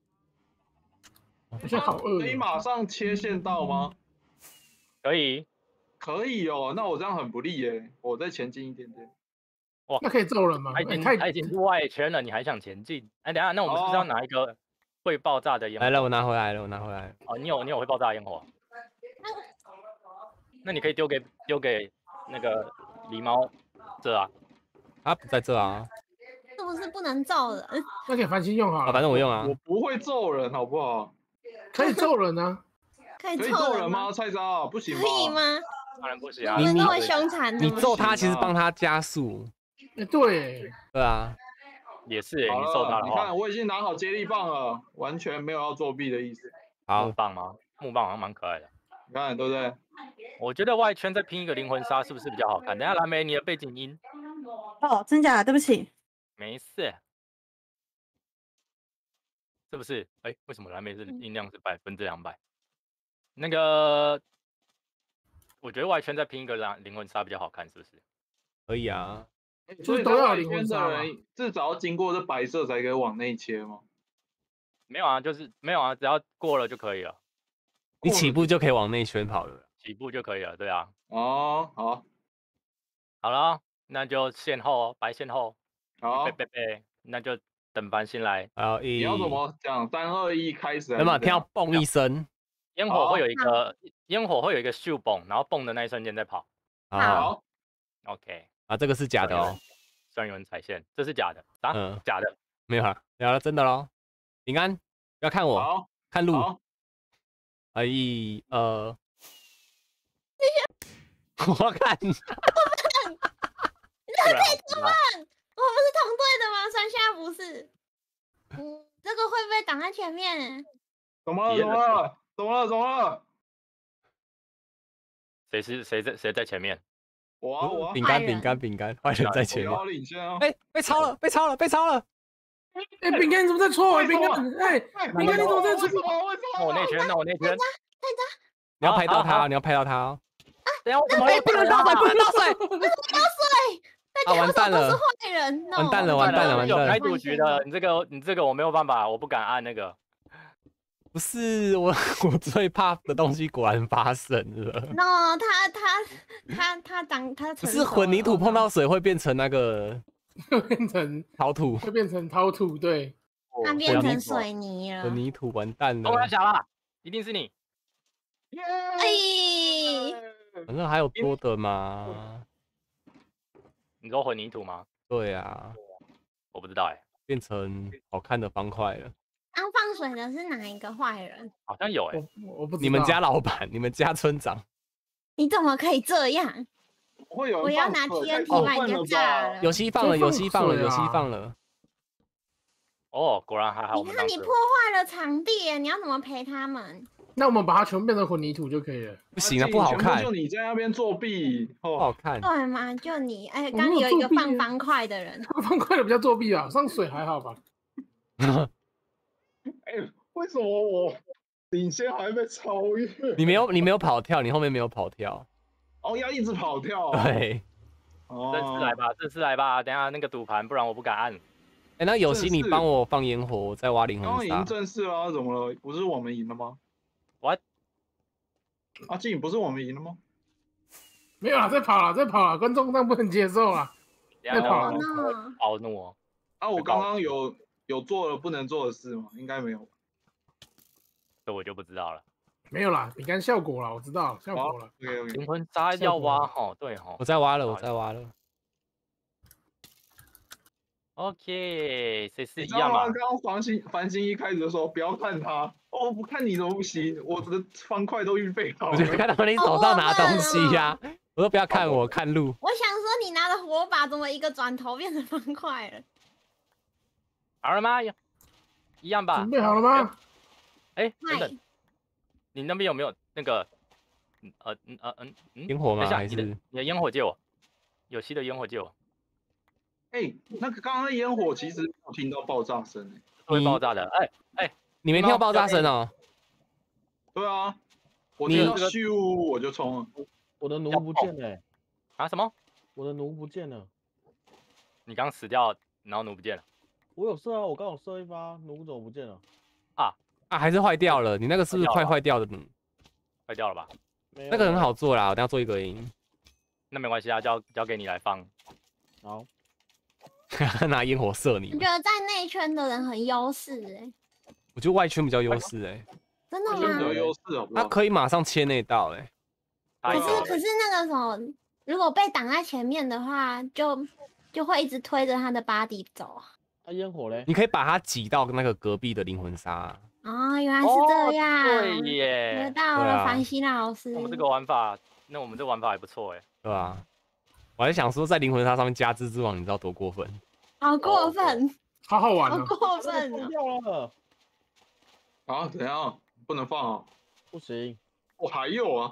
好像好饿。 可以马上切线到吗？ 可以， 可以哦，那我这样很不利耶，我再前进一点点。 哇， 那可以揍人吗？ 他已经太他已经是外圈了，你还想前进？哎，等一下，那我们是不是要拿一个会爆炸的烟火？ 来了，我拿回来了，我拿回来了。 哦，你有你有会爆炸的烟火？那你可以丢给丢给那个狸猫这啊。 他不在这啊。 是不是不能揍人？ 那给繁星用好了。 反正我用啊。 我不会揍人，好不好？ 可以揍人啊。 可以可以揍人揍人吗？菜渣不行可以吗？ 当然不行啊！ 你们那么凶残的吗？ 你揍他其实帮他加速。 哎，对。 对啊。 也是哎，你揍他的话。 你看，我已经拿好接力棒了，完全没有要作弊的意思。 好。 木棒吗？木棒好像蛮可爱的。 你看对不对？ 我觉得外圈再拼一个灵魂杀是不是比较好看？等一下蓝莓你的背景音。 哦，真假的？对不起。 没事。是不是？哎，为什么蓝莓是音量是百分之两百？那个，我觉得外圈再拼一个灵灵魂杀比较好看，是不是？ 可以啊。 所以都要灵魂杀的人至少要经过这白色才可以往内切吗？ 没有啊，就是没有啊，只要过了就可以了。 你起步就可以往内圈跑了。 起步就可以了，对啊。 哦，好， 好了，那就线后哦，白线后。 好， 备备备，那就等繁星来。 好，一。 你要怎么讲？三二一开始。 有没有听到嘣一声？ 烟火会有一个烟火会有一个咻嘣，然后嘣的那一瞬间再跑。 好。 OK。 啊，这个是假的哦。 虽然有人踩线，这是假的啊？嗯，假的。 没有啊，聊了真的喽。平安，不要看我，看路。啊，一呃。我看。 你怎么可以这么慢？我们是同队的吗？山下不是。嗯，这个会被挡在前面。 怎么了？怎么了？怎么了？怎么了？ 谁是谁在谁在前面？ 我啊我。 饼干饼干饼干，坏人在前面。 我领先啊！ 哎，被抄了，被抄了，被抄了！ 哎，饼干你怎么在戳？饼干，哎，饼干你怎么在戳？ 为什么？为什么？ 那我内圈，那我内圈。 太渣！ 你要拍到他，你要拍到他哦。 啊！等下我怎么不能倒水，不能倒水！ 不能倒水！ 啊，完蛋了！ 坏人， 完蛋了，完蛋了，完蛋了！ 有开赌局的，你这个你这个我没有办法，我不敢按那个。 不是我，我最怕的东西果然发生了。 no， 他他他他长他不是混凝土碰到水会变成那个， 会变成陶土， 会变成陶土，对， 它变成水泥了。 混凝土完蛋了。 我来想了，一定是你。 哎， 反正还有多的吗？ 你说混凝土吗？ 对啊， 我不知道哎， 变成好看的方块了。 刚放水的是哪一个坏人？ 好像有哎， 我我不知道。 你们家老板，你们家村长， 你怎么可以这样？ 会有我要拿 T N T 把你家炸了。 有戏放了，有戏放了，有戏放了。 哦，果然还好。 你看你破坏了场地，你要怎么赔他们？ 那我们把它全部变成混凝土就可以了。 不行啊，不好看。 就你在那边作弊， 不好看。 对嘛？就你，哎，刚有一个放方块的人， 放方块的比较作弊啊，上水还好吧？ 哎，为什么我领先还被超越？ 你没有，你没有跑跳，你后面没有跑跳。 哦，要一直跑跳。 对。 正式来吧，正式来吧，等下那个赌盘，不然我不敢按。 哎，那有戏你帮我放烟火，我再挖灵魂沙。 刚刚赢正式了，怎么了？不是我们赢了吗？ What？ 阿静，不是我们赢了吗？ 没有啦，再跑了，再跑了，观众上不能接受啦。 再跑了，暴怒哦！ 啊，我刚刚有有做了不能做的事吗？应该没有。 这我就不知道了。 没有啦，饼干效果啦，我知道效果了。 灵魂沙要挖哈，对哈。 我在挖了，我在挖了。 OK，谁是一样嘛？ 刚刚繁星繁星一开始就说不要看他，哦，不看你怎么不行？我的方块都预备好了。 我就看到你手上拿东西呀、啊，我说不要看我，看路。 我想说你拿的火把怎么一个转头变成方块了？ 好了吗？一样吧。 准备好了吗？ 哎，等等，你那边有没有那个呃嗯呃嗯嗯烟火吗？还是你的烟火借我？有吸的烟火借我。 哎、欸，那个刚刚的烟火其实有听到爆炸声、欸， 会爆炸的。哎、欸、哎、欸， 你没听到爆炸声哦？ 对啊，我你听到咻我就冲了。 我的奴要蹦不见了、欸， 啊？什么？ 我的奴不见了。 你刚死掉，然后奴不见了我有射啊，我刚有射一发，奴怎么不见了？ 啊？ 啊，还是坏掉了？你那个是不是快坏掉的？ 坏掉了吧？ 没有那个很好做啦，我等下做一个赢。 那没关系啊，交交给你来放。 好， 拿烟火射你我。觉得在内圈的人很优势哎， 我觉得外圈比较优势哎， 真的吗外圈比？较优势好不好？ 他可以马上切那道哎。 可他有是可是那个什么，如果被挡在前面的话，就就会一直推着他的 body 走啊。 啊烟火嘞？ 你可以把它挤到那个隔壁的灵魂沙啊。 哦，原来是哦这样。 对学耶， 到了， 对啊凡西老师。 我们这个玩法，那我们这玩法还不错哎。 对吧？我还想说，在灵魂沙上面加蜘蛛网，你知道多过分？ 好过分， 好好玩哦。 好过这个分哦！ 疯掉了， 啊，怎样？不能放啊！ 不行， 我还有啊，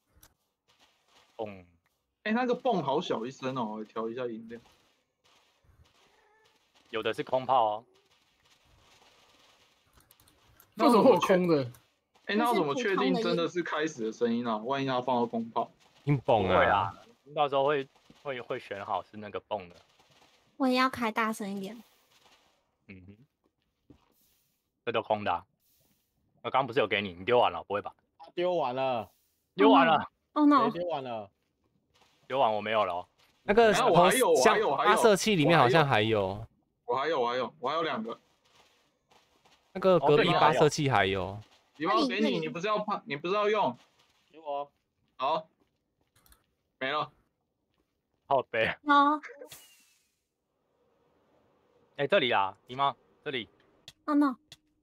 嗯， 哎、那个泵好小一声哦，我调一下音量。 有的是空炮哦。 为什么会有空的？ 哎、那要怎么确定那是普通的真的是开始的声音啊？万一要放到空炮， 硬蹦会啊！ 啊，到时候会会会选好是那个泵的。 我也要开大声一点。 嗯哼，这都空的、啊。我刚刚不是有给你，你丢完了，不会吧？ 丢完了， 丢完了， 哦 no！ 谁丢完了？ 丢完我没有了、哦。 那个哎我还有我还像有我还有发射器里面好像还有， 我还有我还有我还有两个。 那个隔壁哦对发射器还有。 礼包给你，你不是要怕，你不是要用？ 给我。 好，没了。 靠背。 哦哎，这里啊，姨妈，这里哦 no！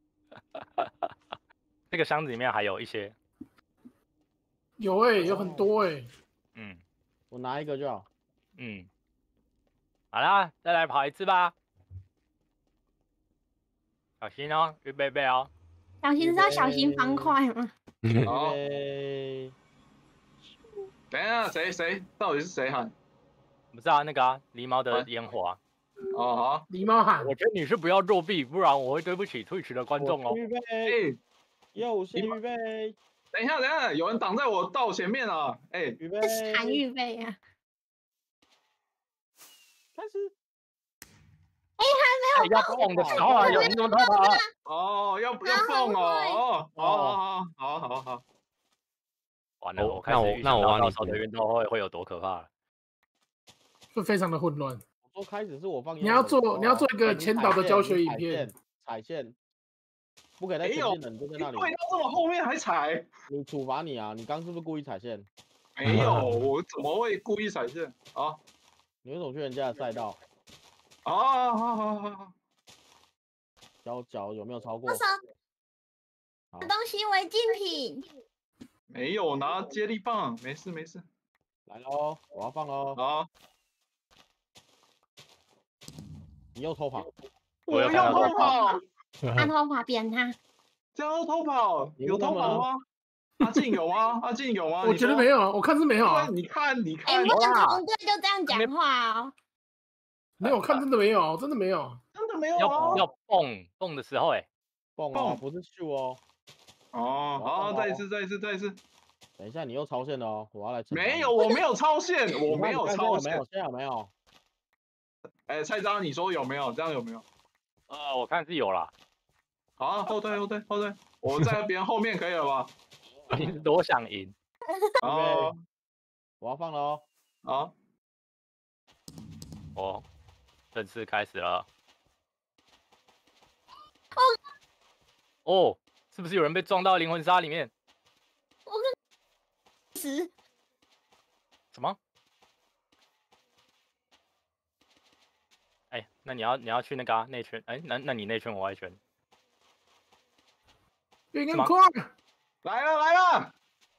这个箱子里面还有一些， 有哎、有很多哎、 嗯我拿一个就好。 嗯，好啦，再来跑一次吧。小心哦，预备备哦。 小心是要小心方块吗？ 好， 预备等一下，谁谁到底是谁喊？ 不是啊，那个啊，狸猫的烟火啊。 哦好， 狸猫喊， 我劝你是不要作弊，不然我会对不起退群的观众哦。 预备， 哎、 右先预备， 等一下，等一下，有人挡在我道前面啊！哎、 预备， 喊预备啊！ 开始。 哎，还没有要蹦的时候啊，有人怎么逃跑啊？ 哦，要不要蹦哦？哦，好好好好好好， 完了， 哦我开始预那我那我想到到时候帮你补的运动会会有多可怕了。 会非常的混乱。 我说开始是我放烟火你要做的时候啊你要做一个哎你前导的踩线教学你踩影片线，踩线，不可以在没有前面的，你就在你那里。 退到这么后面还踩？ 你处罚你啊！你刚是不是故意踩线？ 没有，我怎么会故意踩线？啊你为什么去人家的赛道？ 啊，好好好好， 脚脚有没有超过为？什好么东西违禁品？ 没有拿接力棒，没事没事。 来喽，我要放喽！ 好， 你又偷跑， 我要我有看到偷跑， 他头发扁他。 这样要偷跑，有偷跑吗？阿静有吗？阿静有吗？ 我觉得没有。 有，我看是没有啊， 你看，你哎， 看， 不能同队就这样讲话哦。 没有，我看真的没有，真的没有。 真的没有要啊！ 要蹦蹦的时候，哎， 蹦哦，不是秀哦。 哦，好，再一次，再一次，再一次。 等一下，你又超线了哦，我要来惩罚你。 没有，我没有超线， 你我没有看你看超线现在有没有？。现在有没有？ 哎，蔡章，你说有没有？这样有没有？ 呃，我看是有啦。 好啊，后退，后退，后退。我在别人后面可以了吧？ 你是多想赢？ 好， 我要放了哦。 好， 哦，正式开始了。哦，是不是有人被撞到灵魂沙里面？ 我跟十什么？哎，那你要你要去那个啊内圈？哎，那那你内圈我外圈。什么变更快， 来了，来了。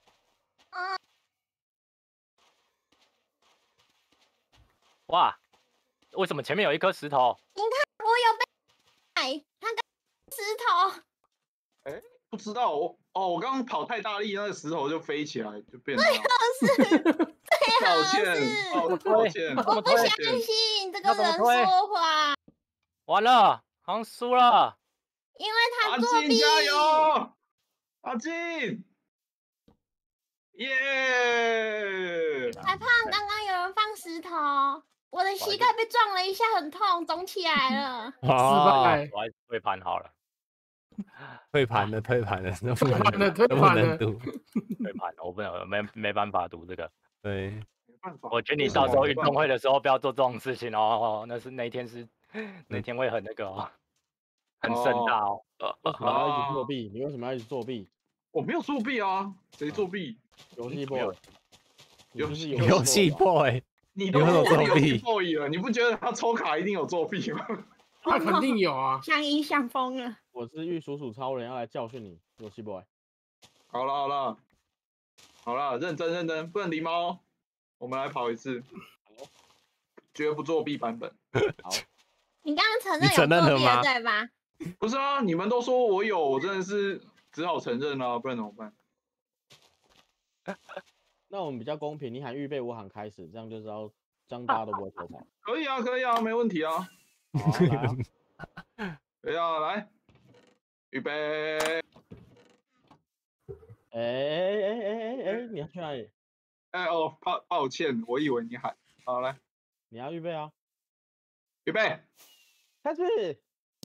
哇，为什么前面有一颗石头？ 你看我有被踩，他跟石头。 不知道我哦，我刚刚跑太大力，那个石头就飞起来，就变成这样。 是， 抱歉，抱抱歉， 怎么推我不相歉。 信这个要怎么人推说谎， 完了，好像输了。 因为他阿作弊。 静加油！阿静， 耶！ 裁判，刚刚有人放石头，我的膝盖被撞了一下，很痛，肿起来了。 失哦， 败， 我还是退盘好了， 退盘了，退盘了，那不能盘了，退那不盘了。 能赌。 退盘了，我不能没没办法赌这个。 对， 没办法， 我劝你为什么到时候运没办法动会的时候不要做这种事情哦，那是那一天是那天会很那个哦，很盛大哦。 为什么要一直作弊？你为什么要一直作弊？ 我没有作弊啊，谁作弊？ 游戏没有 boy，你游就是游戏 boy， 你都你为什么说游戏作弊 boy 了，你不觉得他抽卡一定有作弊吗？ 他肯定有啊。 像影响疯了。 我是玉鼠鼠超人，要来教训你，游戏 boy。 好了好了好了，认真认真，不能狸猫哦。我们来跑一次，绝不作弊版本。 好， 你刚刚承你认有作弊承认了吗了对吧？ 不是啊，你们都说我有，我真的是只好承认了、不然怎么办？ 那我们比较公平，你喊预备，我喊开始，这样就知道，这样大家都不会偷跑。 可以啊可以啊，没问题啊。 好啊，来啊， 可以啊，来，预备。 哎哎哎哎哎哎，你要去哪里？ 哎哦，抱抱歉，我以为你喊。好来， 你要预备啊， 预备。 开始。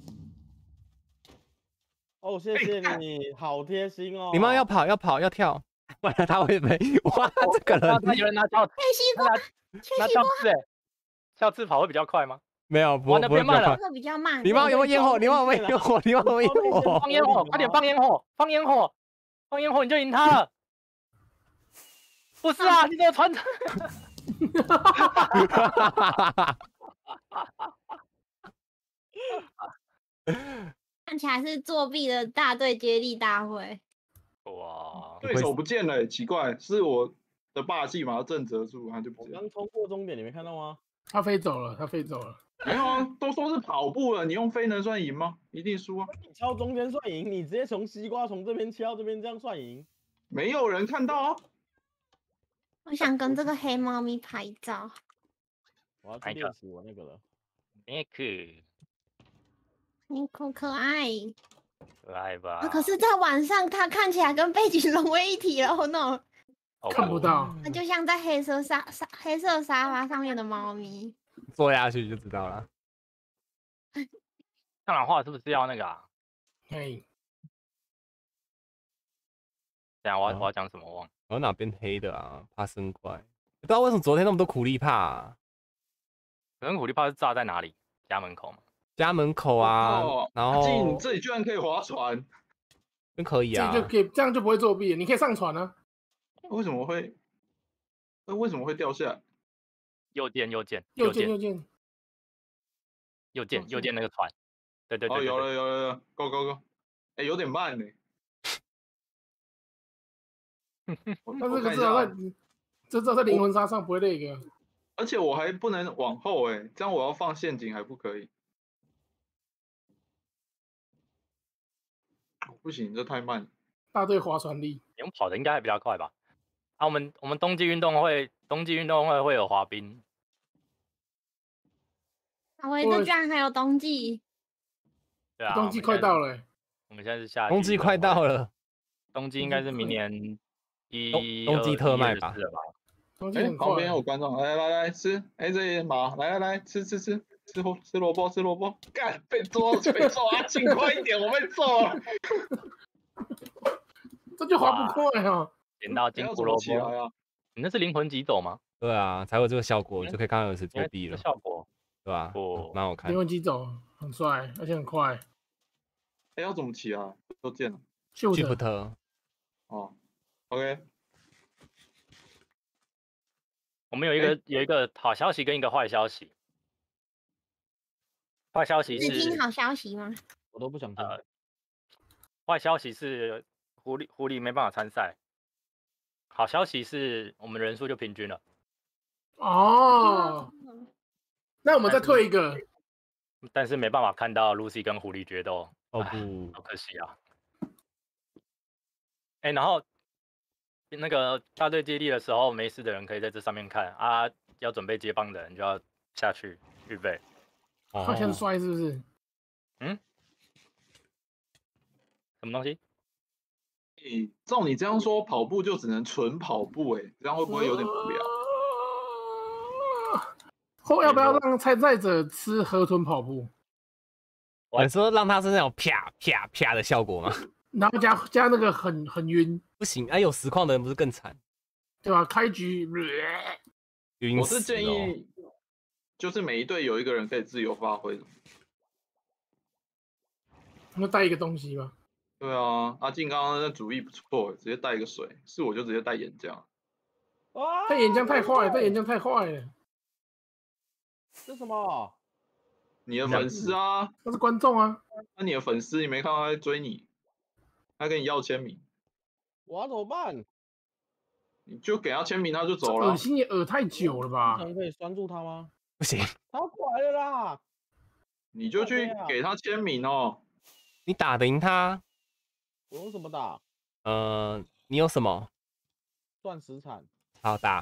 哦，谢谢你，好贴心哦。 狸猫要跑，要跑，要跳，不然他会被。哇，这个人那有人拿跳佩西瓜， 拿拿佩西瓜跳刺哎，跳刺跑会比较快吗？ 没有，不哇那不会比较快变慢了。 这个比较慢。 狸猫有没有烟火？狸猫有没有烟火？狸猫有没有烟火？ 放烟火，快点放烟火，放烟火，放烟火你就赢他了。不是啊，你怎么传承？ 看起来是作弊的大队接力大会。 哇， 对手不见了、欸，奇怪，是我的霸气把他震慑住，他就不见了。 我刚冲过终点，你没看到吗？ 他飞走了，他飞走了。 没有啊，都说是跑步了，你用飞能算赢吗？一定输啊！ 你敲中间算赢，你直接从西瓜从这边敲这边，这样算赢。 没有人看到啊。 我想跟这个黑猫咪拍照。 我要去哪一个练习我那个了。 那个你可可爱。 可爱吧？ 啊！可是，在晚上，它看起来跟背景融为一体了。哦 no！ 哦看不到。 它就像在黑色沙沙黑色沙发上面的猫咪。 坐下去就知道了。 抗氧化是不是要那个啊？ 嘿， 等下我要哦我要讲什么忘了。 我哪边黑的啊？怕生怪。不知道为什么昨天那么多苦力怕、啊？ 可能苦力怕是炸在哪里？家门口吗？ 家门口啊， 哦， 然阿静， 后你这里居然可以划船， 真可以啊这样。就可以，这样就不会作弊了。你可以上船啊。 为什么会？那为什么会掉下来？ 右键右键右键键右键， 右键右键那个船。对对对哦， 对对有了有了有了，Go Go Go！哎，有点慢呢、我但我看一下是可至少在啊， 这至少在灵魂沙上不会那个。 而且我还不能往后哎、这样我要放陷阱还不可以。不行，这太慢了。 大队划船力。 你用跑的应该还比较快吧？啊，我们我们冬季运动会冬季运动会会有滑冰， 啊，喂，这居然还有冬季。 对啊， 冬季快到了、欸。 我们现在是夏季， 冬季快到了， 冬季应该是明年一冬季特卖吧一二四了吧？ 哎、 冬季很快。 旁边有观众，来来来吃，哎、这里马，来来来吃吃吃吃萝吃萝卜吃萝卜，干被捉被揍啊！尽快一点，我被揍了。 这就划不快啊！ 捡到金要怎么胡萝卜， 起来啊？ 你那是灵魂急走吗？ 对啊，才有这个效果，你就可以看到有谁作弊这了， 效果对吧？ 哦蛮好看灵。魂机走很帅，而且很快。 哎、要怎么起啊？都见了。 秀的 Shift 哦，OK， 我们有一个有一个好消息跟一个坏消息。坏消息是听是好消息吗？ 我都不想听。 呃，坏消息是狐狸狐狸没办法参赛。好消息是我们人数就平均了， 哦。那我们再退一个。 但是没办法看到 Lucy 跟狐狸决斗， 哦唉不， 好可惜啊。哎、然后那个大队接力的时候，没事的人可以在这上面看啊，要准备接棒的人就要下去预备。 好像摔是不是？ 嗯？什么东西？ 你照你这样说，跑步就只能纯跑步哎、这样会不会有点无聊？ 后要不要让参赛者吃河豚跑步？ 你说让他是那种啪啪啪的效果吗？ 然后加加那个很很晕， 不行，哎、有实况的人不是更惨？ 对吧？开局， 晕我是死了哦建议，就是每一队有一个人可以自由发挥的。 那带一个东西吗？ 对啊，阿静刚刚那主意不错，直接带一个水，是我就直接带岩浆。 啊！ 带岩浆太坏了，带岩浆太坏了。 这什么？ 你的粉丝啊， 那是观众啊。 那你的粉丝你没看到他在追你，他跟你要签名， 我要怎么办？ 你就给他签名，他就走了。 恶心也恶太久了吧？ 可以拴住他吗？ 不行， 他要过来了啦！ 你就去给他签名哦。 你打得赢他？ 我用什么打？ 呃，你有什么？ 钻石铲。 好打。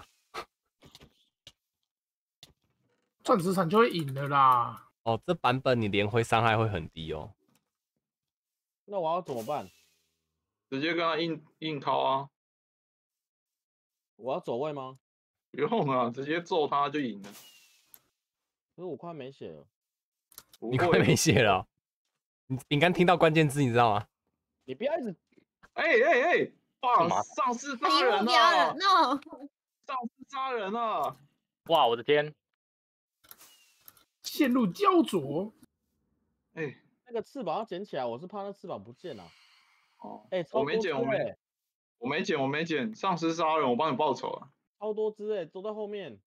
钻石铲就会赢了啦。 哦，这版本你连挥伤害会很低哦。 那我要怎么办？ 直接跟他硬硬敲啊！ 我要走位吗？ 不用啊，直接揍他就赢了。 可是我快没血了。 你快没血了哦、你你刚听到关键字，你知道吗？ 你不要一直， 哎哎哎！哇，上次杀人目标了了 ，no！ 上次杀人了！ 哇，我的天！ 陷入焦灼。 哎， 那个翅膀要捡起来，我是怕那翅膀不见了。 哦， 哎、超多我没捡，我没只欸， 我没捡，我没捡。丧尸杀人，我帮你报仇啊！ 超多只哎、都在后面。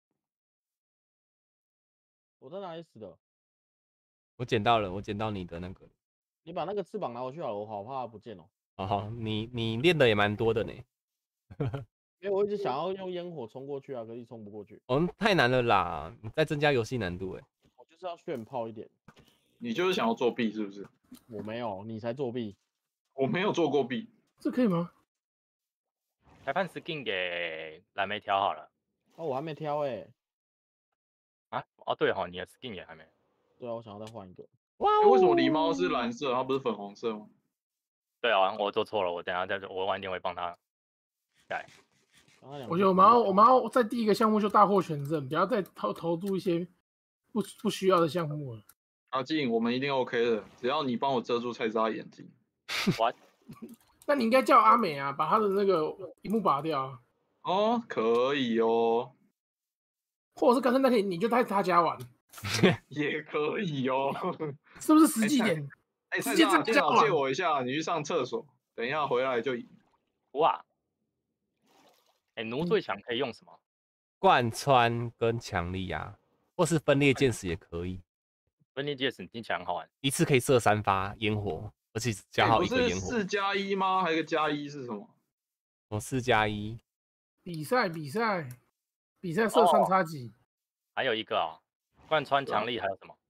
我在哪里死的？ 我捡到了，我捡到你的那个。 你把那个翅膀拿回去好了，我好怕它不见哦。 哦好，你你练的也蛮多的呢。 因为我一直想要用烟火冲过去啊，可是冲不过去。 哦，太难了啦！你再增加游戏难度哎。 我就是要炫炮一点。 你就是想要作弊是不是？ 我没有，你才作弊。 我没有做过弊。 这可以吗？ 裁判 skin 给蓝莓挑好了。 哦，我还没挑哎、欸。 啊？哦对哈，你的 skin 也还没。 对啊，我想要再换一个。 哇、 欸，为什么狸猫是蓝色，它不是粉红色吗？ 对啊，我做错了，我等一下再我晚点会帮他改。 我觉得我们要我们要在第一个项目就大获全胜，不要再投投注一些不不需要的项目了。 阿静，我们一定 OK 的，只要你帮我遮住菜渣眼睛。 我那你应该叫阿美啊，把他的那个荧幕拔掉啊。 哦，可以哦。 或者是干脆那天你就在他家玩， 也可以哦。 是不是实际点？ 哎， 直接菜渣， 这样电脑借我一下，你去上厕所，等一下回来就赢。 哇，哎，奴最强可以用什么？ 贯穿跟强力啊，或是分裂箭矢也可以。 分裂箭矢听起来很好玩， 一次可以射三发烟火，而且只加好一个烟火。 不是四加一吗？还有一个加一是什么？ 哦，四加一。 比赛比赛比赛射三叉戟， 还有一个哦，贯穿强力还有什么？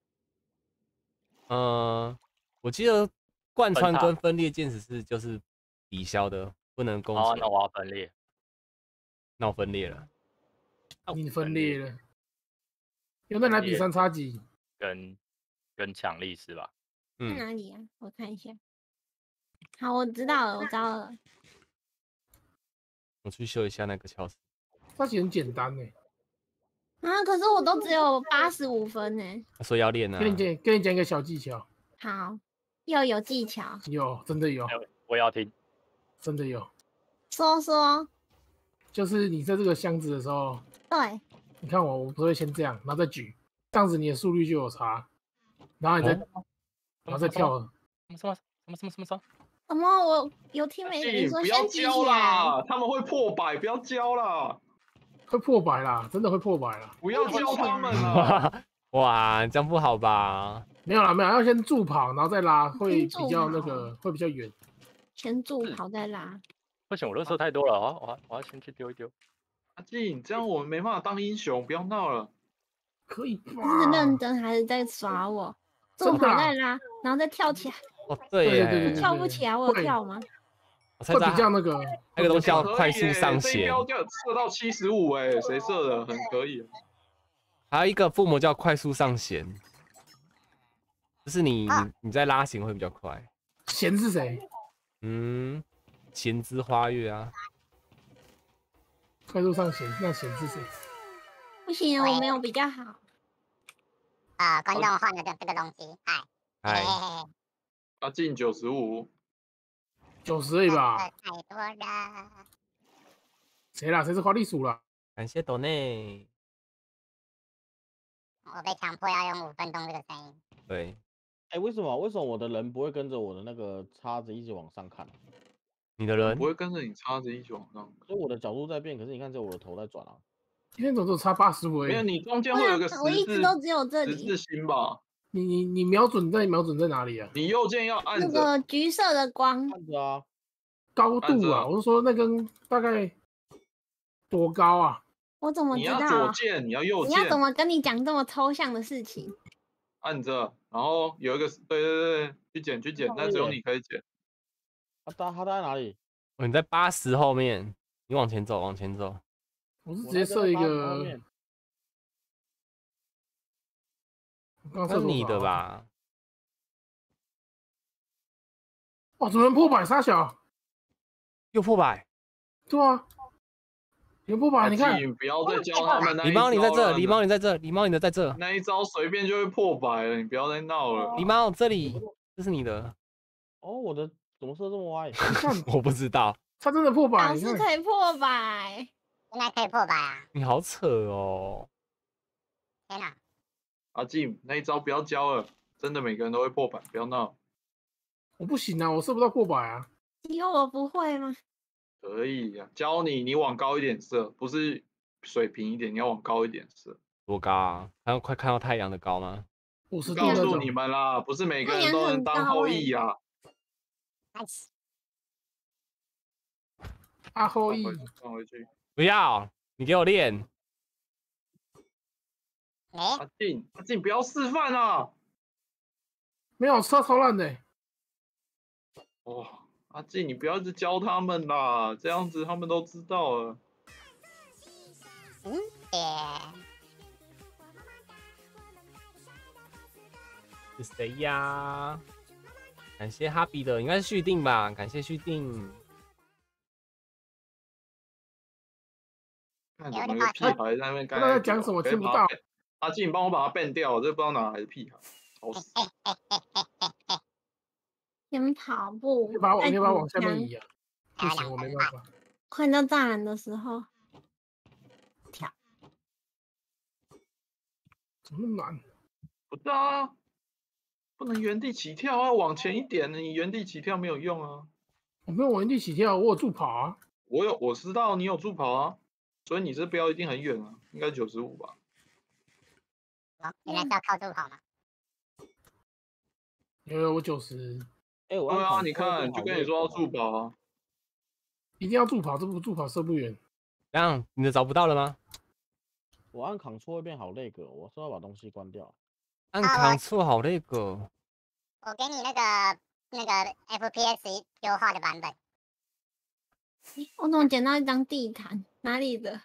呃，我记得贯穿跟分裂箭矢是就是抵消的，不能攻击。 哦，那我要分裂。 那我分裂了。 你分裂了，用那来比三叉戟， 跟跟强力是吧？ 在嗯， 哪里啊？我看一下。好，我知道了，我知道了。 我去修一下那个敲死。 叉戟很简单呢。 啊，可是我都只有八十五分呢。 所以要练啊。 跟你讲，跟你讲一个小技巧。 好，又有技巧。 有，真的有。 我也要听。 真的有。 说说。 就是你在这个箱子的时候， 对， 你看我，我不会先这样，然后再举，这样子你的速率就有差，然后你再， 哦、 然后再跳。 什么什么什么什么什么什么？ 什么？我有听没？你说不要先举教起啦，他们会破百，不要教啦。 会破百啦，真的会破百啦！ 不要教他们啦！ 哇，这样不好吧？ 没有啦，没有，要先助跑，然后再拉，会比较那个，会比较远。 先助跑再拉。 不行，我垃圾太多了，我要我要我要先去丢一丢。 阿静，这样我们没办法当英雄，不要闹了。 可以吧？ 你是认真还是在耍我？助跑再拉，然后再跳起来。 哦，对对对对， 跳不起来，我有跳吗？ 会比较那个， 那个东西要快速上弦。 标要射到七十五，哎，谁射的？很可以。 还有一个附魔叫快速上弦，就是你你你在拉弦会比较快。 弦是谁？ 嗯， 贤之花月啊。 快速上贤，那贤是谁？ 不行，我没有比较好。 呃，观众换了个这个东西，哎， 哎， 阿进九十五， 九十而已吧？ 太多了。 谁啦？谁是花栗鼠啦？ 感谢斗内。 我被强迫要用五分钟这个声音。 对， 哎，为什么为什么我的人不会跟着我的那个叉子一直往上看？ 你的人不会跟着你叉子一起往上。 所以我的角度在变，可是你看，只有我的头在转啊。 今天怎么只有差八十五而没有， 已？ 你中间会有个十我一直字都只有这里。 十字星吧？ 你你你瞄准在瞄准在哪里啊？ 你右键要按那着个橘色的光， 看着啊， 高度啊， 按着我是说那根大概多高啊？ 我怎么你要知道啊？ 左键，你要右键， 你要怎么跟你讲这么抽象的事情？ 按着，然后有一个对对对，去捡去捡，那只有你可以捡。 他搭他搭在哪里？ 哦你在八十后面，你往前走，往前走。 我是直接设一我那个后，面我刚刚设多那你的少啊？ 吧？ 哇，主人破百杀小， 又破百。 对啊，有破百，你看， 不要再教他们那一狸猫你在这， 招了狸猫你在这，狸猫你的在这。 那一招随便就会破百了，你不要再闹了。 狸猫这里，这是你的。 哦，我的怎么设这么歪？ 你看， 我不知道， 他真的破百， 老师你看， 可以破百， 应该可以破百啊！ 你好扯哦。 天哪， 阿进那一招不要教了，真的每个人都会破百，不要闹。 我不行啊，我设不到破百啊。 以后我不会吗？ 可以呀、教你，你往高一点射，不是水平一点，你要往高一点射。 多高啊？看到快看到太阳的高吗？ 五十度那种告诉你，们啦，不是每个人都能当后羿呀、 阿后羿， 放回去。 不要，你给我练。 哎， 阿进，阿进不要示范啊！ 没有车超烂的欸， 哦，阿进，你不要一直教他们啦，这样子他们都知道了。 嗯，对， 是谁呀？感谢哈比的，应该是续订吧？感谢续订。 看你们个屁孩在那边干。 他在讲什么听不到。 阿进，你帮我把它 ban 掉，我这不知道哪来的屁孩，吵死！ 先跑步， 你把我再你把我往下紧张面移啊，不行，我没办法。 快到栅栏的时候跳， 怎么那么难？ 不是啊，不能原地起跳啊，往前一点，你原地起跳没有用啊。 我没有往原地起跳，我有助跑啊。 我有，我知道你有助跑啊，所以你这标一定很远啊，应该九十五吧？ 哦，原来是要靠助跑吗？ 有有，我九十， 哎，我对啊， 按你看，就跟你说要助跑啊。 一定要助跑，这不助跑射不远。 这样你的找不到了吗？ 我按 Ctrl 会变好那个，我是要把东西关掉。 按啊我 Ctrl 好那个。 我给你那个那个 F P S 优化的版本。 我怎么捡到一张地毯？哪里的？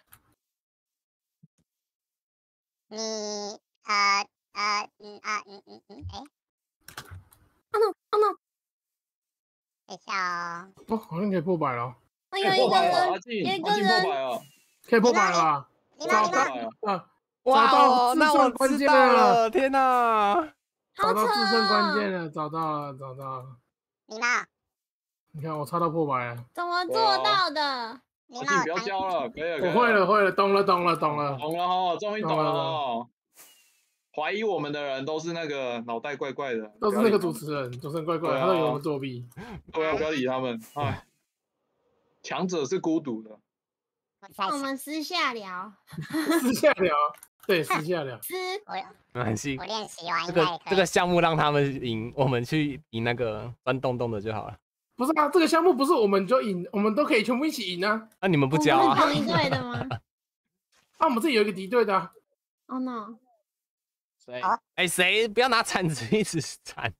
你呃呃嗯啊嗯嗯嗯，哎， 哦 no 哦 no！ 等一下哦， 哦，好像可以破百了哦， 哎有一个人，有一阿进个人破百了， 可以破百了吧？ 你找到妈你妈， 啊， 哇找到哦，那我自算关知道键了， 了！天哪！ 好扯找到自身关哦！ 键了，找到了，找到了。 你妈， 你看我插到破百了， 怎么做到的？ 你妈阿进不要教了，可以了，可以我会了，会了，懂了，懂了，懂了。 懂了哈，终于懂了懂哈。怀疑我们的人都是那个脑袋怪怪的， 都是那个主人。 持人，主持人怪怪， 对啊他都以为我们作弊。 对啊，不要理他们。哎，强者是孤独的。 我在想， 我们私下聊， 私下聊，对，私下聊。 私我没关系我，练习完这应该也可以。 个这个项目让他们赢，我们去赢那个钻洞洞的就好了。 不是啊，这个项目不是我们就赢，我们都可以全部一起赢啊。 那你们不我教啊？ 们是同一队的吗啊，我们这里有一个敌对的啊， ？Oh no！ 谁？ 好哎，谁不要拿铲子一直铲？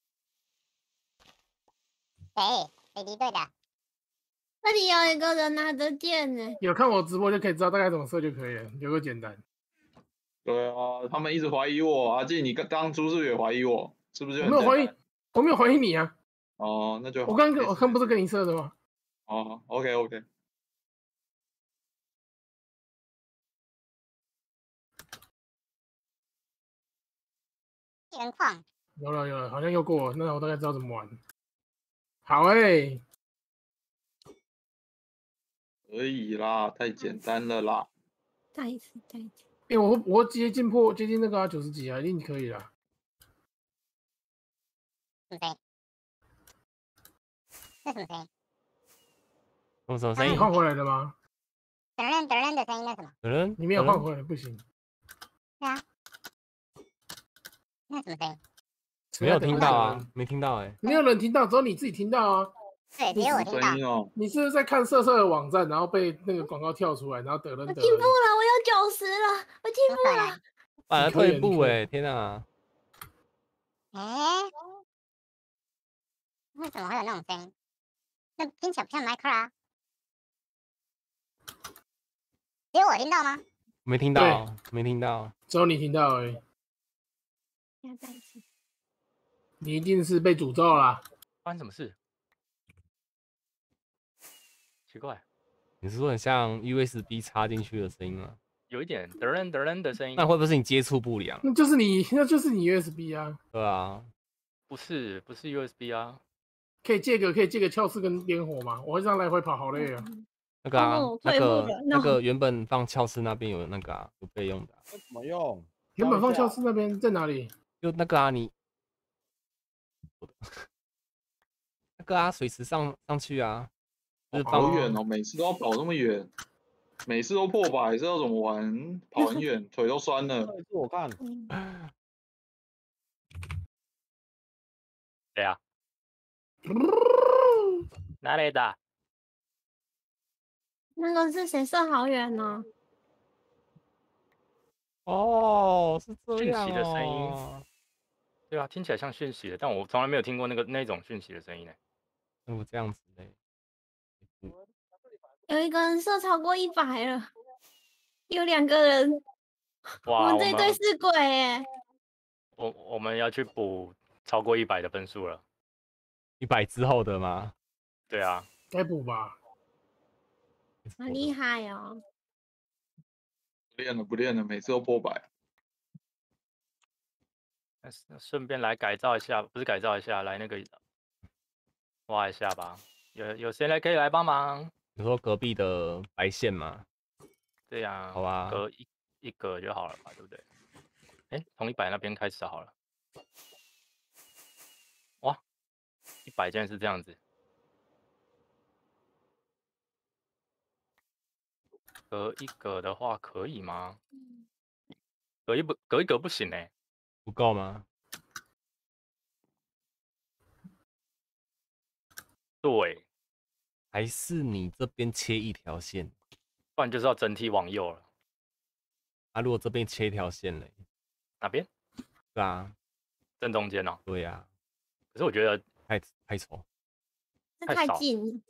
谁谁敌对的？ 那里有一个人拿着剑呢。 有看我直播就可以知道大概怎么设就可以了，有个简单。 对啊，他们一直怀疑我。阿进，你刚当初是不是也怀疑我？是不是就很我没有怀疑简单？， 我没有怀疑你啊。 哦，那就好我刚刚没事我刚不是跟你设的吗？ 哦，OK OK， 原矿有了有了，好像又过了，那我大概知道怎么玩。好哎、 可以啦，太简单了啦。 再一次，再一次。 因为我会我会接近破接近那个九十几啊，一定可以啦。 什么声音？那什么声音？ 什么什么声音？ 你换回来了吗？ 噔噔噔噔的声音，那什么？ 有人？ 你没有换回来，不行。 对啊，那什么声音？ 没有听到啊等一下， 没听到哎、 没有人听到，只有你自己听到啊。 对，只有我听到。 声音哦， 你是不是在看色色的网站，然后被那个广告跳出来，然后得了我得进步了，我有九十了，我进步了。 反而你可以退步你可以哎、天啊！ 哎，为什么会有那种声音？那听起来不像麦克啊。只有我听到吗？ 没听到，没听到。 只有你听到而已。 现在再一次。 你一定是被诅咒啦。 发生什么事？奇怪， 你是说很像 U S B 插进去的声音吗？ 有一点噔噔噔噔的声音。 那会不会是你接触不良？ 那就是你，那就是你 U S B 啊。 对啊， 不是，不是 U S B 啊。 可以借个可以借个撬式跟烟火吗？我会这样来回跑，好累啊。 那个啊， 哦那个退步了那 no 个原本放撬式那边有那个啊，有备用的啊、 那怎么用？ 原本放教一下撬式那边在哪里？ 就那个啊，你那个啊，随时上上去啊，就是放好远哦，每次都要跑那么远，每次都破百，这要怎么玩？跑很远，腿都酸了。 这我看， 对啊，哪里的？ 那个是谁射好远呢？ 哦，是这讯样息的声音哦。 对啊，听起来像讯息的，但我从来没有听过那个那种讯息的声音呢。 那我这样子嘞， 有一个人射超过一百了，有两个人，我哇，我们这一队们是鬼耶！ 我我们要去补超过一百的分数了。 一百之后的吗？ 对啊， 该补吧。 好厉害哦！ 不练了，不练了，每次都破百。 那是那顺便来改造一下，不是改造一下，来那个挖一下吧。有有谁来可以来帮忙？ 你说隔壁的白线吗？ 对呀、 好啊隔一一格就好了吧，对不对？哎，从一百那边开始好了。哇，一百竟然是这样子。隔一格的话可以吗？隔一不隔一格不行哎、 不够吗？ 对， 还是你这边切一条线？ 不然就是要整体往右了。 啊，如果这边切一条线嘞？ 哪边？ 对啊， 正中间哦。 对呀、 可是我觉得太太丑。 这太太少近了，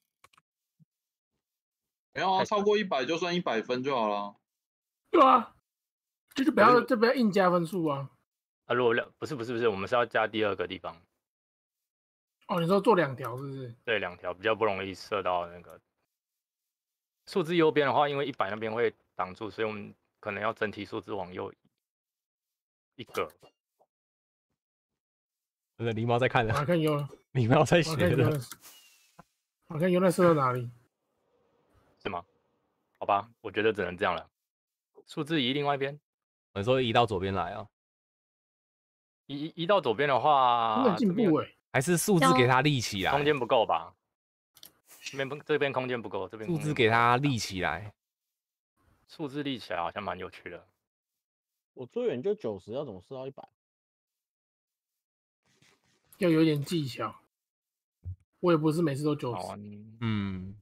没有啊，超过一百就算一百分就好了。 对啊，这就不要可是这不要硬加分数啊。 啊，如果两不是不是不是，我们是要加第二个地方， 哦，你说做两条是不是？ 对，两条比较不容易射到那个数字右边的话，因为一百那边会挡住，所以我们可能要整体数字往右移一个。 真的，狸猫在看我来的， 看优， 狸猫在我学的来看优奈，。我看优奈射到哪里？ 是吗？好吧，我觉得只能这样了。数字移另外一边， 你说移到左边来哦， 移移移到左边的真的话， 很进这边步哎。 还是数字给它立起来？ 空间不够吧？这边不这边空间不够，这边数字空间不够给它立起来。 数字立起来好像蛮有趣的。 我最远就九十，要怎么射到一百？ 要有点技巧。我也不是每次都九十。 好啊， 嗯，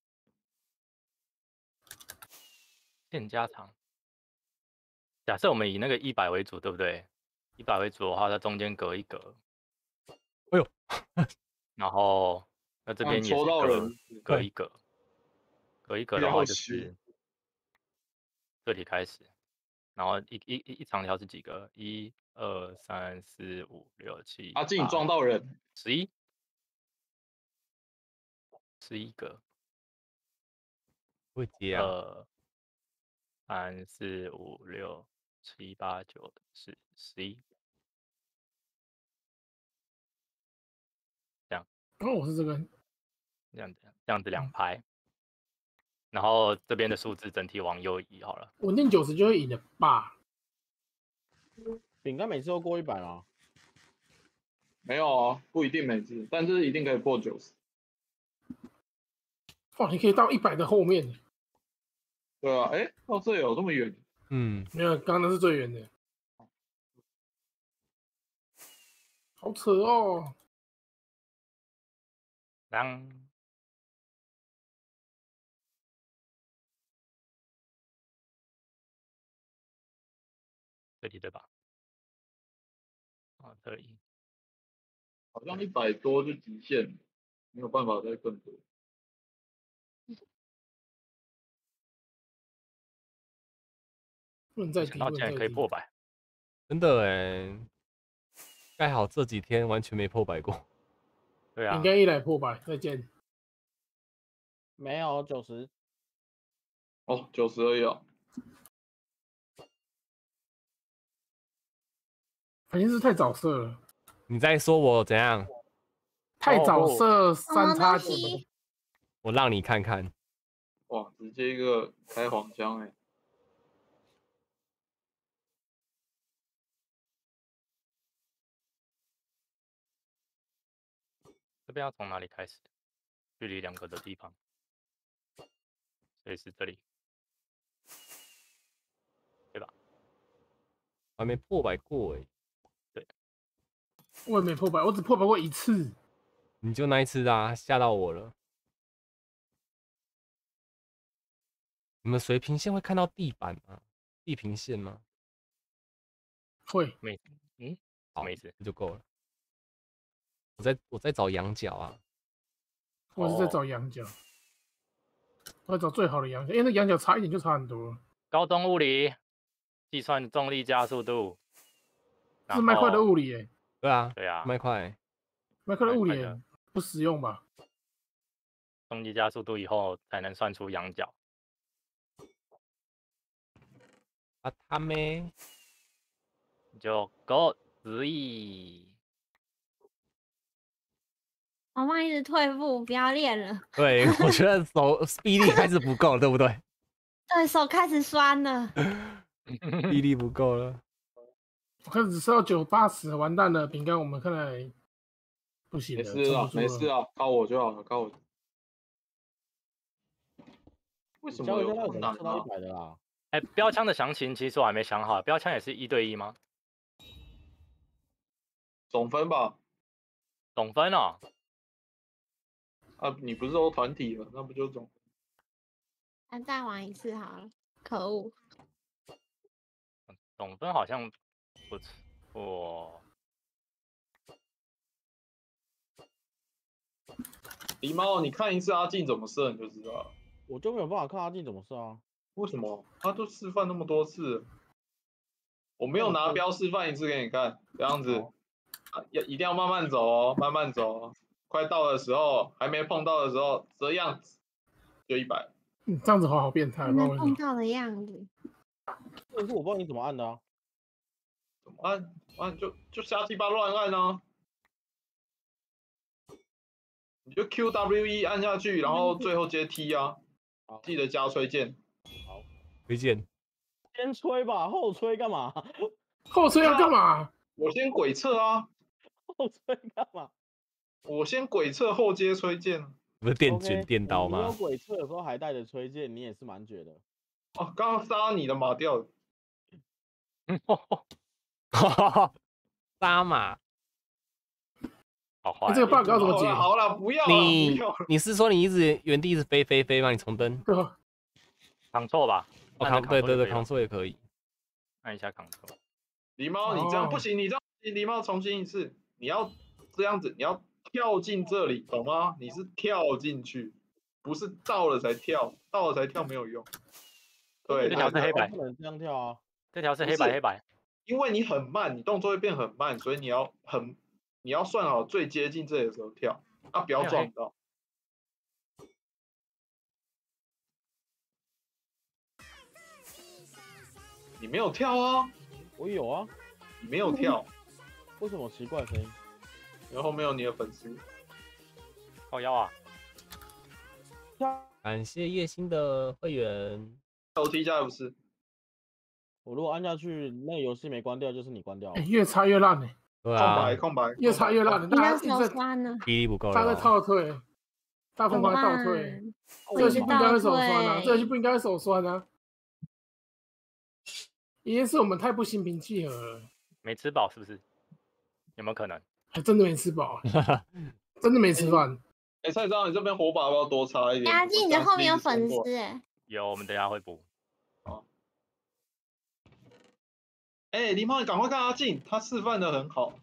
线加长。假设我们以那个一百为主，对不对？一百为主的话，它中间隔一格。 哎呦， 然后那这啊边也是隔抽到人隔一格，隔一格的话就要死是这里开始，然后一一一一长条是几个？一二三四五六七。 阿进撞到人， 十一， 十一个， 会接啊？ 二、三、四、五、六、七、八、九、十、十一，这样。 哦，我是这个， 这样子，这样子两排，然后这边的数字整体往右移好了。 稳定九十就会赢的吧？ 饼干每次都过一百吗？ 没有啊，不一定每次，但是一定可以破九十。 哇，你可以到一百的后面。 对啊，哎，到这有这么远？ 嗯， 没有，刚刚那是最远的。好扯哦！ 当这里对吧？啊，这里好像一百多就极限，没有办法再更多。 不能再低， 想到竟然不能再低。 可以破百， 真的哎，盖好这几天完全没破百过。 对啊应，该一来破百，再见。 没有九十， 哦，九十而已啊。 肯定是太早设了， 你在说我怎样？ 太早哦设什么三叉戟。 东西？ 我让你看看。 哇，直接一个开黄腔哎、 这边要从哪里开始？距离两个的地方，所以是这里，对吧？ 还没破百过哎， 我也没破百，我只破百过一次。 你就那一次啊，吓到我了。你们随平线会看到地板吗？地平线吗？ 会， 没，嗯，什好， 么意思？ 这就够了。我在我在找羊角啊， 我是在哦找羊角，我要找最好的羊角，因为那羊角差一点就差很多了。 高中物理计算重力加速度， 这是麦块的物， 物理耶， 对啊， 对啊， 麦块， 麦块的物理麦块的耶不实用吧？ 重力加速度以后才能算出仰角。 啊他妹， 你就 go 直译， 我妈一直退步，不要练了。 对我觉得手 speed 力开始不够了，对不对？ 对手开始酸了。 speed 力不够了。 我看只吃到九八十，完蛋了，饼干我们看来不行没了， 事啊， 撑不住了。 没事啊，靠我就好了，靠我。为什么教一下那有困难怎么测到一啊？ 百的啦？ 哎，标枪的详情其实我还没想好，标枪也是一对一吗？ 总分吧？ 总分哦， 啊，你不是说团体了，那不就总？ 那再玩一次好了。可恶， 总分好像不错。 狸猫，你看一次阿静怎么射你就知道了。 我就没有办法看阿静怎么射啊。 为什么？他都示范那么多次了，我没有拿标示范一次给你看，这样子，啊要一定要慢慢走哦，慢慢走哦。快到的时候，还没碰到的时候，这样子就一百。 嗯，这样子好好变态， 还没不知道为什么。 碰到的样子。 但是我不知道你怎么按的啊。 怎么按？按就就瞎鸡巴乱按啊！你就 Q W E 按下去，然后最后接 T 啊，记得加吹键。 推荐先吹吧，后吹干嘛？ 后吹要干嘛？ 我先鬼测啊， 后吹干嘛？ 我先鬼测后接吹键。 不是电 OK， 卷电刀你有吗？ 鬼测的时候还带着吹剑，你也是蛮绝的。 哦，刚刚杀你的马掉了。 杀马， 好坏、 欸这个 bug 要怎么解？ 好了好了，不要了， 你不要了。 你是说你一直原地一直飞飞飞吗？你重登？ 对吧？ 扛错吧？ 哦， 按着扛对对对， 就可以了扛错也可以。 按一下扛错。 狸猫，你这样哦不行，你这样不行，狸猫重新一次，你要这样子，你要跳进这里，懂吗？你是跳进去，不是到了才跳，到了才跳没有用。对， 这条是黑白不能这样跳啊。 这条是不是黑白黑白， 因为你很慢，你动作会变很慢，所以你要很，你要算好最接近这里的时候跳，啊，不要撞到。 你没有跳啊？ 我有啊， 你没有跳， 为什么奇怪的声音？ 然后没有你的粉丝。 靠腰啊！ 感谢叶星的会员。 楼梯加不是？ 我如果按下去，那个游戏没关掉，就是你关掉了。 欸越插越烂呢、 对空白啊， 空白， 越插越烂的， 你的手大家一直在酸了， 比例不够大家在了哦。 倒退，大怎么疯狂倒办？ 退， 我这游一直倒戏不应该会手酸啊，这游戏退。 不应该会手酸啊，一定是我们太不心平气和了， 没吃饱是不是？有没有可能？ 还真的没吃饱，真的没吃饭。 哎，蔡章，你这边火把要不要多插一点？ 阿纪，你的后面有粉丝。 丝哎， 有，我们等一下会补。 哎，林胖，你赶快看阿静，他示范的很好。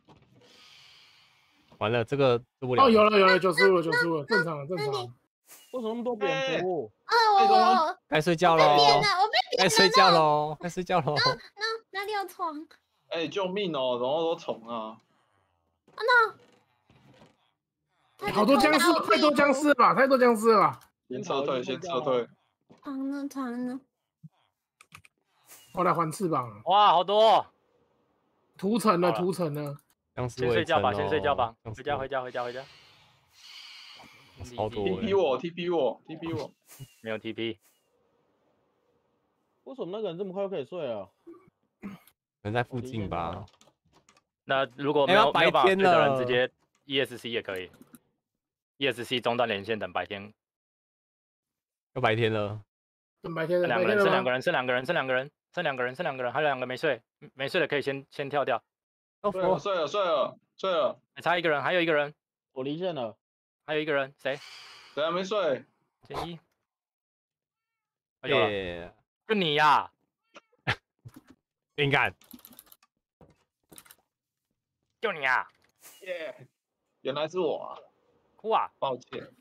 完了，这个做不了。 哦，有了有了，九十五了九十五了，正常了正常了。 为什么那么多蝙蝠？ 啊，我我该睡觉喽， 被扁了，我被扁了， 该睡觉喽，该睡觉喽。 那那里有床， 哎，救命哦！然后都虫啊！ 好多僵尸，太多僵尸了吧，太多僵尸了吧。 先撤退，先撤退。 床呢床呢？ 我来还翅膀了， 哇，好多、哦！ 屠城了好了屠城了， 僵尸先睡觉吧， 围城先睡觉吧哦， 回家回家回家回家。 超多 T 欸 P 我，T P 我，T P 我。 没有 T P， 为什么那个人这么快就可以睡了？ 可能在附近吧。 那如果哎要没有、没有办法白天睡的人， 了直接 E S C 也可以。E S C 中断连线等白天。 要白天了， 等白天了， 剩两个人， 白天了吗？ 剩两个人，剩两个人，剩两个人，剩两个人，剩两个人，还有两个没睡，没睡的可以先先跳掉。 哦睡了，睡了，睡了，睡了。 还差一个人，还有一个人， 我离线了， 还有一个人，谁？ 谁还没睡？ 减一。哎有了， 耶， 就你呀、 灵感。 就你呀、 耶，原来是我啊！ 哭啊！ 抱歉。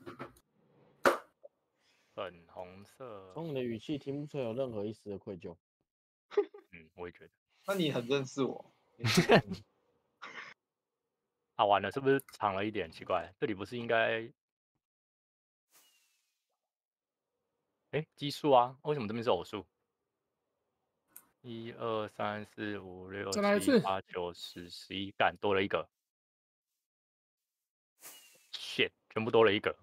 粉红色。 从你的语气听不出来有任何一丝的愧疚。 嗯，我也觉得。 那你很认识我。 啊，完了，是不是长了一点？奇怪，这里不是应该？哎，奇数啊，为什么这边是偶数？一二三四五六七再来一次八九十十一，干多了一个。shit，全部多了一个。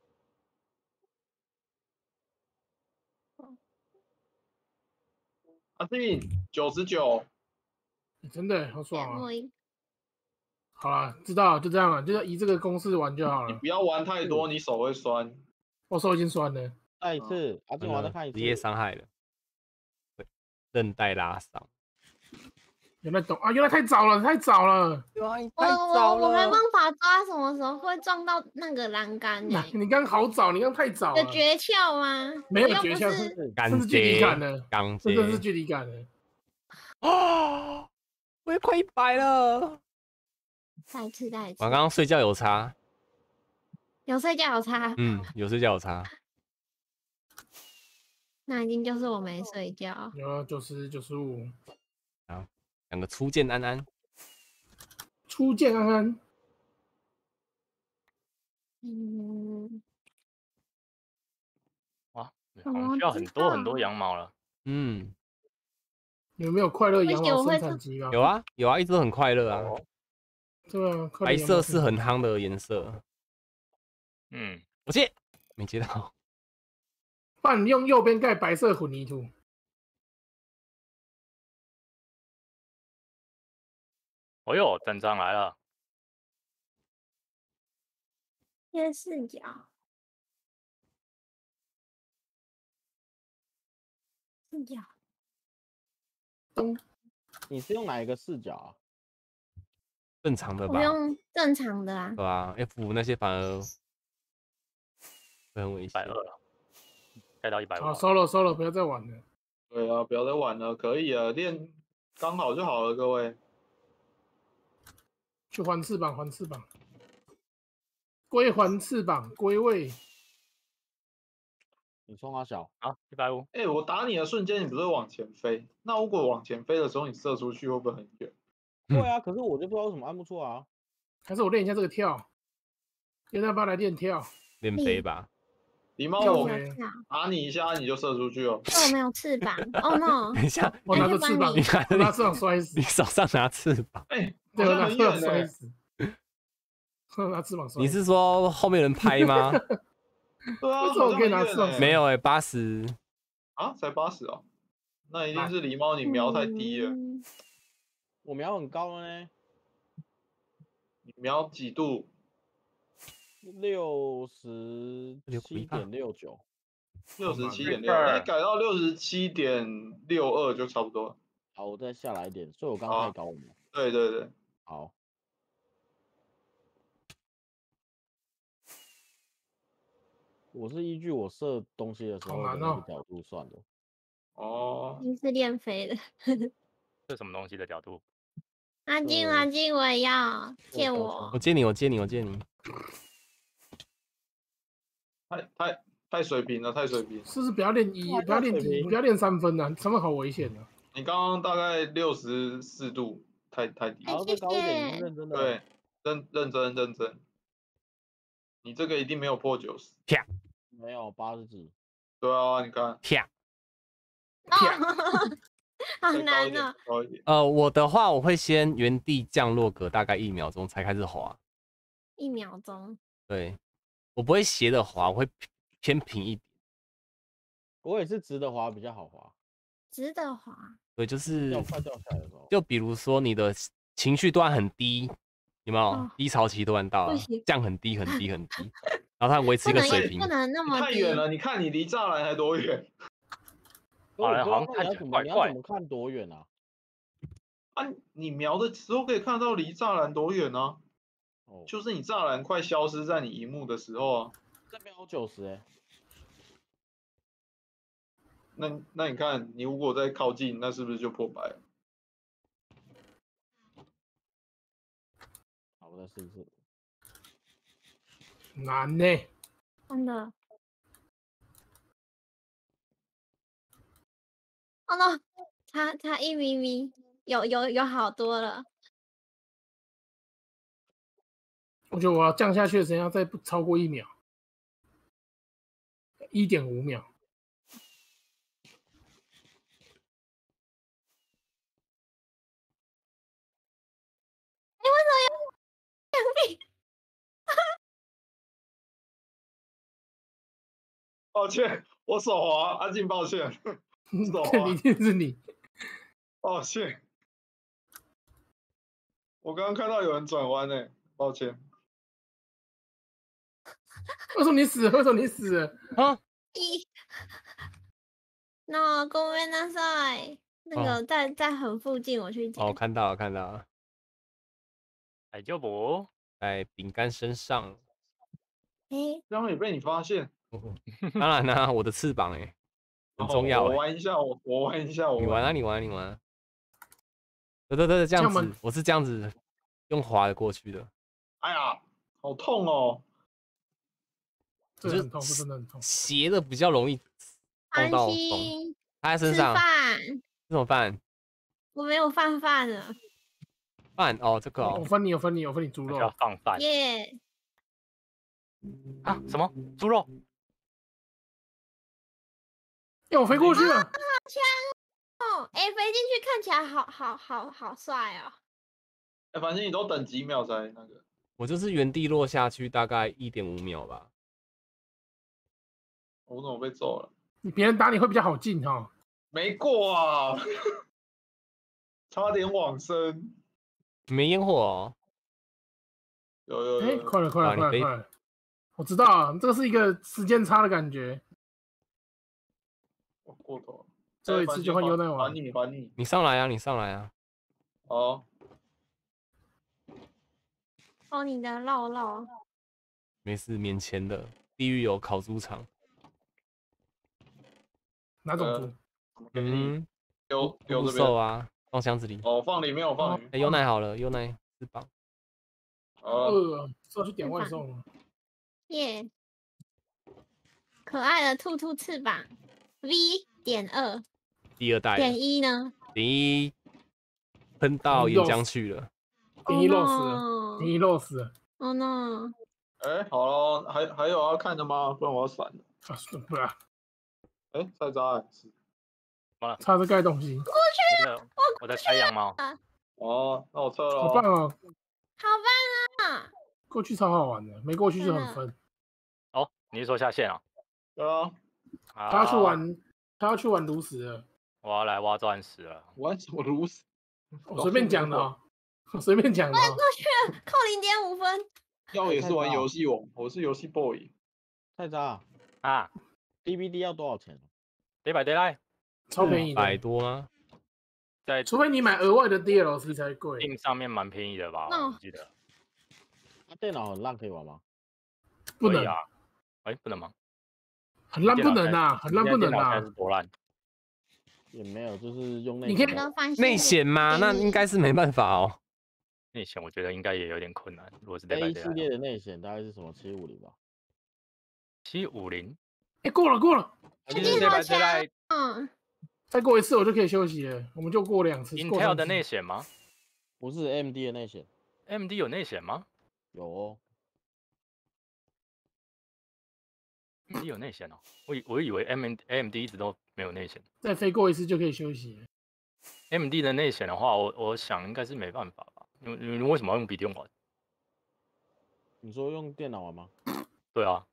阿静九十九， 真的好爽啊！ 我一好了，知道了，就这样了，就是以这个公式玩就好了。 你不要玩太多，你手会酸。 我手已经酸了， 再一次，阿静，我再看一次。 职业伤害了，对韧带拉伤。 原来懂啊，原来太早了，太早了。 对啊， 我太早我我没了。 办法抓什么时候会撞到那个栏杆呢？ 你刚好早，你刚太早了。 有诀窍吗？ 没有我又诀窍， 不是是感这是距离觉感的， 刚这真是接距离感的。 哦，我也快一百了。 再一次再一次我，刚刚睡觉有差， 有睡觉有差， 嗯，有睡觉有差。 那一定就是我没睡觉。 有九十九十五， 两个初见安安， 初见安安， 嗯， 哇，好像需要很多很多羊毛了。 嗯， 有没有快乐羊毛生而且我会产机啊？ 有啊有啊，一直都很快乐啊。 对啊，快乐白羊毛色是很生产机夯的颜色， 嗯， 我接没接到。 不然你用右边盖白色混凝土， 哦呦，阵仗来了。 贴视角，视角， 咚， 你是用哪一个视角啊？ 正常的吧？ 我用正常的啊对。吧 ？F 那些反而会很危一百险。 二了，盖到一百五好，。收了收了，不要再玩了。 对啊，不要再玩了，可以了，练刚好就好了，各位。 去还翅膀，还翅膀，归还翅膀，归位。 你冲阿小， 啊，一百五。 哎、我打你的瞬间，你不是往前飞？那如果往前飞的时候，你射出去会不会很远？ 嗯对啊，可是我就不知道为什么按不出来啊。 还是我练一下这个跳，要不要来练跳？ 练飞吧， 狸猫我跳飞打你一下你就射出去哦。 这我没有翅膀，Oh no！ 等一下， 我拿着翅膀， 你拿我拿翅膀摔死你，手上拿翅膀， 哎， 对， 好像很我拿翅膀远呢。 摔死，我拿翅膀摔死。 你是说后面有人拍吗？ 对啊， 为什么我可以拿翅膀好像很远欸没有哎，八十。 啊，才八十哦，那一定是狸猫你瞄太低了。 嗯我瞄很高了呢， 你瞄几度？ 六十七点六九。 六十七点六，那改到六十七点六二就差不多了。 好，我再下来一点，所以我刚好太高了嘛。 对对对， 好，我是依据我射东西的时候的好难哦那个角度算的。 哦， 你是练飞的。 这什么东西的角度？ 阿金， 呃阿金，我也要借高我我。借你，我借你，我借你。 太太太水平了，太水平。 是不是不要练一， 哇不要练一， 这水平不要练三分啊，三分好危险啊。 你刚刚大概六十四度，太太低了。 然后再高一点，你是认真的。 对，认认真认真。你这个一定没有破九十。 啪没有八十几。 对啊，你看， 啪。 好再高一点难哦。， 高一点。 呃，我的话我会先原地降落个大概一秒钟才开始滑。 一秒钟。 对，我不会斜的滑，我会偏平一点。 我也是直的滑比较好滑， 直的滑。 对，就是掉快掉下来的时候。 就比如说你的情绪段很低，有没有？ 哦低潮期突然到了不行， 降很低很低很低，然后它维持不能一个水平不。能那你么低。 太远了，你看你离栅栏还多远我也不知道好像看起来你要怎么你要怪怪怎么看多远啊？ 啊？你瞄的时候可以看到离栅栏多远啊？ 哦， 就是你栅栏快消失在你荧幕的时候啊。 这边有九十哎。 那那你看，你如果再靠近，那是不是就破百了？ 好，我再试一次。 难呢。 真的。哦 no，差差一咪咪，有有有好多了。 我觉得我要降下去的时间要再不超过一秒，一点五秒。 哎，为什么要两米？ 抱歉，我手滑，阿静，抱歉，手滑， 一定是你。 抱歉。我刚刚看到有人转弯呢，抱歉。 为什么你死了？为什么你死了？ 啊？ 一。no，ごめんなさい。那个在在很附近，我去捡。 哦，看到了，看到了， 哎，就不在饼干身上。 哎， 这样也被你发现。 当然啦、我的翅膀哎、很重要我哎、 玩一下，我我玩一下，我你玩啊，你玩啊，你玩啊。对对对，这样这样吗， 子我是这样子用滑的过去的。 哎呀，好痛哦！ 这很痛，这真的很痛。 斜的比较容易碰安到风。 心。吃他在身上饭。 吃什么饭？ 我没有饭饭了。 饭哦，这个我哦， 分你，我分你，我分你猪肉。 要放饭耶。 啊？什么猪肉？ 哎，我飞过去了。 好强哦！哎，飞进去看起来好好好好帅哦。 哎，反正你都等几秒才那个。 我就是原地落下去，大概一点五秒吧。 我怎么被揍了？ 你别人打你会比较好进哈。 没过啊，差点往生。 没烟火哦。 哎， 有有有， 快了，快了， 啊你飞快了，快了！我知道啊，这个是一个时间差的感觉。 我过头了。 最后一次就换优奈还玩。 你还你。 你上来啊，你上来啊。 哦， 哦，你的肉肉。 没事，免钱的。地狱有烤猪场。 哪种猪？ 给你嗯， 丢丢不这边瘦啊，放箱子里。 哦，放里面，我放里面。 哎，优奶好了，优奶翅膀。 呃， 饿，是要去点外送了。 耶。可爱的兔兔翅膀 V 点二第二代点一呢？ 点一喷到岩浆去了。 点一 loss 了，点一 loss 了。 哦 no！ 哎，好了，还还有要看的吗？不然我要闪了。 啊，是不然哎，菜渣哎，是插着盖东西， 过去了， 我我在拆羊毛。 哦，那我撤了。 好棒哦！ 好棒啊！ 过去超好玩的，没过去就很分。 哦，你是说下线啊？ 对啊。 他要去玩，他要去玩炉石了。 我要来挖钻石了。 玩什么炉石？ 我随便讲的哦，我随便讲的。 我过去了，扣零点五分。 要也是玩游戏王，我是游戏 boy。 太渣啊 ！D V D 要多少钱？ 得百得来， 超便宜的， 百多吗？ 在除非你买额外的 D L C 才贵。 Steam 上面蛮便宜的吧？我记得。 那电脑很烂可以玩吗？ 不能啊。哎，不能吗？ 很烂不能啊，很烂不能啊。 是多烂？ 也没有，就是用内。 你可以内显吗？那应该是没办法哦。 内显我觉得应该也有点困难。如果是 A 系列的内显大概是什么？七五零吧。 七五零。 哎，过了过了。 最近好强。 嗯。 再过一次我就可以休息了，我们就过两次。 Intel 的内显吗？ 不是 A M D 的内显。 A M D 有内显吗？ 有哦。 A M D 有内显哦，我以我以为 M A M D 一直都没有内显。 再飞过一次就可以休息了。 A M D 的内显的话，我我想应该是没办法吧？你你为什么要用笔电玩？ 你说用电脑玩吗？ 对啊。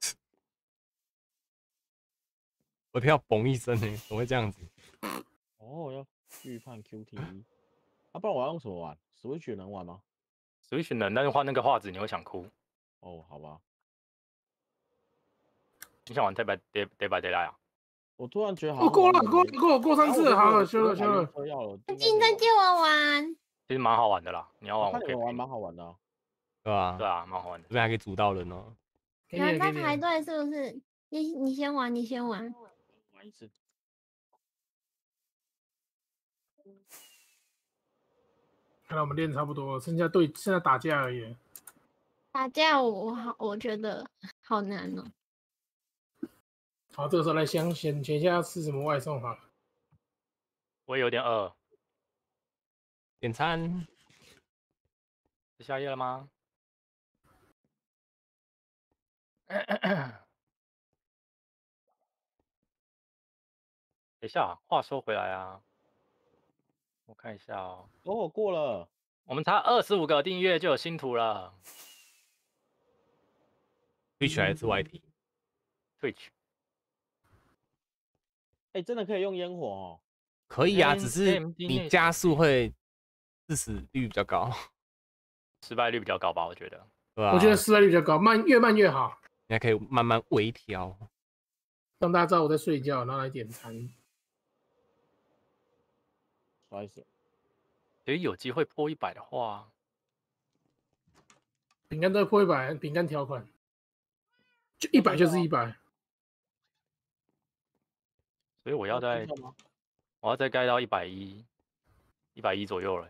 我听到嘣一声呢，怎么会这样子？ 哦，要预判 Q T E， 啊，不然我要用什么玩 ？Switch 能玩吗 ？Switch 能，但是画那个画质你会想哭。 哦，好吧。 你想玩 Dead by Dead Dead by Daylight 啊？ 我突然觉得好。 我过了，过了，过过三次了，好了，休了，休了。 金再借我玩。 其实蛮好玩的啦，你要玩我可以玩，蛮好玩的。 对吧？ 对啊，蛮好玩的。 这边还可以组到人哦。 有人在排队是不是？你你先玩，你先玩。 玩一次。 看来我们练差不多了，剩下对，剩下打架而已。 打架我好，我觉得好难哦。 好，这个时候来想选选一下要吃什么外送好了。 我也有点饿。 点餐。 吃宵夜了吗？等一下，话说回来啊，我看一下哦。 哦，过了。 我们差二十五个订阅就有新图了。 Twitch 还是 Y T？Twitch。 哎，真的可以用烟火哦。 可以啊，只是你加速会致死率比较高， 失败率比较高吧？我觉得。 对吧？ 我觉得失败率比较高，慢越慢越好。 你还可以慢慢微调， 让大家知道我在睡觉，然后来点餐。 不好意思。 其实有机会破一百的话， 饼干都破一百，饼干条款就一百就是一百。 所以我要再，我要再盖到一百一，一百一左右了。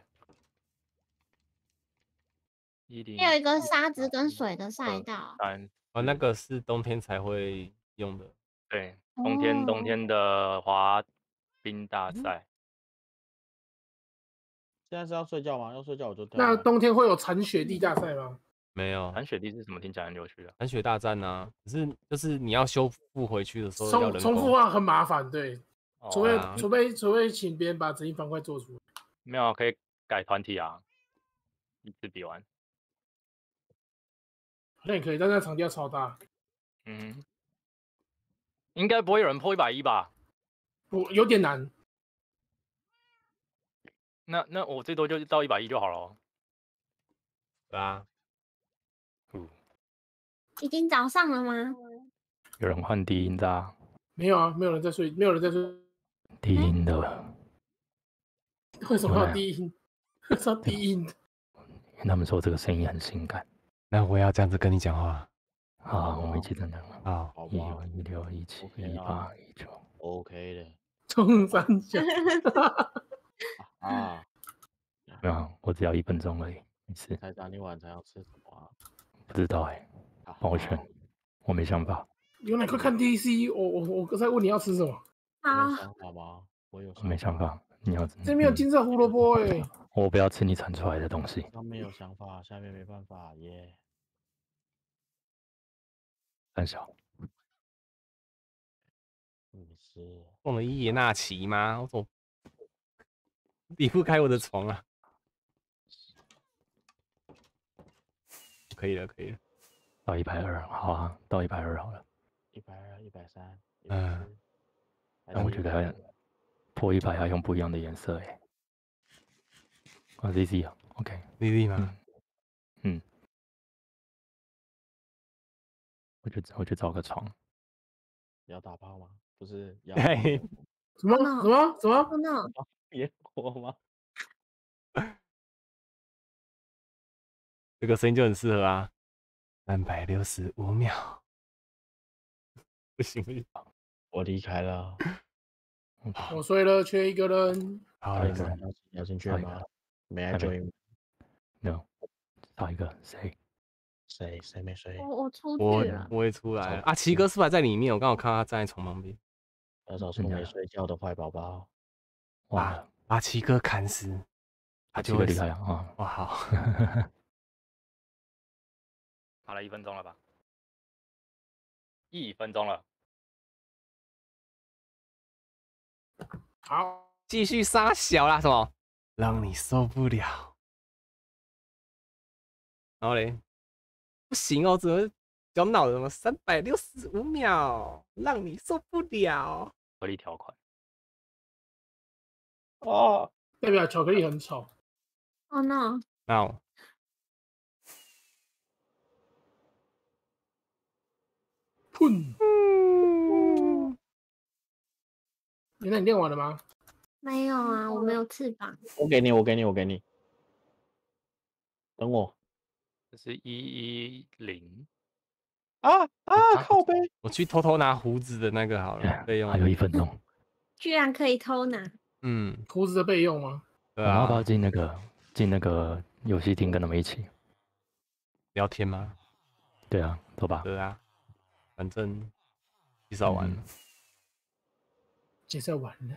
一零。 有一个沙子跟水的赛道。 三。 哦，那个是冬天才会用的。 对，冬天冬天的滑冰大赛。 现在是要睡觉吗？要睡觉我就。 那冬天会有铲雪地大赛吗？ 没有。 铲雪地是什么？听起来很有趣的。 铲雪大战呢？可是就是你要修复回去的时候要人工， 重复化很麻烦，对。 哦、 除非、啊、除非除非请别人把整一方块做出来。 没有，可以改团体啊，一次比完。 好像也可以，但是场地要超大。 嗯，应该不会有人破一百一吧？ 我有点难。 那那我最多就到一百一就好了。 对啊。 嗯。 已经早上了吗？ 有人换低音的、啊？ 没有啊，没有人在睡，没有人在睡。 低音的。 为什么要低音？为什么低音？ 因为他们说这个声音很性感。 那我要这样子跟你讲话。 好，我们一起等等。 好， 一六一六一七一八一九 ，OK 的。 中三角。 啊。 没有，我只要一分钟而已，没事。 才打你晚餐要吃什么啊？ 不知道哎、欸，帮我选，我没想法。 有哪快看 D C？ 我我我刚才问你要吃什么？ 好。 有想法吗？我有。 我没想法，你要。 这边有金色胡萝卜哎。 我不要吃你产出来的东西。 上面有想法，下面没办法耶。 三小。 是中了伊耶纳奇吗？我怎么离不开我的床啊？可以了，可以了。 到一百二，好啊，到一百二好了。 一百二、一百三、一百嗯， 四， 但我觉得破一百要用不一样的颜色诶。啊 ，Z Z 啊 ，OK，Z Z 吗？ 嗯，我就我就找个床。 要打炮吗？不是要什么什么什么？ no， 烟火吗？ 这个声音就很适合啊，三百六十五秒，不行不行， 我离开了。 我睡了，缺一个人。 好一个人要要进去了吗？May I 还没 join？ No，少一个谁？ 谁谁没睡？ 我我出我去了。 我也出来了啊，奇哥是不是还在里面？我刚好看到他站在床旁边。 要找出没睡觉的坏宝宝。 哇，把奇哥砍死，他就会离开了啊！ 哇好， 好了，一分钟了吧？一分钟了。 好， 继续杀小啦，什么？让你受不了。然后嘞，不行哦，怎么小脑的什么三百六十五秒，让你受不了。 合理条款。 哦，代表巧克力很丑。 Oh no！ 那砰！原来你练完了吗？ 没有啊，我没有翅膀。 我给你，我给你，我给你。等我。 这是一一零。 啊啊！靠背。 我去偷偷拿胡子的那个好了，备用。 还有一分钟。 居然可以偷拿。 嗯， 胡子的备用吗？ 对啊。 我们要不要进那个进那个游戏厅跟他们一起聊天吗？ 对啊，走吧。 对啊，反正介绍完了。 介绍完了。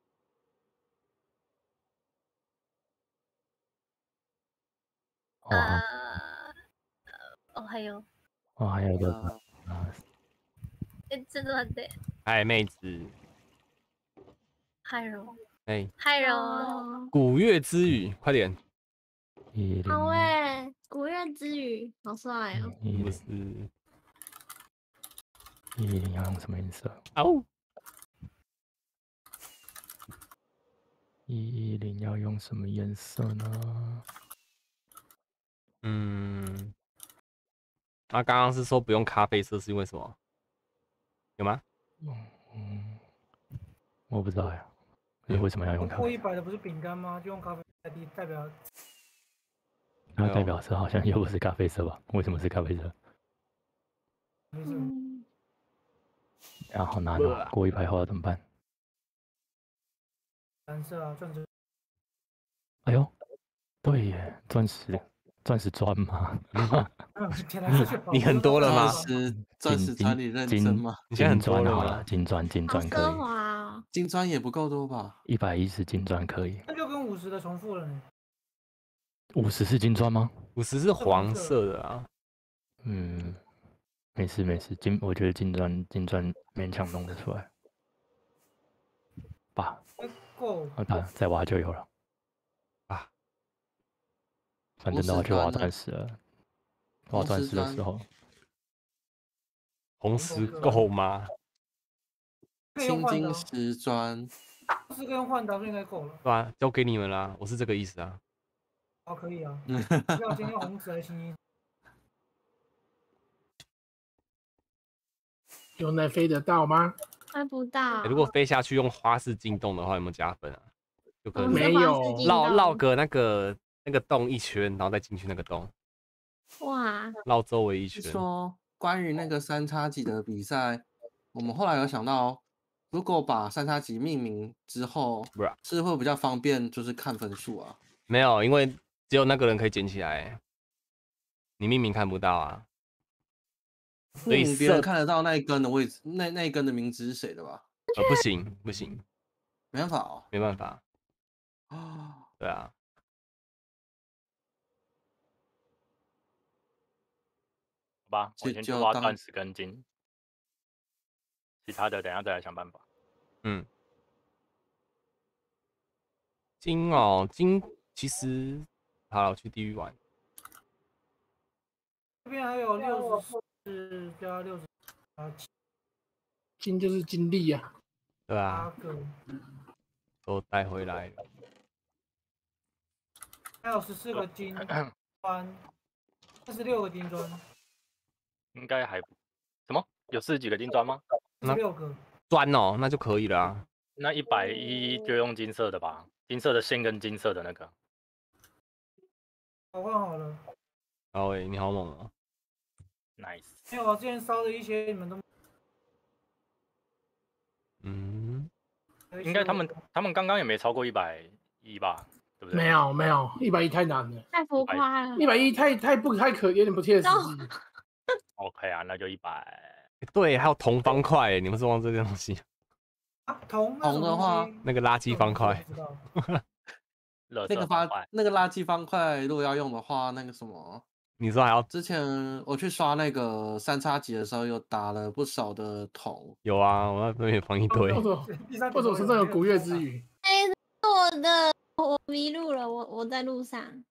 呃，おはよう。 哦，还有一个啊， え、ちょっと待って。 嗨，妹子。 ハロー。 哎。 ハロー。 古月之语，快点。 一好诶，古月之语，好帅哦。 不是。 一零要用什么颜色？ 哦。 一一零要用什么颜色呢？ 嗯，那刚刚是说不用咖啡色，是因为什么？有吗？ 嗯，我不知道呀。你为什么要用咖啡？ 破一百的不是饼干吗？就用咖啡代替，代表。 那代表色好像又不是咖啡色吧？为什么是咖啡色？ 嗯。 啊，好难哦！过一百后要怎么办？ 蓝色啊，钻石。 哎呦，对耶，钻石，钻石砖吗？ 你很多了吗？ 是钻石砖，你认真吗？ 你现在很多了好了，金砖，金砖可以。 哇， 金砖也不够多吧？ 一百一十金砖可以。 那就跟五十的重复了呢。 五十是金砖吗？ 五十是黄色的啊。 嗯，没事没事，金我觉得金砖金砖勉强弄得出来。吧。 够。 啊，它再挖就有了。 啊。 反正都要去挖钻石了。挖钻石的时候， 红石够吗？ 青金石砖， 四个用换刀就应该够了。 对啊，交给你们啦，我是这个意思啊。 好，可以啊。要先用红石还是青金？ 有能飞得到吗？ 飞不到。 欸、如果飞下去用花式进动的话，有没有加分啊？就可能没有绕绕个那个那个洞一圈，然后再进去那个洞。 哇！ 绕周围一圈。 说关于那个三叉戟的比赛，我们后来有想到，如果把三叉戟命名之后，是会比较方便，就是看分数啊。 没有，因为只有那个人可以捡起来，你命名看不到啊。所以别人看得到那一根的位置，那那一根的名字是谁的吧？ 呃，不行不行， 没办法哦， 没办法。 啊， 对啊。 好吧，我先去挖钻石跟金，其他的等一下再来想办法。 嗯，金哦，金其实好了，我去地狱玩。 这边还有六十四加六十八金就是金力啊， 对啊， 个， 都带回来了。 还有十四个金砖，二十六个金砖， 应该还什么？有四十几个金砖吗？ 二十六个。 砖哦，那就可以了啊。 那一百一就用金色的吧，金色的线跟金色的那个。 我换好了。 然后诶，你好猛哦 ，nice。 因为我之前烧的一些你们都， 嗯， 应该他们他们刚刚也没超过一百一吧，对不对？ 没有没有，一百一太难了， 太浮夸了。 一百一太太不太可，有点不切实际。 OK 啊，那就一百。 对，还有铜方块，你们是忘这个东西？ 铜铜的话， 那个垃圾方块。 那那个方那个垃圾方块，如果要用的话，那个什么， 你说还要？ 之前我去刷那个三叉戟的时候，有打了不少的铜。 有啊，我那边也放一堆。 或者或者我身上有古月之语。 哎，我的，我迷路了，我我在路上。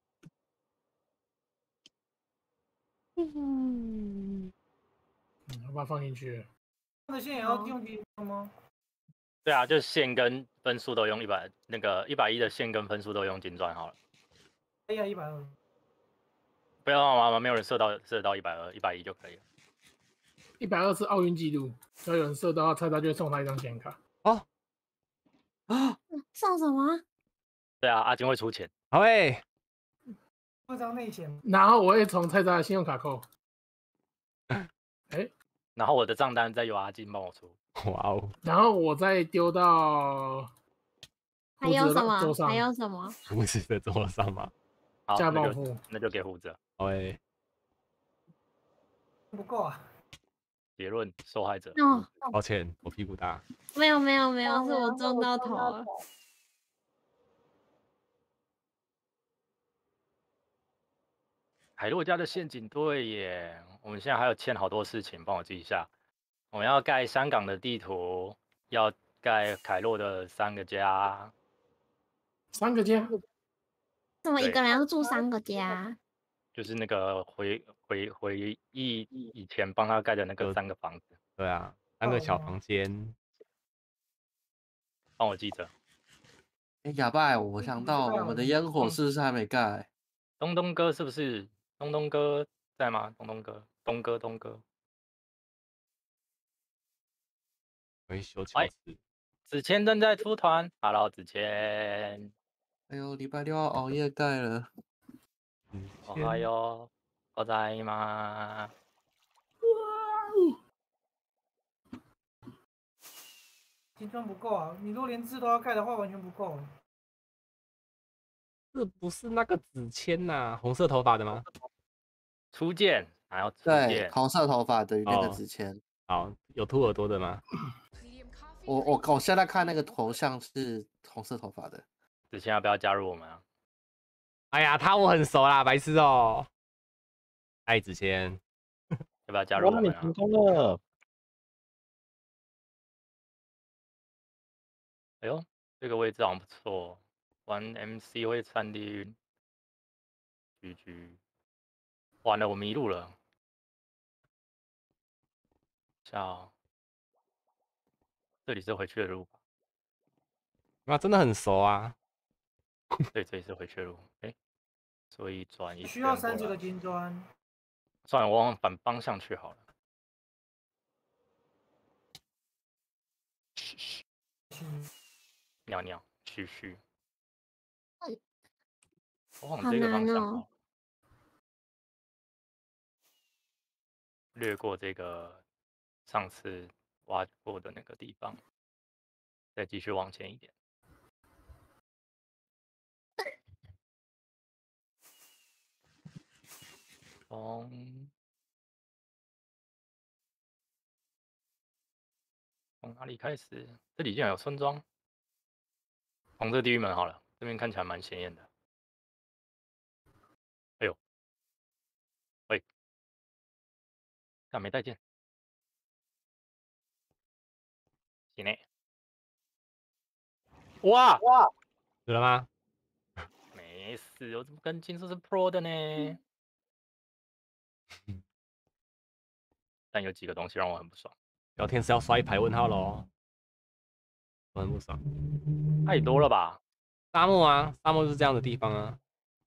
嗯，我把它放进去了。 那线也要用金砖吗？ 对啊，就是线跟分数都用一百，那个一百一的线跟分数都用金砖好了。 哎呀，一百二。 不要忘了，没有人射到射到一百二，一百一就可以了。 一百二是奥运纪录，只要有人射到，蔡大就会送他一张显卡。 哦啊，送什么？ 对啊，阿金会出钱。 好诶， 二张内线。 然后我会从蔡大的信用卡扣。哎， 然后我的账单再由阿金帮我出。 哇哦！ 然后我再丢到还有什么？ 桌上还有什么？ 胡子的桌上吗？ 好， 加那就暴富那就给胡子。 好诶， 不够啊。 结论：受害者。 哦， 抱歉，我屁股大。 没有没有没有，是我撞到头了。 海洛家的陷阱对耶，我们现在还有欠好多事情，帮我记一下。我们要盖香港的地图，要盖凯洛的三个家。 三个家？ 怎么一个人要住三个家？ 就是那个回回回忆以前帮他盖的那个三个房子。 对啊，三个小房间。 帮我记着。 哎，哑巴，我想到我们的烟火是不是还没盖？ 东东哥是不是？东东哥在吗？东东哥，东哥，东哥。 维修乔治。 子谦正在出团，Hello，子谦。 哎呦，礼拜六要熬夜盖了。 おはようございます。 金砖不够啊！你如果连字都要盖的话，完全不够。 这不是那个子谦呐，红色头发的吗？ 初见，还要初对， 见。 红色头发的那个哦子谦。 好，有秃耳朵的吗？ 我我我现在看那个头像是红色头发的。 子谦要不要加入我们啊？ 哎呀，他我很熟啦，白痴哦。爱子谦， 要不要加入我哇， 们啊？ 你成功了！ 哎呦，这个位置好像不错，玩 M C 会上地狱。G G， 完了，我迷路了。笑，这里是回去的路吧？ 那真的很熟啊。 对，这里是回去的路。哎，所以转一需要圈过来。 三十个金砖。 算了，我往反方向去好了。嘘嘘，尿尿，嘘嘘。我往这个方向好了。略过这个上次挖过的那个地方，再继续往前一点。从从哪里开始？这里竟然有村庄。从这地狱门好了，这边看起来蛮显眼的。哎呦，喂，但没带剑。体内哇哇， 死了吗？ 没事，我怎么跟金叔是 Pro 的呢？但有几个东西让我很不爽。 聊天是要刷一排问号喽，我很不爽。 太多了吧？ 沙漠啊，沙漠就是这样的地方啊。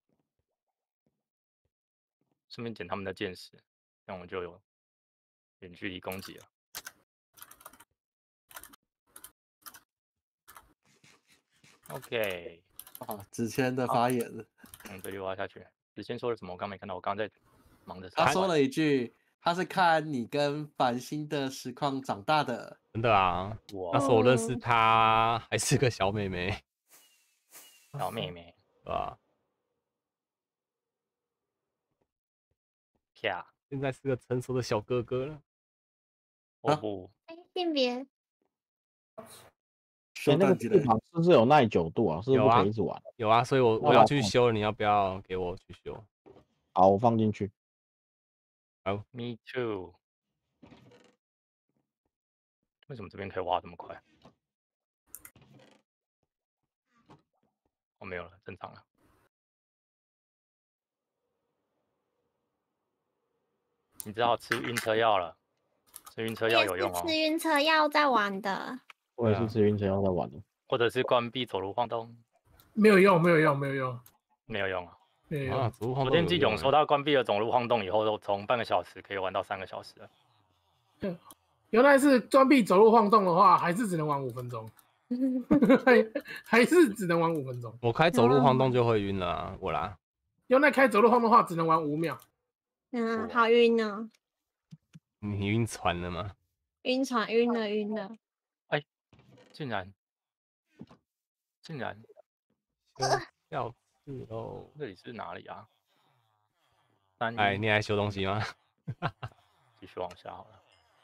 顺便捡他们的剑士，这样我就有远距离攻击了。OK， 哦，子谦的发言了。 嗯，这里挖下去。子谦说了什么？我刚没看到，我刚刚在忙着。 他说了一句，他是看你跟繁星的实况长大的。 真的啊，那时候我认识她还是个小妹妹。 小妹妹， 对吧？ 啪！ 现在是个成熟的小哥哥了。 哦不， 哎，性别哎，那个翅膀是不是有耐久度啊？是不是不可以一直玩？ 有啊，所以我我要去修了，你要不要给我去修？ 好，我放进去。 好 ，Me too。为什么这边可以挖这么快？哦，没有了，正常了。你知道吃晕车药了？吃晕车药有用哦。 吃晕车药在玩的。 我也是吃晕车药在玩的。 或者是关闭走路晃动。 没有用，没有用，没有用， 没有用啊。 没有用。 啊，走路晃动。 昨天季总说他关闭了走路晃动以后，都从半个小时可以玩到三个小时了。 原来是关闭走路晃动的话，还是只能玩五分钟，还还是只能玩五分钟。 我开走路晃动就会晕了啊，我啦。 原来开走路晃动的话，只能玩五秒。 嗯，好晕哦。 你晕船了吗？ 晕船，晕了，晕了。 哎，竟然，竟然， 要是哦， 这里是哪里啊？三哎，你还修东西吗？ 继续往下好了。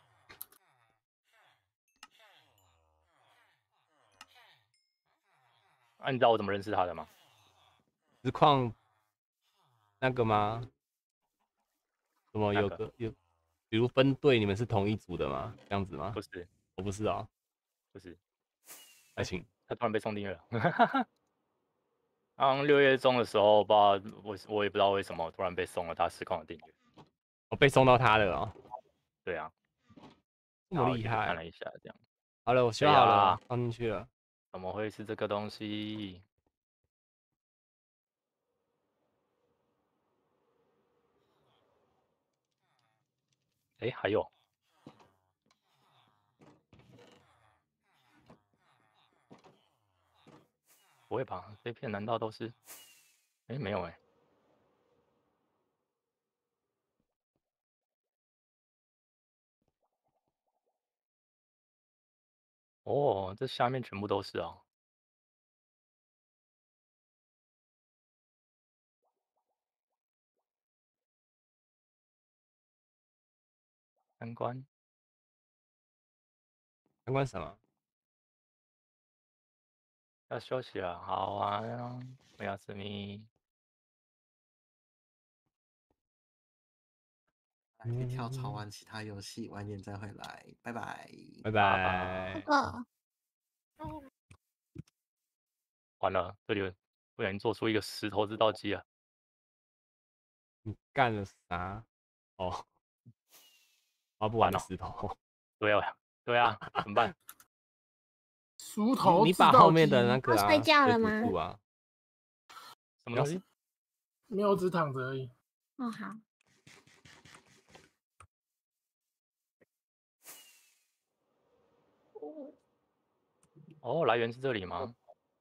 啊，你知道我怎么认识他的吗？ 实况那个吗？什么有个个有，比如分队，你们是同一组的吗？这样子吗？ 不是， 我不是啊， 不是， 还行。 他突然被送订阅了。刚六月中的时候，不知道我我也不知道为什么突然被送了他实况的订阅。 我被送到他的哦。 对啊， 这么厉害。 看了一下，这样。 好了，我修好了，放进去了。 怎么会是这个东西？哎，还有。不会吧？这片难道都是？哎，没有哎。哦，这下面全部都是啊。参观。 参观什么？ 要休息了，好啊，我要吃米。 去跳槽玩其他游戏，晚点再回来，拜拜， 拜拜。 哦， 完了，这里不小心做出一个石头制造机啊！ 你干了啥？哦，挖不完的石头。 对啊，对啊，怎么办？ 石头你把后面的那个啊， 睡觉了吗？ 啊， 什么东西？ 没有，只躺着而已。 哦，好。 哦，来源是这里吗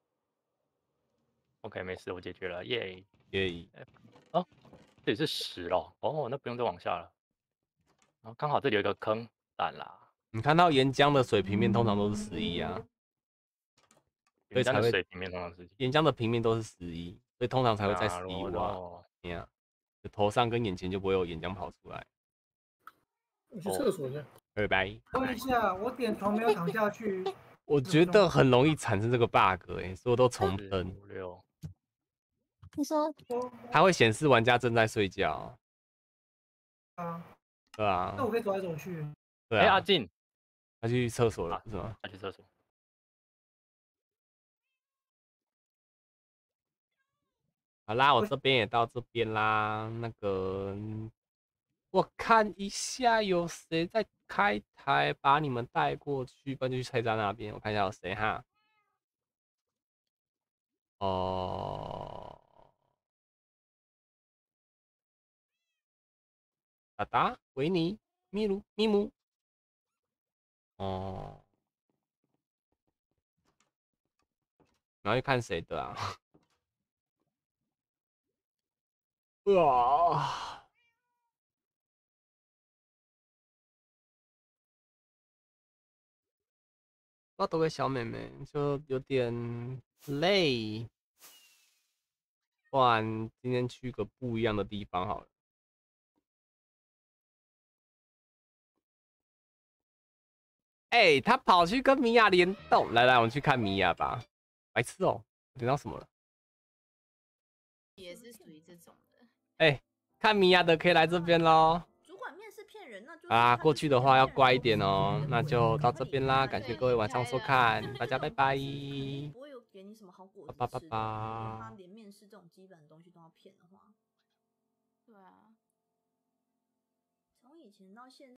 ？OK， 没事，我解决了，耶耶！ 哦，这里是十咯，哦，那不用再往下了。然后刚好这里有一个坑，蛋啦。 你看到岩浆的水平面通常都是十一啊，所以才会水平面通常是岩浆的平面都是十一，所以通常才会在十一挖。 哦， 你看，头上跟眼前就不会有岩浆跑出来。 我去厕所一下。 拜拜。 问一下，我点头没有躺下去。 我觉得很容易产生这个 bug 哎、欸，所以我都重登。 五六。 你说它会显示玩家正在睡觉。 啊。 对啊。 那我可以走来走去。 对啊。 哎、欸，阿进， 他去厕所了是吗？ 他去厕所。 好啦，我这边也到这边啦。那个，我看一下有谁在开台，把你们带过去，不然就去菜站那边。我看一下有谁哈。哦，达达、维尼、咪噜、咪姆。哦，然后去看谁的啊？哇！要多个小妹妹，就有点累。不然今天去个不一样的地方好了。哎、欸，他跑去跟米娅联动，来来，我们去看米娅吧。白痴哦、喔，连到什么了？ 也是属于这种的。 哎、欸，看米娅的可以来这边喽。 主管面试骗人，那就啊，过去的话要乖一点哦。那就到这边啦，感谢各位晚上收看，大家拜拜。 不会有给你什么好果子拜拜拜吃的。 拜。 他连面试这种基本的东西都要骗的话， 对啊， 从以前到现在。